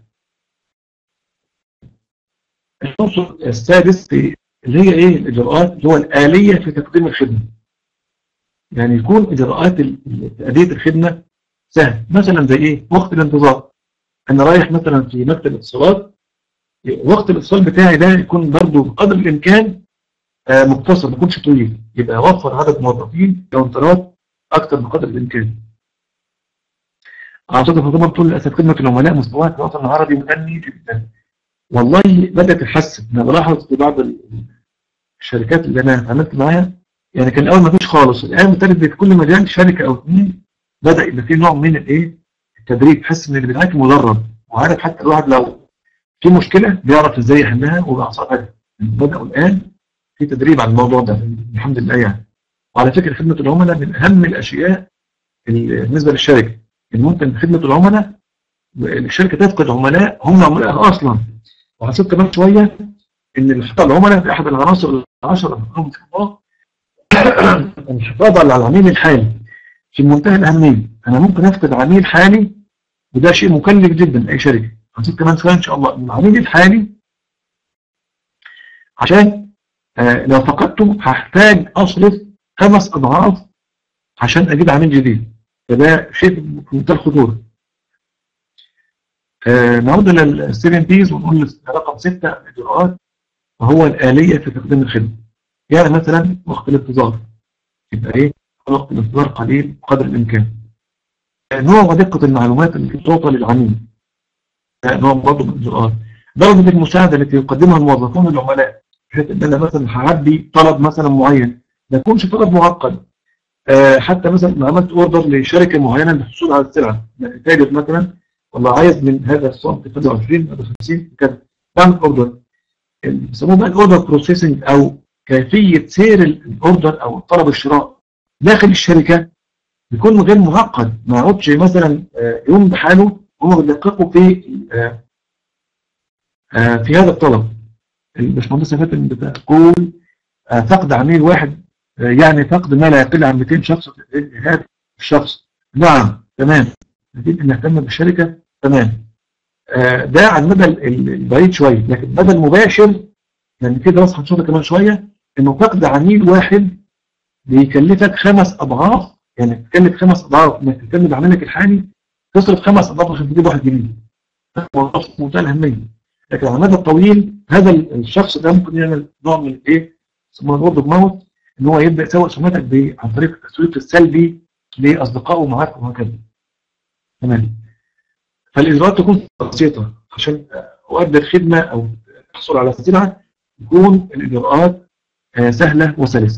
العنصر السادس اللي هي ايه الاجراءات، اللي هو الاليه في تقديم الخدمه. يعني يكون اجراءات تاديه الخدمه سهل، مثلا زي ايه؟ وقت الانتظار. انا رايح مثلا في مكتب اتصالات، وقت الاتصال بتاعي ده يكون برضه بقدر الامكان مقتصر، ما يكونش طويل، يبقى اوفر عدد موظفين كاونترات اكثر بقدر الامكان. اعتقد طبعا طول للاسف خدمه العملاء مستواها في الوطن العربي مغني جدا. والله بدات تتحسن، انا بلاحظ في بعض الشركات اللي انا اتعاملت معاها، يعني كان الاول ما فيش خالص، الان ابتدت في كل مجال شركه او اثنين بدا يبقى في نوع من الايه التدريب، تحس ان اللي بيدعك مدرب وعارف حتى الواحد لو في مشكله بيعرف ازاي يحلها وباعصاب هاديه. بداوا الان في تدريب على الموضوع ده الحمد لله يعني. وعلى فكره خدمه العملاء من اهم الاشياء بالنسبه للشركه، ان ممكن خدمه العملاء الشركه تفقد عملاء هم عملاء اصلا. وحسيت كمان شويه ان الحفاظ على العملاء في احد العناصر العشره من الحفاظ على العميل الحالي في منتهى الاهميه. انا ممكن افقد عميل حالي وده شيء مكلف جدا لاي شركه. حسيت كمان شويه ان شاء الله ان العميل الحالي عشان لو فقدته هحتاج اصرف 5 أضعاف عشان اجيب عميل جديد، فده شيء في منتهى الخطوره. نعود لل7 بيز ونقول رقم 6 الاجراءات، وهو الآلية في تقديم الخدمة. يعني مثلا وقت الانتظار يبقى ايه؟ وقت الانتظار قليل بقدر الامكان. نوع ودقة المعلومات اللي تعطى للعميل، نوع برضه من الاجراءات. درجة المساعدة التي يقدمها الموظفون للعملاء، بحيث ان انا مثلا هعدي طلب مثلا معين ما يكونش طلب معقد. حتى مثلا عملت اوردر لشركه معينه للحصول على السلعه، تاجر مثلا والله عايز من هذا الصنف 25 هذا 50 كذا، بعمل اوردر. بيسموه بقى الاوردر بروسيسنج او كيفيه سير الاوردر او طلب الشراء داخل الشركه بيكون غير معقد، ما يقعدش مثلا يوم بحاله هم بيدققوا في هذا الطلب. الباشمهندس فاتن بتقول فقد عميل واحد يعني فقد ما لا يقل عن 200 شخص في هذا الشخص. نعم تمام، نريد ان نهتم بالشركه تمام. ده على المدى البعيد شويه، لكن المدى المباشر يعني في دراسه هنشوفها كمان شويه انه فقد عميل واحد بيكلفك 5 أضعاف، يعني تكلف 5 أضعاف انك تهتم بعميلك الحالي، تصرف 5 أضعاف عشان تجيب واحد جديد. موضوع في منتهى الاهميه، لكن على المدى الطويل هذا الشخص ده ممكن يعمل نوع من الايه؟ اسمه وورد اوف ماوث، ان هو يبدا يسوق سمعتك عن طريق التسويق السلبي لاصدقائه ومعارفه وهكذا. تمام. فالاجراءات تكون بسيطه عشان اؤدي الخدمه او احصل على السلعه، تكون الاجراءات سهله وسلسه.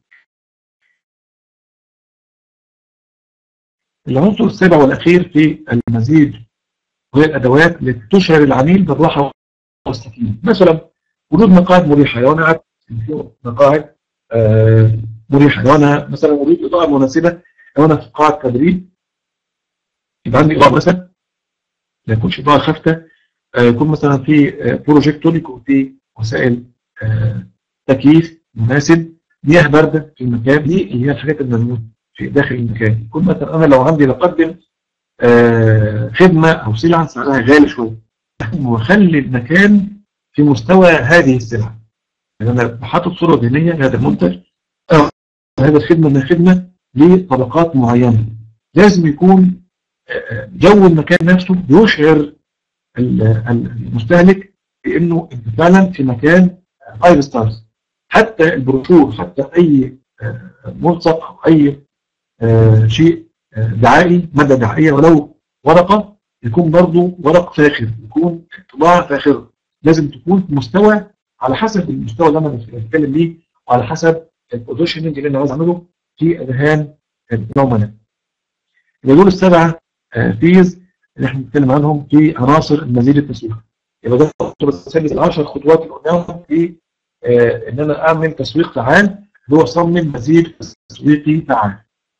العنصر السابع والاخير في المزيج وهي الادوات التي تشعر العميل بالراحه والسكينه. مثلا وجود مقاعد مريحه، لو انا قعدت في مقاعد مريحه، لو انا مثلا اريد اضاءه مناسبه، لو انا في قاعه تدريب يبقى عندي اضاءه مثلا ما يكونش اضاءه خافته، يكون مثلا في بروجيكتور، يكون في وسائل تكييف مناسب، مياه بارده في المكان. دي اللي هي الحاجات الممنوعه في داخل المكان. يكون مثلا انا لو عندي بقدم خدمه او سلعه سعرها غالي شويه، واخلي المكان في مستوى هذه السلعه. يعني انا بحط صوره ذهنيه لهذا المنتج او هذه الخدمه انها خدمه لطبقات معينه. لازم يكون جو المكان نفسه يشعر المستهلك بانه فعلا في مكان 5 ستارز. حتى البروشور، حتى اي ملصق او اي شيء دعائي، ماده دعائيه ولو ورقه، يكون برضه ورق فاخر، يكون طباعه فاخره. لازم تكون في مستوى على حسب المستوى اللي انا بتكلم بيه، وعلى حسب البوزيشننج اللي انا عايز اعمله في اذهان العملاء. دول السبعه فيز اللي احنا بنتكلم عنهم في عناصر المزيد التسويقي. يبقى ده بسجل 10 خطوات اللي قدامهم في ان انا اعمل تسويق فعال، اللي هو اصمم مزيد تسويقي فعال.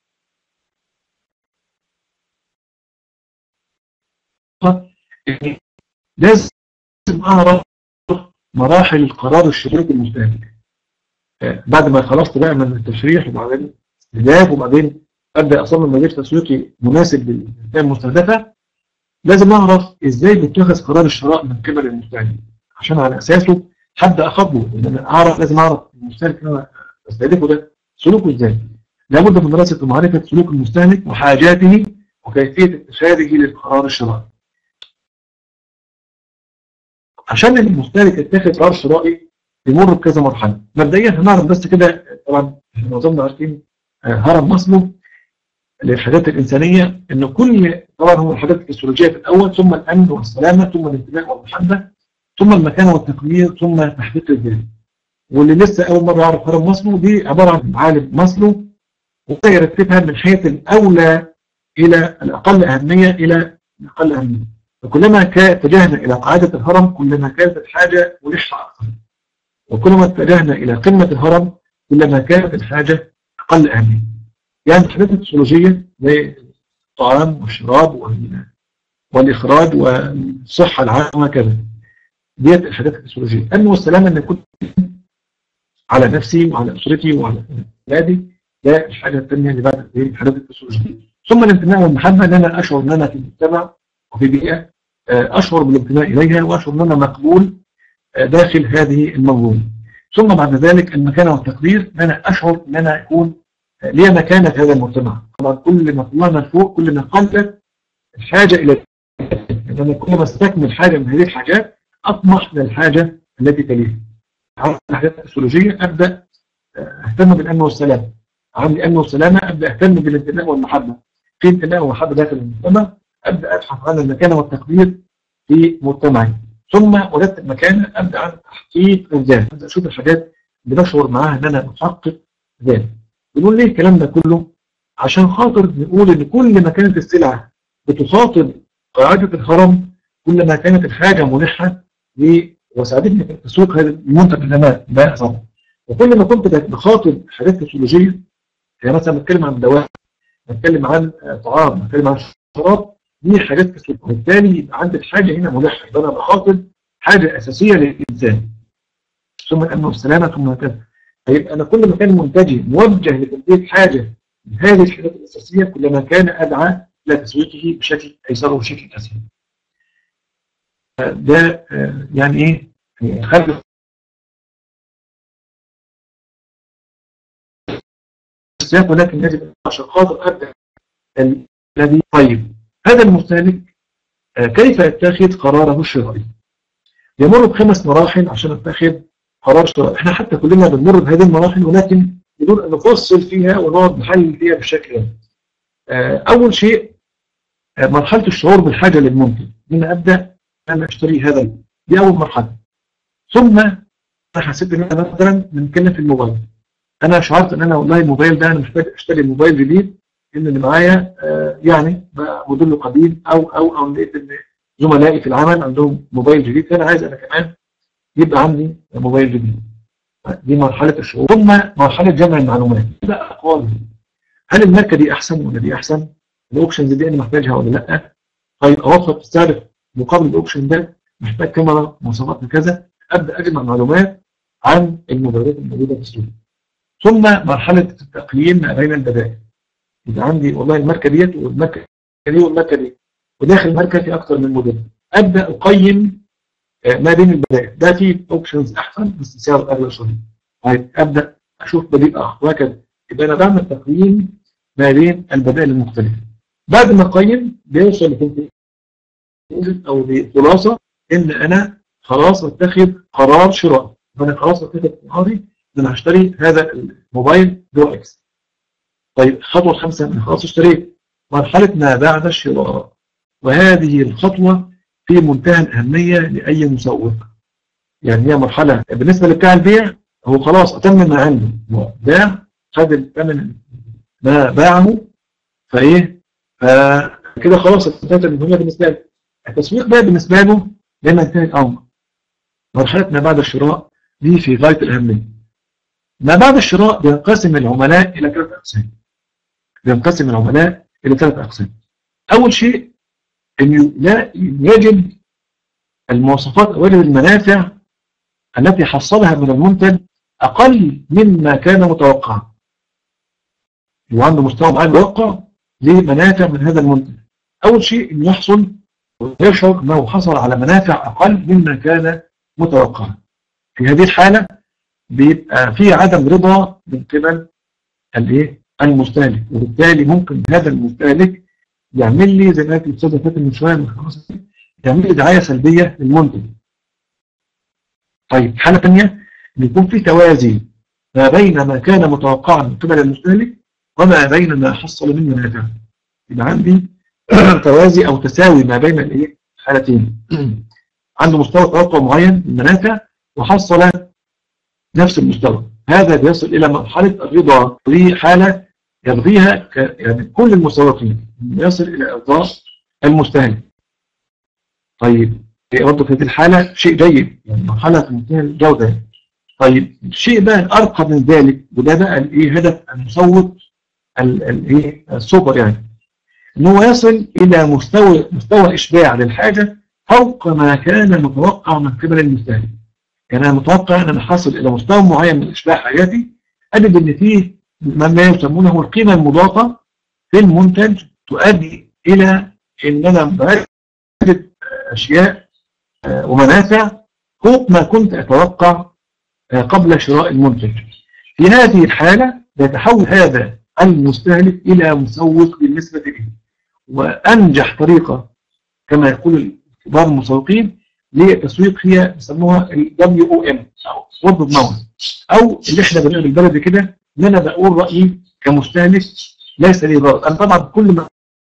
لازم اعرف مراحل القرار الشرائي المستهلك. بعد ما خلصت بقى من التشريح وبعدين استهداف وبعدين ابدا اصمم مزيد تسويقي مناسب للفئه المستهدفه، لازم اعرف ازاي بيتخذ قرار الشراء من قبل المستهلك، عشان على اساسه هبدا اخاطبه. ان انا اعرف، لازم اعرف المستهلك اللي انا بستهدفه ده سلوكه ازاي. لابد من دراسه ومعرفه سلوك المستهلك وحاجاته وكيفيه اتخاذه للقرار الشرائي. عشان المستهلك يتخذ قرار شرائي بيمر بكذا مرحله. مبدئيا هنعرف بس كده، طبعا احنا معظمنا عارفين هرم ماسلو للحاجات الانسانيه، انه كل طبعا هو الحاجات الفسيولوجيه في الاول، ثم الامن والسلامه، ثم الانتماء والمحبه، ثم المكانه والتقدير، ثم تحقيق الذات. واللي لسه اول مره يعرف هرم ماسلو، دي عباره عن عالم ماسلو ويرتبها من حيث الاولى الى الاقل اهميه الى الاقل اهميه. وكلما اتجهنا الى قاعده الهرم كلما كانت الحاجه ملحه اكثر، وكلما اتجهنا الى قمه الهرم كلما كانت الحاجه اقل اهميه. يعني الحاجات الفسيولوجيه زي الطعام والشراب والاخراج والصحه العامه كذا، ديت الحاجات الفسيولوجيه. الامن والسلامه ان يكون على نفسي وعلى اسرتي وعلى اولادي، ده الحاجه الثانيه اللي بعد الحاجات الفسيولوجيه. ثم الانتماء والمحبه، ان انا اشعر ان انا في مجتمع وفي بيئه اشعر بالانتماء اليها واشعر ان انا مقبول داخل هذه المنظومه. ثم بعد ذلك المكانه والتقدير، ان انا اشعر ان انا اكون ليا مكانه في هذا المجتمع. طبعا كل ما طلعنا لفوق كل ما قلت الحاجه الى ان انا كل ما استكمل حاجه من هذه الحاجات اطمح للحاجه التي تليها. عن الحاجات الفسيولوجيه ابدا اهتم بالامن والسلامه. عن الامن والسلامه ابدا اهتم بالانتماء والمحبه. في انتماء ومحبه داخل المجتمع ابدا ابحث عن المكانه والتقدير في مجتمعي. ثم وجدت المكانه ابدا عن تحقيق الذات، ابدا اشوف الحاجات اللي بشعر معاها ان انا بحقق ذات. بنقول ليه الكلام ده كله؟ عشان خاطر نقول ان كل ما كانت السلعه بتخاطب قاعده الهرم كل ما كانت الحاجه ملحه وساعدتني في تسويق هذا المنتج اللي انا بأصله. وكل ما كنت بخاطب حاجات فسيولوجيه، يعني مثلا بتكلم عن دواء، بتكلم عن طعام، بتكلم عن شراب، دي حاجات فسيولوجيه، وبالتالي يبقى عندي الحاجه هنا ملحه، يبقى انا بخاطب حاجه اساسيه للانسان. ثم الامن والسلامه، ثم هكذا. فيبقى انا كل ما كان منتجي موجه لتنفيذ حاجه من هذه الحاجات الاساسيه كلما كان ادعى الى تسويقه بشكل ايسر وبشكل اسهل. ده يعني ايه؟ خلي السياق، ولكن يجب عشان خاطر ابدا الذي طيب هذا المستهلك كيف يتخذ قراره الشرائي؟ يمر ب5 مراحل عشان اتخذ قرار شرائي. احنا حتى كلنا بنمر بهذه المراحل، ولكن بدون ان نفصل فيها ونقعد نحلل فيها بشكل اول شيء مرحله الشعور بالحاجه للمنتج. من ابدا انا اشتري هذا، دي اول مرحله. ثم انا حسيت ان انا مثلا بنتكلم في الموبايل، انا شعرت ان انا والله الموبايل ده انا محتاج اشتري موبايل جديد، ان اللي معايا يعني بقى موديله قديم او لقيت ان زملائي في العمل عندهم موبايل جديد، فانا عايز انا كمان يبقى عندي موبايل جديد. دي مرحله الشعور. ثم مرحله جمع المعلومات، لا اقوال، هل الماركه دي احسن ولا دي احسن؟ الاوبشنز دي انا محتاجها ولا لا؟ طيب اوفر السعر مقابل الاوبشن ده، محتاج كاميرا مواصفات كذا، ابدا اجمع معلومات عن المبادرات الموجوده في السوق. ثم مرحله التقييم ما بين البدائل. يبقى عندي والله الماركه ديت والماركه دي والماركه دي، وداخل الماركه في اكثر من موديل. ابدا اقيم ما بين البدائل، ده فيه اوبشنز احسن بس سعر اغلى شويه. طيب ابدا اشوف بديل اخر وهكذا. يبقى انا بعمل تقييم ما بين البدائل المختلفه. بعد ما اقيم بيوصل لكونكلوجن او لخلاصه ان انا خلاص اتخذ قرار شراء. انا خلاص اتخذ قراري ان انا هشتري هذا الموبايل برو اكس. طيب الخطوه الخامسه انا خلاص اشتريت. مرحله ما بعد الشراء، وهذه الخطوه في منتهى الاهميه لاي مسوق. يعني هي مرحله بالنسبه لبتاع البيع، هو خلاص اتمم ما عنده، باع خد الثمن ما باعه، فايه فكده خلاص انتهت المهمه بالنسبه له. التسويق بقى بالنسبه له لما انتهى الامر. مرحله ما بعد الشراء دي في غايه الاهميه. ما بعد الشراء بينقسم العملاء الى 3 اقسام. بينقسم العملاء الى 3 اقسام. اول شيء ان يجد المواصفات او يجد المنافع التي حصلها من المنتج اقل مما كان متوقعا. وعنده مستوى معين متوقع لمنافع من هذا المنتج. اول شيء انه يحصل ويشعر انه حصل على منافع اقل مما كان متوقعا. في هذه الحاله بيبقى في عدم رضا من قبل المستهلك، وبالتالي ممكن هذا المستهلك يعمل لي زي ما قلت الاستاذ فاتن من شويه يعمل لي دعايه سلبيه للمنتج. طيب حاله ثانيه ان يكون في توازي ما بين ما كان متوقعا من قبل المستهلك وما بين ما حصل من منافع. يبقى عندي توازي او تساوي ما بين الحالتين. عنده مستوى توقع معين من المنافع وحصل نفس المستوى. هذا بيصل الى مرحله الرضا، ودي حاله يرضيها يعني كل المسوقين، يصل الى ارضاء المستهلك. طيب برضه في هذه الحاله شيء جيد، يعني مرحله في منتهى الجوده. طيب الشيء بقى الارقى من ذلك، وده بقى هدف المسوق السوبر، يعني ان هو يصل الى مستوى اشباع للحاجه فوق ما كان متوقع من قبل المستهلك. يعني انا متوقع ان انا حاصل الى مستوى معين من اشباع حاجاتي، اجد ان فيه ما يسمونه القيمه المضافه في المنتج تؤدي الى ان انا بجد اشياء ومنافع فوق ما كنت اتوقع قبل شراء المنتج. في هذه الحاله يتحول هذا المستهلك الى مسوق بالنسبه له. وانجح طريقه كما يقول كبار المسوقين للتسويق هي يسموها WOM او word of mouth، او اللي احنا بنقول بالبلدي كده ان انا بقول رايي كمستهلك ليس لي ضرر. انا طبعا كل ما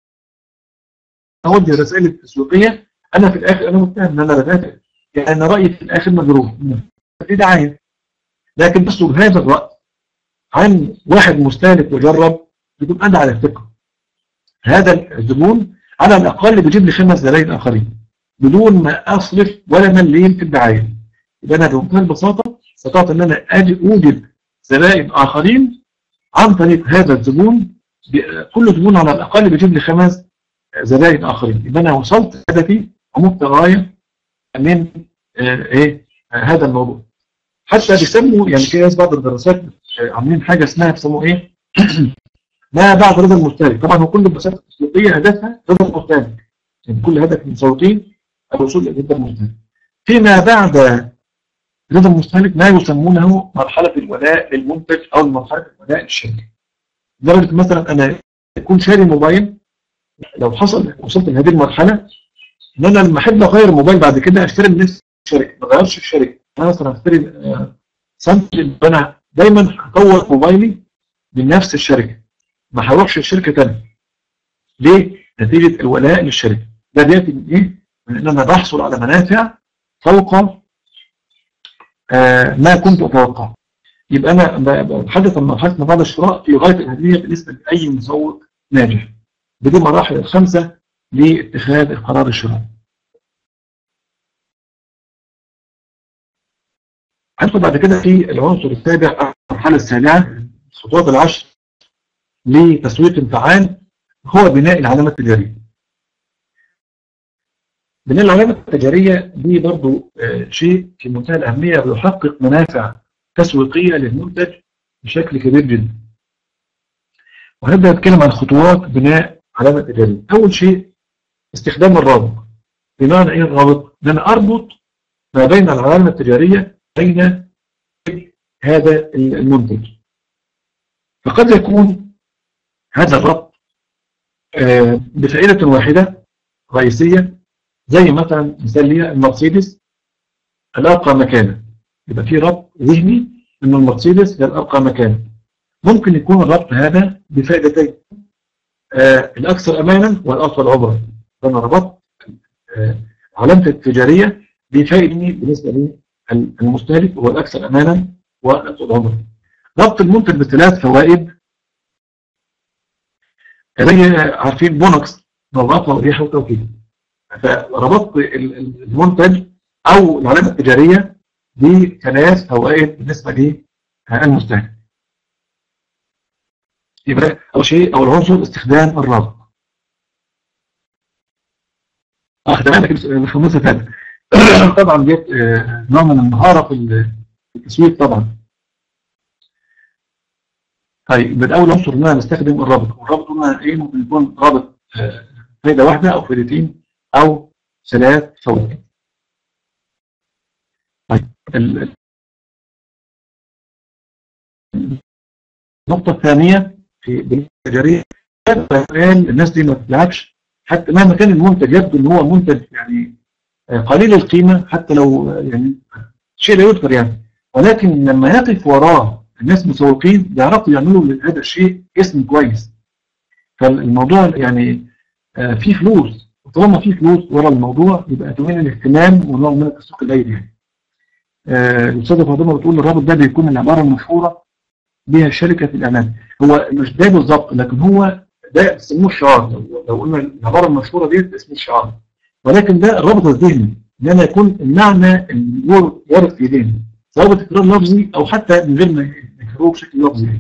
اودي الرسائل التسويقيه انا في الاخر انا متهم ان انا بدافع، يعني انا رايي في الاخر مجروح في دعايه، لكن بس بهذا الراي عن واحد مستهلك وجرب بدون ادعى على الثقه. هذا الزبون على الاقل بيجيب لي 5 زباين اخرين بدون ما اصرف ولا مليم في الدعايه. يبقى انا بمنتهى البساطه استطعت ان انا اوجد زبائن اخرين عن طريق هذا الزبون. كل زبون على الاقل بيجيب لي 5 زبائن اخرين. يبقى انا وصلت هدفي ومت غايه من هذا الموضوع. حتى بيسموا يعني في ناس بعض الدراسات عاملين حاجه اسمها بيسموه ما بعد رضا المستهلك. طبعا هو كل الدراسات التسويقيه هدفها رضا المستهلك، يعني كل هدف المسوقين الوصول الى رضا المستهلك. فيما بعد رضا المستهلك ما يسمونه مرحله الولاء للمنتج او مرحله الولاء للشركه. لدرجه مثلا انا اكون شاري موبايل، لو حصل وصلت لهذه المرحله ان انا لما احب اغير الموبايل بعد كده اشتري من نفس الشركه، ما اغيرش الشركه. انا مثلا هشتري سامسونج، انا دايما هطور موبايلي من نفس الشركه، ما هروحش لشركه ثانيه. ليه؟ نتيجه الولاء للشركه. ده بياتي من ايه؟ من ان انا بحصل على منافع فوق ما كنت اتوقع. يبقى انا بتحدث عن مرحله ما بعد الشراء في غايه الاهميه بالنسبه لاي مسوق ناجح. بدي مراحل ال5 لاتخاذ القرار الشراء. هندخل بعد كده في العنصر السابع، المرحله السابعه، الخطوات ال10 لتسويق فعال، هو بناء العلامه التجاريه. بناء العلامة التجارية دي برضو شيء في منتهى الأهمية، بيحقق منافع تسويقية للمنتج بشكل كبير جدا. وهنبدأ نتكلم عن خطوات بناء علامة تجارية. أول شيء استخدام الرابط. بمعنى إيه الرابط؟ إن أنا أربط ما بين العلامة التجارية بين هذا المنتج. فقد يكون هذا الربط بفائدة واحدة رئيسية، زي مثلا مثال لي المرسيدس الأرقى مكانة، يبقى في ربط ذهني إن المرسيدس هي الأرقى مكانة. ممكن يكون الربط هذا بفائدتين، الأكثر أمانا والأطول عمرا. فأنا ربطت علامة التجارية بفائدني بالنسبة للمستهلك هو الأكثر أمانا والأطول عمرا. ربط المنتج بثلاث فوائد، زي عارفين بونكس نظافة وريحة وتوكيد. فربطت المنتج أو العلامة التجارية بثلاث فوائد بالنسبة للمستهلك. يبقى أول شيء أول عنصر استخدام الرابط. تمام كده. الخمسة ثالث طبعا جت نوع من المهارة في التسويق طبعا. طيب من أول عنصر إن أنا بستخدم الرابط، والرابط قلنا إيه؟ ممكن يكون رابط فائدة واحدة أو فائدتين أو ثلاث فوائد. طيب النقطة الثانية في التجارية، الناس دي ما بتلعبش حتى مهما كان المنتج يبدو ان هو منتج يعني قليل القيمة، حتى لو يعني شيء لا يذكر يعني، ولكن لما يقف وراه الناس مسوقين بيعرفوا يعملوا لهذا الشيء اسم كويس. فالموضوع يعني فيه فلوس، وطالما فيه فلوس ورا الموضوع يبقى كمان الاهتمام ونوع من التسويق الليلي يعني. الأستاذة فاطمة بتقول الرابط ده بيكون العبارة المشهورة بها شركة الأمان. هو مش ده بالظبط، لكن هو ده بيسموه الشعار. لو قلنا العبارة المشهورة دي اسمه الشعار، ولكن ده الرابط الذهني، ان انا يكون المعنى وارد في ذهني، سواء بتكرار لفظي او حتى من غير ما يكرروه بشكل لفظي.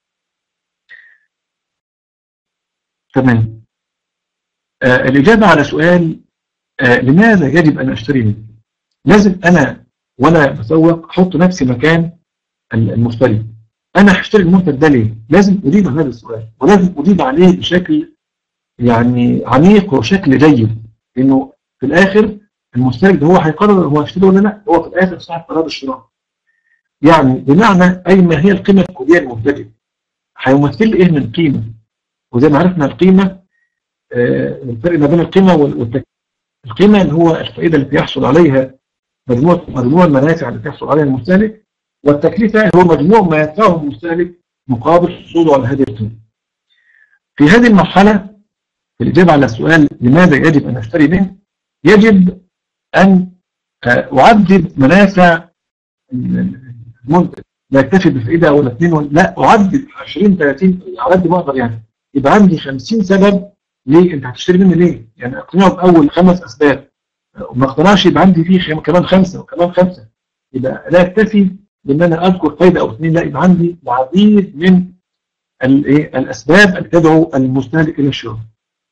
تمام. الإجابة على سؤال لماذا يجب أن أشتري منه، لازم أنا وأنا بسوق أحط نفسي مكان المشتري. أنا هشتري المنتج ده ليه؟ لازم أجيب على هذا السؤال، ولازم أجيب عليه بشكل يعني عميق وشكل جيد، لأنه في الآخر المستهلك ده هو هيقرر هو هيشتري ولا لا، هو في الآخر صاحب قرار الشراء. يعني بمعنى أي ما هي القيمة الكلية للمنتج، هيمثل لي إيه من قيمة. وزي ما عرفنا القيمة الفرق ما بين القيمة والتكلفة. القيمة اللي هو الفائدة اللي بيحصل عليها مجموع المنافع اللي بيحصل عليها المستهلك، والتكلفة هو مجموع ما يدفعه المستهلك مقابل حصوله على هذه القيمة. في هذه المرحلة في الإجابة على السؤال لماذا يجب أن أشتري منه، يجب أن أعدد منافع المنتج، لا أكتفي بفائدة ولا اثنين، لا أعدد 20 30 على قد ما أقدر يعني. يبقى عندي 50 سبب ليه أنت هتشتري مني ليه؟ يعني أقنعه بأول 5 أسباب، وما اقتنعش يبقى عندي فيه كمان 5 وكمان 5. يبقى لا أكتفي بأن أنا أذكر فائدة أو اثنين، لا يبقى عندي العديد من الأسباب التي تدعو المستهلك إلى الشراء.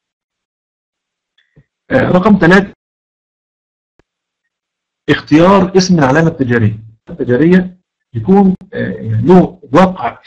رقم 3 اختيار اسم العلامة التجارية. التجارية يكون له واقع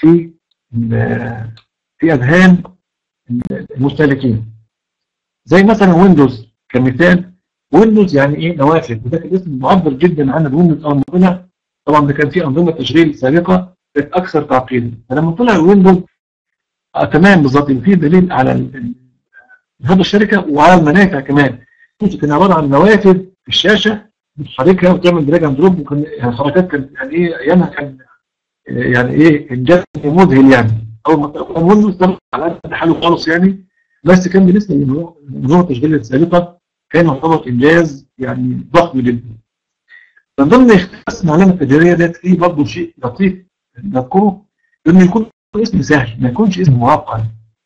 في أذهان المستهلكين، زي مثلا ويندوز كمثال. ويندوز يعني ايه؟ نوافذ، وده الاسم معبر جدا عن الويندوز اول ما طلع. طبعا ده كان في انظمه تشغيل سابقه كانت اكثر تعقيدا، فلما طلع ويندوز تمام بالظبط في دليل على هذا الشركه وعلى المنافع كمان. كان عباره عن نوافذ في الشاشه بتحركها وتعمل دراج اند دروب، وكان يعني الحركات كانت يعني ايه ايامها كان يعني ايه انجاز مذهل يعني. اول ما طلع ويندوز طلع على حاله خالص يعني، بس كان بالنسبه لنظام التشغيل السابقه كان يعتبر انجاز يعني ضخم جدا. من ضمن اختلاف العلامه التجاريه ديت فيه برضه شيء لطيف نذكره، انه يكون اسم سهل ما يكونش اسم معقد،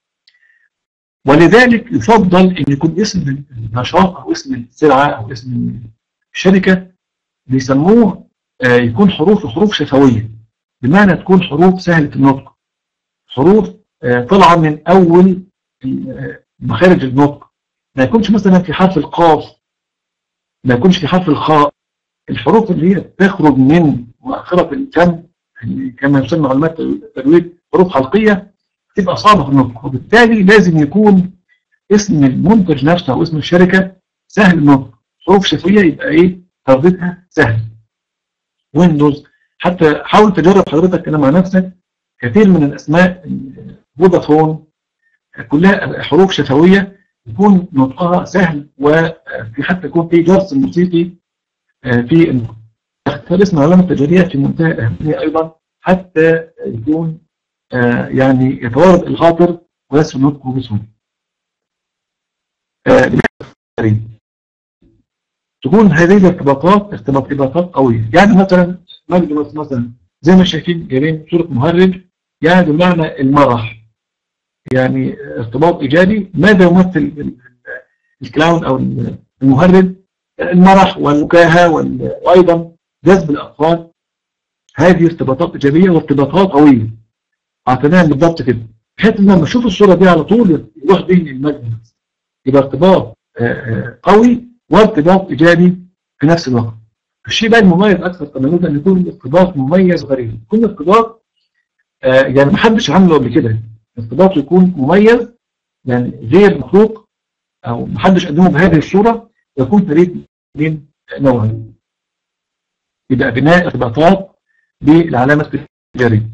ولذلك يفضل ان يكون اسم النشاط او اسم السلعه او اسم الشركه بيسموه يكون حروف شفويه، بمعنى تكون حروف سهله النطق، حروف طالعه من اول مخارج النطق. ما يكونش مثلا في حرف القاف ما يكونش في حرف الخاء. الحروف اللي هي تخرج من مؤخرة الفم كما يسمى علماء التجويد حروف حلقية تبقى صعبة في النطق، وبالتالي لازم يكون اسم المنتج نفسه أو اسم الشركة سهل النطق. حروف شفوية يبقى إيه ترديدها سهل. ويندوز حتى حاول تجرب حضرتك كده مع نفسك، كثير من الأسماء فودافون كلها حروف شفوية يكون نطقها سهل، وفي حتى يكون في درس موسيقي في النطق. اختار اسم العلامة التجارية في منتهى الأهمية أيضا حتى يكون يعني يتوارد الخاطر ويسهل نطقه بسهولة. تكون هذه الارتباطات ارتباطات قوية. يعني مثلا مثلا زي ما شايفين جايبين صورة مهرج، يعني بمعنى المرح، يعني ارتباط إيجابي. ماذا يمثل الكلاون أو المهرج؟ المرح والمكاهة وأيضا جذب الأطفال. هذه ارتباطات إيجابية وارتباطات قوية اعتناها بالضبط كده، بحيث ان لما اشوف الصورة دي على طول يروح بين المجلس، يبقى ارتباط قوي وارتباط إيجابي في نفس الوقت. الشيء بقى المميز أكثر تميزا أن يكون ارتباط مميز غريب، يكون ارتباط يعني محدش عامله قبل كده، ارتباط يكون مميز يعني غير مخلوق أو محدش قدمه بهذه الصورة، يكون فريد من نوعه. يبقى بناء ارتباطات بالعلامة التجارية.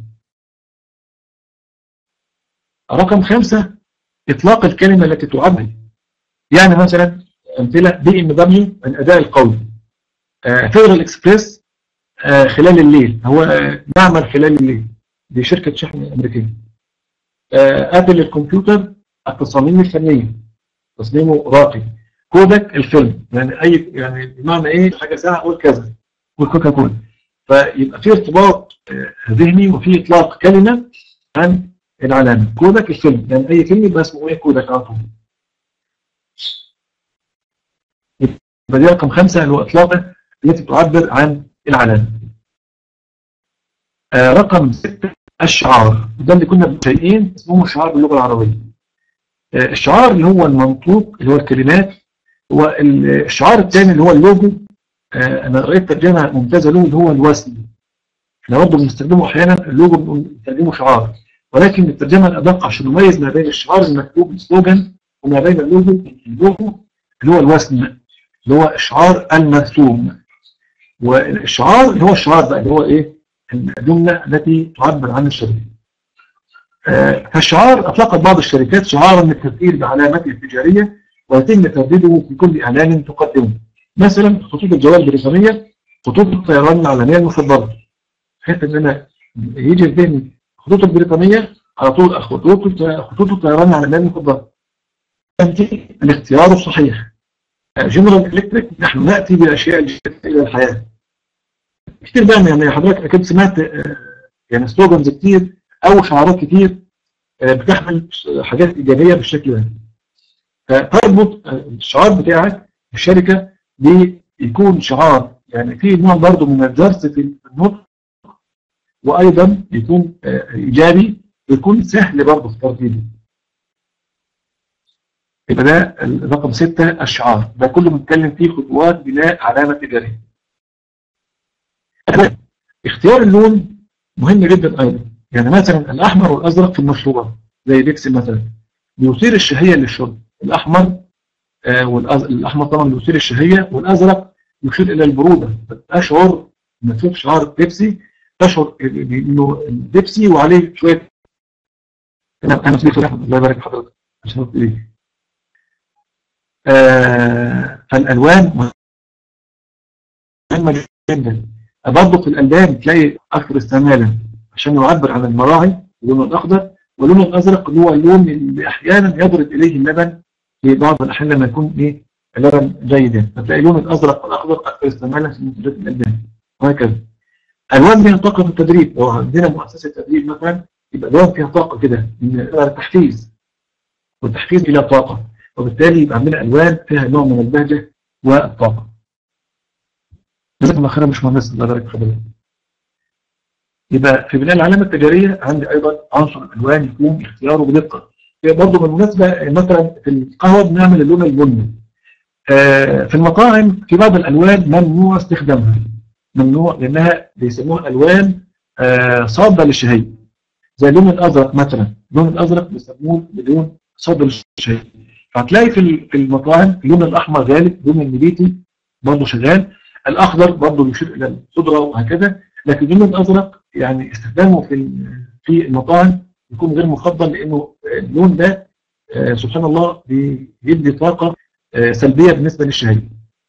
رقم 5 إطلاق الكلمة التي تعبر. يعني مثلا أمثلة BMW الأداء القوي، فيدرال إكسبريس خلال الليل، هو معمل خلال الليل، دي شركة شحن أمريكية. أبل الكمبيوتر التصاميم الفنية، تصميمه راقي. كودك الفيلم، يعني أي يعني بمعنى إيه حاجة ساعة أقول كذا، والكوكا كولا. فيبقى في ارتباط ذهني وفي إطلاق كلمة عن العلامة. كودك الفيلم، يعني أي فيلم يبقى اسمه إيه كودك على طول. يبقى دي رقم 5 اللي هو إطلاقه التي تعبر عن العلامة. رقم 6 الشعار، وده اللي كنا شايفين اسمه شعار باللغة العربية. الشعار اللي هو المنطوق اللي هو الكلمات، والشعار الثاني اللي هو اللوجو. أنا قريت ترجمة ممتازة له اللي هو الوسم. احنا برضه بنستخدمه أحيانا اللوجو بنستخدمه شعار، ولكن الترجمة الأدق عشان نميز ما بين الشعار المكتوب السلوجان وما بين اللوجو اللي هو الوسم، اللي هو الشعار المرسوم. والشعار اللي هو الشعار بقى اللي هو ايه الجملة التي تعبر عن الشركة. فالشعار أطلقت بعض الشركات شعارا للتذكير بعلامته التجارية ويتم ترديده في كل إعلان تقدمه. مثلا خطوط الجوال البريطانية، خطوط الطيران العالمية المفضلة، بحيث ان انا يجي في ذهني خطوط البريطانية على طول خطوط الطيران العالمية المفضلة. الاختيار الصحيح. جنرال إلكتريك، نحن نأتي بالأشياء الجديدة إلى الحياة. كتير بقى يعني حضرتك أكيد سمعت يعني سلوجنز كتير أو شعارات كتير بتحمل حاجات إيجابية بالشكل ده. فتربط الشعار بتاعك الشركة بيكون شعار يعني فيه نوع برضه من الدرس في النطق، وأيضا يكون إيجابي ويكون سهل برضه في ترتيبه. يبقى ده رقم 6 الشعار، ده كله بنتكلم فيه خطوات بناء علامة تجارية. اختيار اللون مهم جدا أيضا. يعني مثلا الأحمر والأزرق في المشروبات زي بيبسي مثلا بيثير الشهية للشرب. الأحمر والأحمر طبعا بيثير الشهية، والأزرق يشير إلى البرودة. أشعر لما تشوف شعار بيبسي تشعر إنه بيبسي وعليه شوية. أنا مسلك في الله يبارك في حضرتك عشان أقول إيه. فالألوان مهمة جدا. برضه في الألوان تلاقي أكثر استعمالا عشان يعبر عن المراعي اللون الأخضر، واللون الأزرق اللي هو اللون اللي أحيانا يضرب إليه اللبن في بعض الأحيان لما يكون إيه اللبن جيدا، فتلاقي اللون الأزرق والأخضر أكثر استعمالا في منتجات الألبان وهكذا. ألوان فيها طاقة في التدريب، لو عندنا مؤسسة تدريب مثلا يبقى ألوان فيها طاقة كده من التحفيز، والتحفيز إلى طاقة، وبالتالي يبقى عندنا ألوان فيها نوع من البهجة والطاقة. جزاكم الله خيرا مش مهندس، الله يبارك في حضرتك. يبقى في بناء العلامة التجارية عندي أيضا عنصر الألوان يكون اختياره بدقة. برضه بالمناسبة مثلا في القهوة بنعمل اللون البني، في المطاعم في بعض الألوان ممنوع استخدامها، ممنوع لأنها بيسموها ألوان صادة للشهية، زي اللون الأزرق مثلا. اللون الأزرق بيسموه بدون صادة للشهية. فهتلاقي في المطاعم اللون الأحمر غالب، اللون النبيتي برضه شغال، الأخضر برضه يشير إلى الخضرة وهكذا. لكن اللون الأزرق يعني استخدامه في المطاعم يكون غير مفضل، لأنه اللون ده سبحان الله بيدي طاقة سلبية بالنسبة للشهية.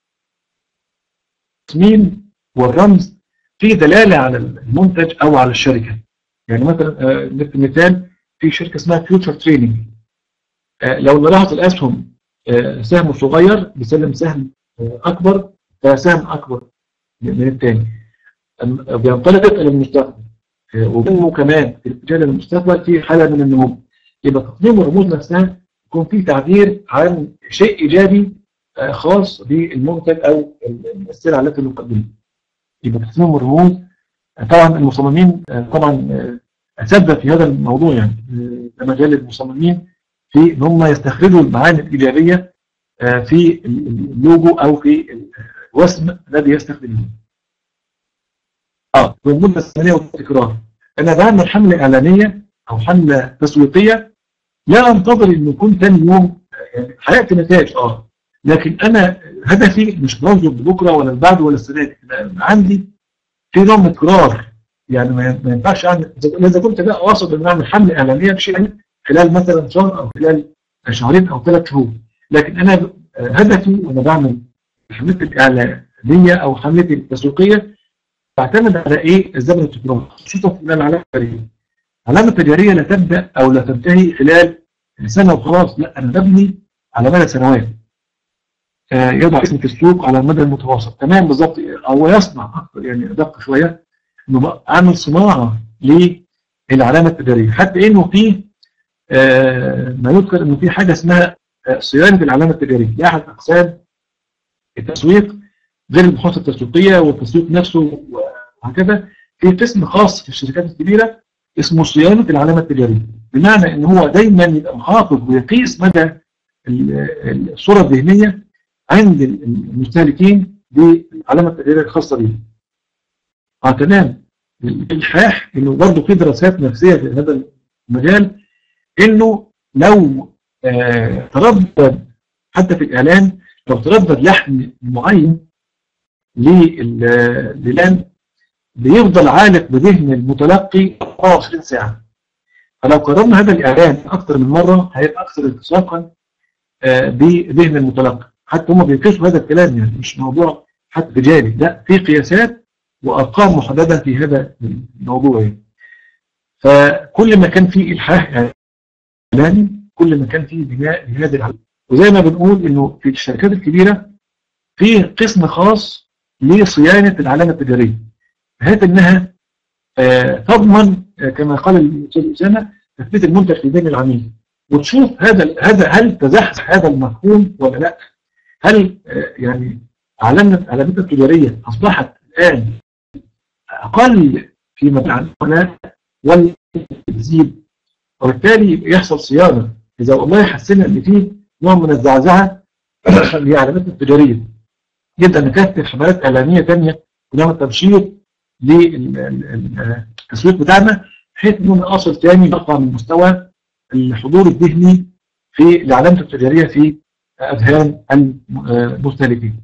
التصميم والرمز فيه دلالة على المنتج أو على الشركة. يعني مثلا مثال في شركة اسمها فيوتشر تريننج، لو نلاحظ الأسهم سهم صغير بيسلم سهم أكبر، فسهم أكبر من الثاني، بينطلق إلى المستقبل، وبينه كمان في الاتجاه للمستقبل في حالة من النمو. يبقى تصميم الرموز نفسها يكون فيه تعبير عن شيء إيجابي خاص بالمنتج أو السلعة التي نقدمها. يبقى تصميم الرموز طبعا المصممين طبعا أسبب في هذا الموضوع، يعني ده مجال المصممين في ان هم يستخرجوا المعاني الإيجابية في اللوجو أو في الوسم الذي يستخدمه. والمدة الثانية والتكرار. أنا بعمل حملة إعلانية أو حملة تسويقية، لا أنتظر إنه يكون ثاني يوم يعني حققت نتائج، لكن أنا هدفي مش بنظر بكرة ولا بعد ولا السنة دي. عندي في نوع من التكرار، يعني ما ينفعش أعمل إذا كنت بقى قاصد إن أعمل حملة إعلانية بشيء خلال مثلا شهر أو خلال شهرين أو 3 شهور، لكن أنا هدفي وأنا بعمل حملتي الإعلانية أو حملتي التسويقية تعتمد على إيه؟ الزمن التكرار، خصوصا في العلامة التجارية. العلامة التجارية لا تبدأ أو لا تنتهي خلال سنة وخلاص، لا، أنا ببني على مدى سنوات. يضع اسم في السوق على المدى المتواصل، تمام بالظبط، أو يصنع أكثر يعني أدق شوية، إنه أعمل صناعة للعلامة التجارية. حتى إنه في ما يذكر إنه في حاجة اسمها صيانة العلامة التجارية، دي أحد أقسام التسويق غير البحوث التسويقية والتسويق نفسه وهكذا. في قسم خاص في الشركات الكبيرة اسمه صيانة العلامة التجارية، بمعنى إن هو دايما يبقى محافظ ويقيس مدى الصورة الذهنية عند المستهلكين بالعلامة التجارية الخاصة به. تمام. الإلحاح إنه برضه في دراسات نفسية في هذا المجال، إنه لو تردد حتى في الإعلان، لو تردد لحن معين للإعلان بيفضل عالق بذهن المتلقي 24 ساعة. فلو قررنا هذا الإعلان أكثر من مرة هيبقى أكثر التصاقا بذهن المتلقي. حتى هم بيقيسوا هذا الكلام، يعني مش موضوع حتى تجاري، لا، في قياسات وأرقام محددة في هذا الموضوع يعني. فكل ما كان فيه إلحاح إعلاني كل ما كان فيه بناء لهذه العلامة. وزي ما بنقول إنه في الشركات الكبيرة في قسم خاص لصيانة العلامة التجارية، بحيث إنها تضمن كما قال الأستاذ أسامة تثبيت المنتج في ذهن العميل، وتشوف هذا هل تزحزح هذا المفهوم ولا لا. هل يعني علامتنا التجارية أصبحت الآن أقل في مبيعات ولا تزيد، وبالتالي يحصل صيانة. إذا والله حسنا إن في نوع من الزعزعة لعلامتنا التجارية، يبدأ نكثف حملات إعلانية ثانية ونعمل تنشيط للتسويق بتاعنا، بحيث إنه نأصل ثاني نرفع من مستوى الحضور الذهني في العلامة التجارية في أذهان المستهلكين.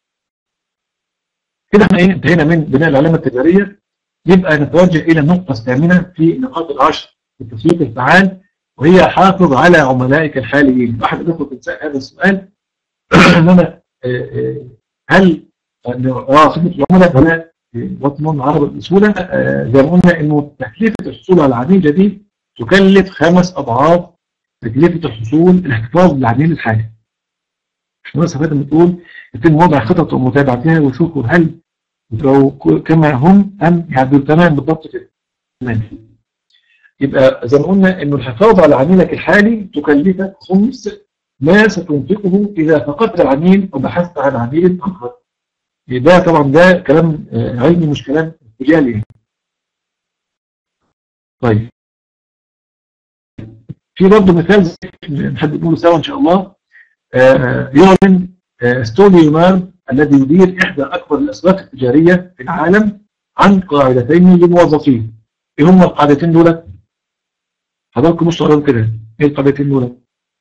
كده احنا انتهينا من بناء العلامة التجارية. يبقى نتوجه إلى النقطة الثامنة في نقاط العشر في التسويق الفعال، وهي حافظ على عملائك الحاليين. واحد الأخوة بتسأل هذا السؤال ان انا هل خدمة العملاء ولا وطن عرض بسهولة؟ زي ما قلنا انه تكلفة الحصول على العميل جديد تكلف 5 أضعاف تكلفة الحصول الاحتفاظ بالعميل الحالي. مش ناقص فاتن بتقول يتم وضع خطط ومتابعتها ويشوفوا هل كما هم ام يعدلوا. تمام بالضبط كده. تمام. يبقى زي ما قلنا انه الحفاظ على عميلك الحالي تكلفك خمس ما ستنفقه اذا فقدت العميل وبحثت عن عميل اخر. ده طبعا ده كلام علمي مش كلام تجاري. طيب في برضه مثال نحب نقوله سوا ان شاء الله. يعلن ستولي يونار الذي يدير إحدى أكبر الأسواق التجارية في العالم عن قاعدتين للموظفين. إيه هما القاعدتين دول؟ حضراتكم بصوا عليهم كده. إيه القاعدتين دول؟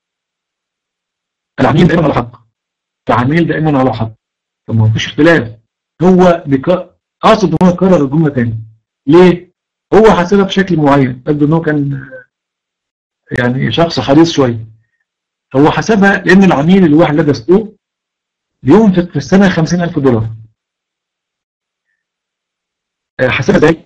العميل دائما على حق. العميل دائما على حق. طب ما فيش اختلاف. هو قاصد إن هو يكرر الجملة تاني. ليه؟ هو حاسبها بشكل معين، يبدو إن هو كان يعني شخص حريص شوية. هو حسبها لأن العميل الواحد لدى السوق بينفق في السنة $50,000. حسبها ازاي؟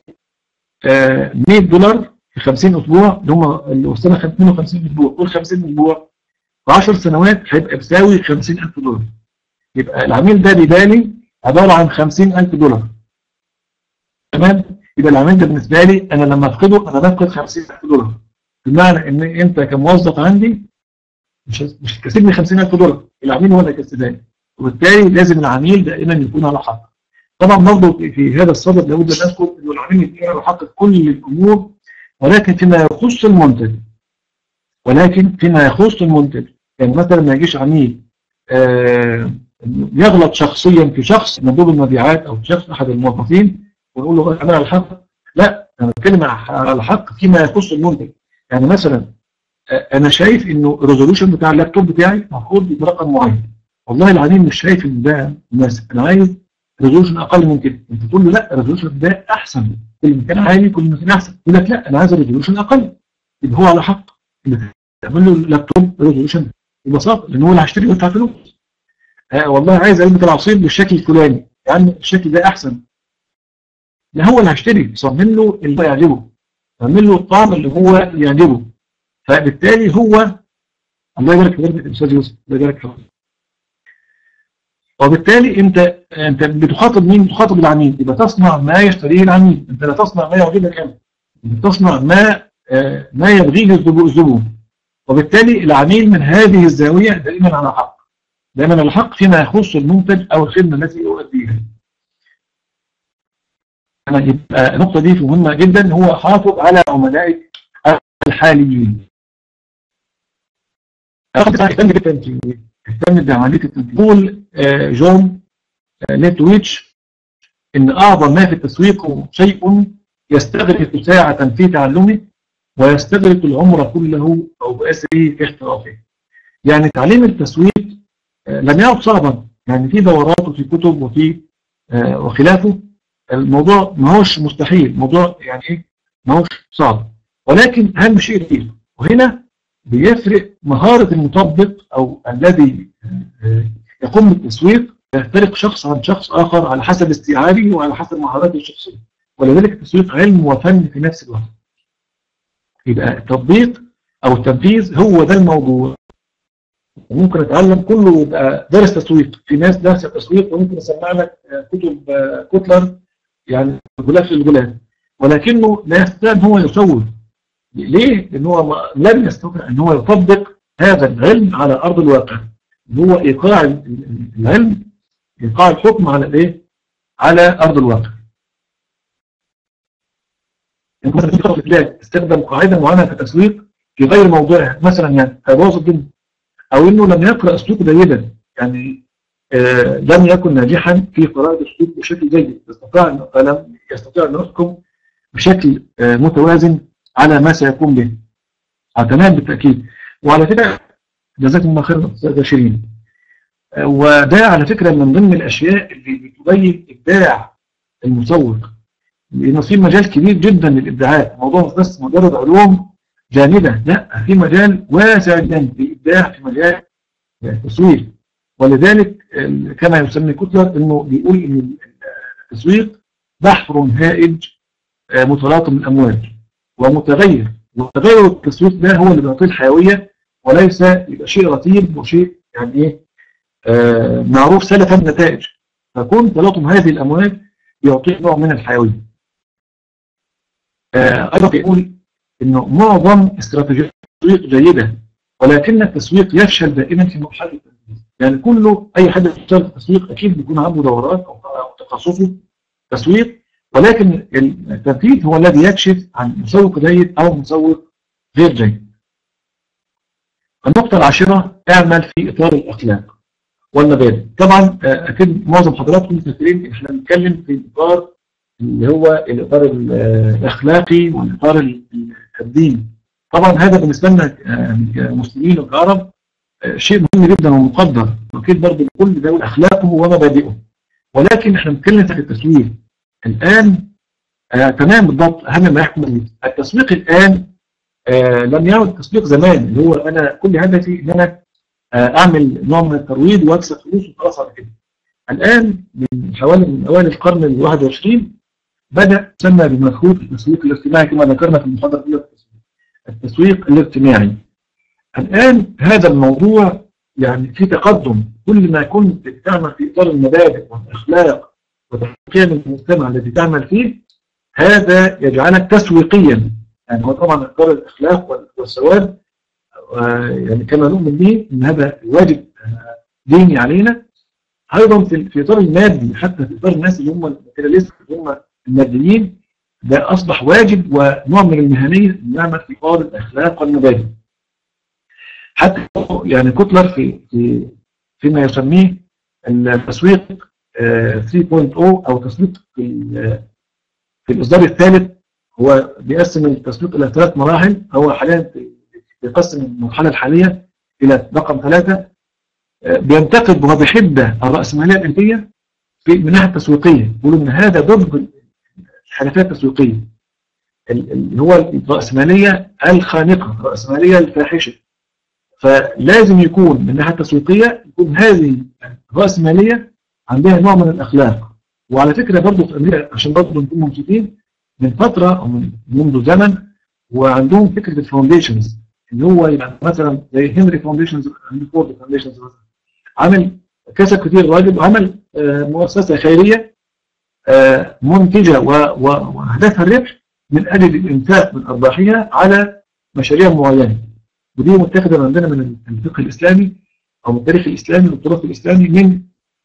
$100 في 50 أسبوع اللي هم السنة 52 أسبوع، قول 50 أسبوع في 10 سنوات هيبقى بيساوي $50,000. يبقى العميل ده ببالي عبارة عن $50,000. تمام؟ يبقى العميل ده بالنسبة لي أنا لما أفقده أنا بفقد $50,000. بمعنى إن أنت كموظف عندي مش هتكسبني $50,000، العميل هو اللي هيكسبني، وبالتالي لازم العميل دائما يكون على حق. طبعا برضه في هذا الصدد لابد ان نذكر انه العميل يكون على حق كل الامور، ولكن فيما يخص المنتج. يعني مثلا ما يجيش عميل يغلط شخصيا في شخص مندوب المبيعات او في شخص احد الموظفين ونقول له انا على الحق. لا، انا بتكلم على الحق فيما يخص المنتج. يعني مثلا انا شايف انه الريزولوشن بتاع اللابتوب بتاعي المفروض برقم معين، والله العميل مش شايف ان ده مناسب، انا عايز ريزولوشن اقل من كده. انت تقول له لا، الريزولوشن ده احسن، كل ما كان عالي كل ما كان احسن. يقول لك لا، انا عايز ريزولوشن اقل. يبقى هو على حق انك تعمل له اللابتوب ريزولوشن ببساطه، لان هو اللي هيشتري ويدفع فلوس. والله عايز علبه العصير بالشكل الفلاني، يعني الشكل ده احسن. لا، هو اللي هيشتري، صمم له اللي يعجبه، صمم له الطعم اللي هو يعجبه. فبالتالي هو الله يبارك في حضرتك يا استاذ يوسف، الله يبارك في حضرتك. وبالتالي انت بتخاطب مين؟ بتخاطب العميل. يبقى تصنع ما يشتريه العميل، انت لا تصنع ما يعجبك انت، تصنع ما يبغيه الزبون. وبالتالي العميل من هذه الزاويه دائما على حق، دائما على حق فيما يخص المنتج او الخدمه التي يؤديها. يبقى النقطه دي مهمه جدا. هو حافظ على عملائك الحاليين. اهتم بعمليه التنفيذ. يقول جون ليتويتش ان اعظم ما في التسويق شيء يستغرق ساعه في تعلمه ويستغرق العمر كله او باسره في احترافه. يعني تعليم التسويق لم يعد صعبا، يعني في دورات وفي كتب وفي وخلافه. الموضوع ما هوش مستحيل، الموضوع يعني ايه، ما هوش صعب، ولكن اهم شيء فيه. وهنا بيفرق مهارة المطبق أو الذي يقوم بالتسويق، يختلف شخص عن شخص آخر على حسب استيعابه وعلى حسب مهاراته الشخصية. ولذلك التسويق علم وفن في نفس الوقت. يبقى التطبيق أو التنفيذ هو ده الموضوع. ممكن أتعلم كله يبقى درس تسويق، في ناس درس تسويق وممكن أسمع لك كتب كوتلر يعني غلاف للغلاف، ولكنه لا يستطيع أن هو يسوق. ليه؟ لأن هو لم يستطع أن هو يطبق هذا العلم على أرض الواقع. هو إيقاع العلم، إيقاع الحكم على إيه؟ على أرض الواقع. يعني مثلا في خطوة الإطلاق استخدم قاعدة معينة في التسويق في غير موضوعها، مثلا يعني هيبوظ الدنيا، أو إنه لم يقرأ أسلوب جيدا، يعني لم يكن ناجحا في قراءة الأسلوب بشكل جيد، لم يستطيع أن يحكم بشكل متوازن على ما سيقوم به. تمام بالتأكيد. وعلى فكرة جزاكم الله خير أستاذ شيرين، وده على فكرة من ضمن الأشياء اللي بتبين إبداع المسوق، لأنه في مجال كبير جدا للإبداعات. الموضوع مش بس مجرد علوم جامدة، لا، في مجال واسع جدا للإبداع في مجال التسويق. ولذلك كما يسمي كوتلر إنه بيقول إن التسويق بحر هائج متلاطم الأمواج ومتغير، وتغير التسويق ده هو اللي بيعطيه الحيوية، وليس يبقى شيء رتيب وشيء يعني ايه معروف سلفا النتائج. فكون تلاطم هذه الأمواج يعطيه نوع من الحيوية. أيضا يقول إنه معظم استراتيجيات التسويق جيدة، ولكن التسويق يفشل دائما في مرحلة التنفيذ. يعني كله أي حد يشتغل في التسويق أكيد بيكون عنده دورات أو تخصصه تسويق، ولكن التنفيذ هو الذي يكشف عن مسوق جيد أو مسوق غير جيد. النقطة العاشرة: اعمل في إطار الأخلاق. والمبادئ. طبعا اكيد معظم حضراتكم فاكرين احنا بنتكلم في الاطار اللي هو الاطار الاخلاقي والاطار الديني. طبعا هذا بالنسبه لنا كمسلمين وكعرب شيء مهم جدا ومقدر، واكيد برضه كل دوله اخلاقه ومبادئه. ولكن احنا بنتكلم في التسويق الان. تمام بالضبط. اهم ما يحكم التسويق الان لم يعد التسويق زمان اللي هو انا كل هدفي ان انا اعمل نوع من الترويج واكسب فلوس وخلاص على كده. الان من اوائل القرن ال21 بدا يسمى بمفهوم التسويق الاجتماعي كما ذكرنا في المحاضره الاولى. التسويق الاجتماعي الان هذا الموضوع يعني في تقدم. كل ما كنت تعمل في اطار المبادئ والاخلاق وقيم المجتمع الذي تعمل فيه هذا يجعلك تسويقيا. يعني هو طبعا اطار الاخلاق والثواب يعني كما نؤمن به ان هذا واجب ديني علينا. ايضا في اطار المادي، حتى في اطار الناس اللي هم الماتيرياليست اللي هم الماديين، ده اصبح واجب ونوع من المهنيه ان نعمل في اطار الاخلاق والمبادئ. حتى يعني كوتلر فيما يسميه التسويق 3.0 او تسويق في الاصدار الثالث، هو بيقسم التسويق الى 3 مراحل. هو حاليا بيقسم المرحله الحاليه الى رقم 3. بينتقد وبحده الراسماليه الامريكيه من الناحيه التسويقيه، بيقولوا ان هذا ضد الحنفيه التسويقيه اللي هو الراسماليه الخانقه، الراسماليه الفاحشه. فلازم يكون من الناحيه التسويقيه يكون هذه الراسماليه عندها نوع من الاخلاق. وعلى فكره برضه في امريكا عشان برضه نكون منصفين، من فتره او منذ زمن وعندهم فكره الفاونديشنز اللي هو يبقى مثلا زي هنري فاونديشنز، فورد فاونديشنز مثلا، عمل كسب كتير راجل وعمل مؤسسه خيريه منتجه وهدفها الربح من اجل الانفاق من ارباحها على مشاريع معينه. ودي متاخده عندنا من الفقه الاسلامي او من التاريخ الاسلامي والتراث الاسلامي من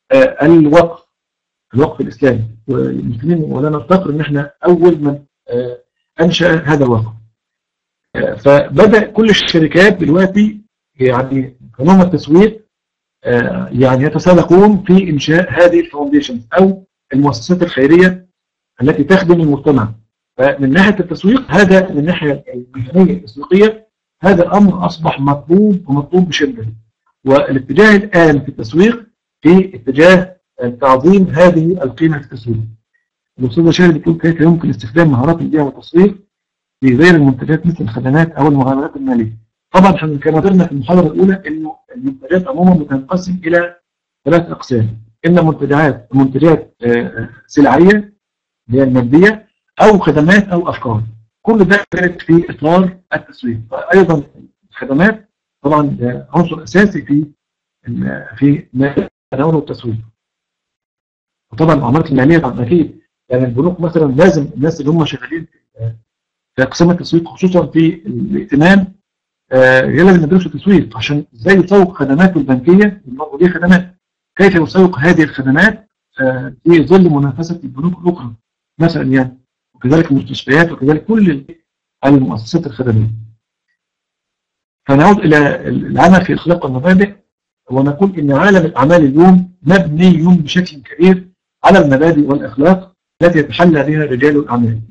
الوقف الاسلامي. والمسلمين ولا نفتكر ان احنا اول من انشا هذا الوقف. فبدا كل الشركات دلوقتي يعني كنوع التسويق يعني يتسابقون في انشاء هذه الفاونديشنز او المؤسسات الخيريه التي تخدم المجتمع. فمن ناحيه التسويق هذا، من الناحيه المهنيه التسويقيه هذا امر اصبح مطلوب ومطلوب بشده. والاتجاه الان في التسويق في اتجاه تعظيم هذه القيمه في التسويق. الاستاذه شاهد بتقول كيف يمكن استخدام مهارات البيع والتسويق في غير المنتجات مثل الخدمات او المعاملات الماليه. طبعا احنا كما ذكرنا في المحاضره الاولى انه المنتجات عموما بتنقسم الى 3 اقسام: اما منتجات سلعيه اللي هي الماديه، او خدمات او افكار. كل ده كانت في اطار التسويق. ايضا الخدمات طبعا عنصر اساسي في تناول التسويق. وطبعا المعاملات الماليه طبعا اكيد يعني البنوك مثلا لازم الناس اللي هم شغالين في اقسام التسويق خصوصا في الائتمان لازم يدرسوا التسويق عشان ازاي يسوق خدماته البنكيه. ودي خدمات كيف يسوق هذه الخدمات في ظل منافسه البنوك الاخرى مثلا يعني، وكذلك المستشفيات وكذلك كل المؤسسات الخدميه. فنعود الى العمل في اخلاق المبادئ ونقول ان عالم الاعمال اليوم مبني بشكل كبير على المبادئ والاخلاق التي يتحلى بها رجال الاعمال.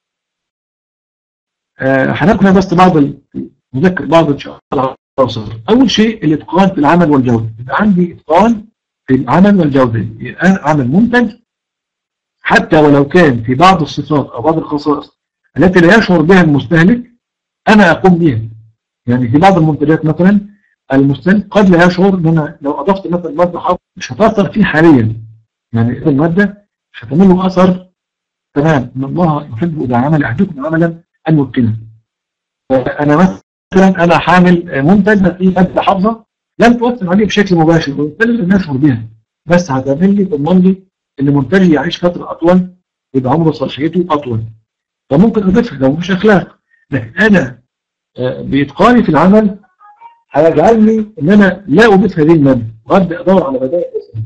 هنذكر بس نذكر بعض ان شاء الله العناصر. اول شيء الاتقان في العمل والجوده. يبقى عندي اتقان في العمل والجوده. انا اعمل منتج حتى ولو كان في بعض الصفات او بعض الخصائص التي لا يشعر بها المستهلك انا اقوم بها. يعني في بعض المنتجات مثلا المستهلك قد لا يشعر ان انا لو اضفت مثلا ماده حافظه مش هتاثر فيه حاليا، يعني الماده مش هتعمل له اثر تمام. ان الله يحب اذا عمل احدكم عملا ان يتقنه. فانا مثلا انا حامل منتج فيه ماده حافظه لم تؤثر عليه بشكل مباشر وبالتالي الناس يشعر بها، بس هتعمل لي تضمن لي ان منتجي يعيش فتره اطول ويبقى عمره صلاحيته اطول. فممكن اضيفها لو مش اخلاق، لكن انا باتقاني في العمل هيجعلني ان انا لا اضيف هذه الماده وابدا ادور على بدائل اسهل.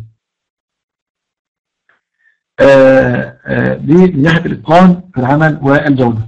دي من ناحيه الاتقان في العمل والجوده.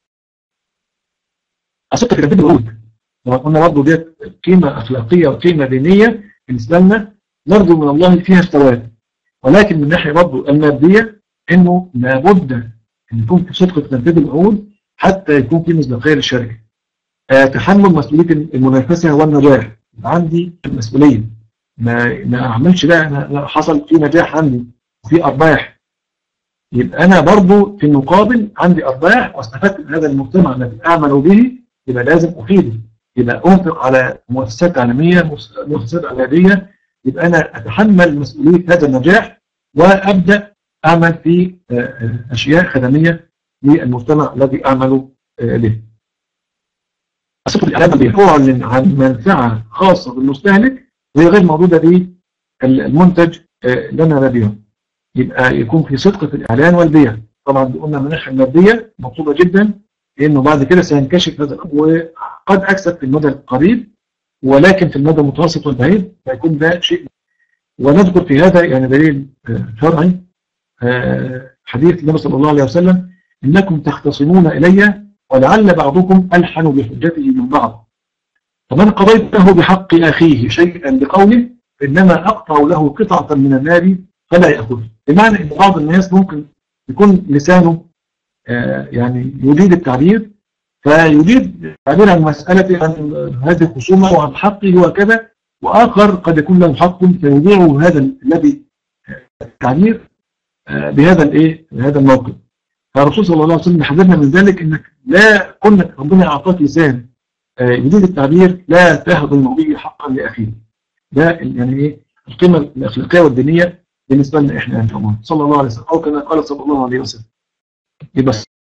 اثق في تجديد العقود. لو قلنا برضه ديت قيمه اخلاقيه وقيمه دينيه بالنسبه لنا نرجو من الله فيها الثواب. ولكن من ناحية برضه المادية إنه لابد أن يكون في صدق تنفيذ العقود حتى يكون في مصداقية للشركة. تحمل مسؤولية المنافسة والنجاح، عندي المسؤولية، ما أعملش ده أنا حصل في نجاح عندي وفي أرباح، يبقى أنا برضه في المقابل عندي أرباح واستفدت من هذا المجتمع الذي أعمل به، يبقى لازم أفيده، يبقى أنفق على مؤسسات تعليمية، مؤسسات علاجية، يبقى أنا أتحمل مسؤولية هذا النجاح وأبدأ أعمل في أشياء خدمية للمجتمع الذي أعمل به. صدق الإعلان بيعلن عن منفعة خاصة بالمستهلك وهي غير موجودة في المنتج اللي أنا ببيعه، يبقى يكون في صدق في الإعلان والبيع. طبعا قلنا من الناحية المادية مطلوبة جدا، لأنه بعد كده سينكشف هذا الأمر وقد أكسب في المدى القريب، ولكن في المدى المتوسط والبعيد فيكون ده شيء. ونذكر في هذا يعني دليل شرعي، حديث النبي صلى الله عليه وسلم: إنكم تختصمون إلي ولعل بعضكم ألحن بحجته من بعض، فمن قضيته بحق أخيه شيئا بقوله إنما أقطع له قطعة من النار فلا يأخذ. بمعنى أن بعض الناس ممكن يكون لسانه يعني يريد التعبير، فيريد التعبير عن مسألة عن هذه الخصومة وعن حقه وكذا، وآخر قد يكون له حق فيضيعه هذا الذي التعبير بهذا الموقف. فالرسول صلى الله عليه وسلم حذرنا من ذلك، انك لا كنك ربنا اعطاك لسان يريد التعبير لا تهضم به حقا لاخيه. ده يعني القيمه الاخلاقيه والدينيه بالنسبه لنا احنا ان شاء الله صلى الله عليه وسلم، او كما قال صلى الله عليه وسلم. يبقى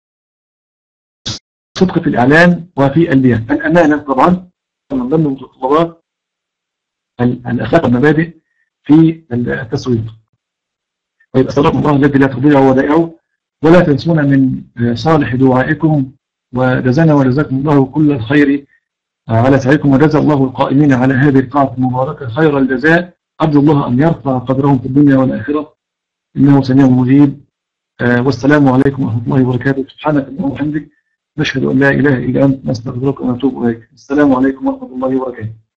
صدق في الاعلان وفي البيع. الامانه طبعا من ضمن متطلبات الاخلاق والمبادئ في التسويق. ويبقى صدق الله الذي لا تضيع ودائعه ولا تنسونا من صالح دعائكم، وجزانا وجزاكم الله كل الخير على سعيكم، وجزا الله القائمين على هذه القاعة المباركة خير الجزاء. أرجو الله أن يرفع قدرهم في الدنيا والآخرة إنه سميع مجيب. والسلام عليكم ورحمة الله وبركاته. سبحانك اللهم وبحمدك، نشهد أن لا إله إلا أنت، نستغفرك ونتوب إليك. السلام عليكم ورحمة الله وبركاته.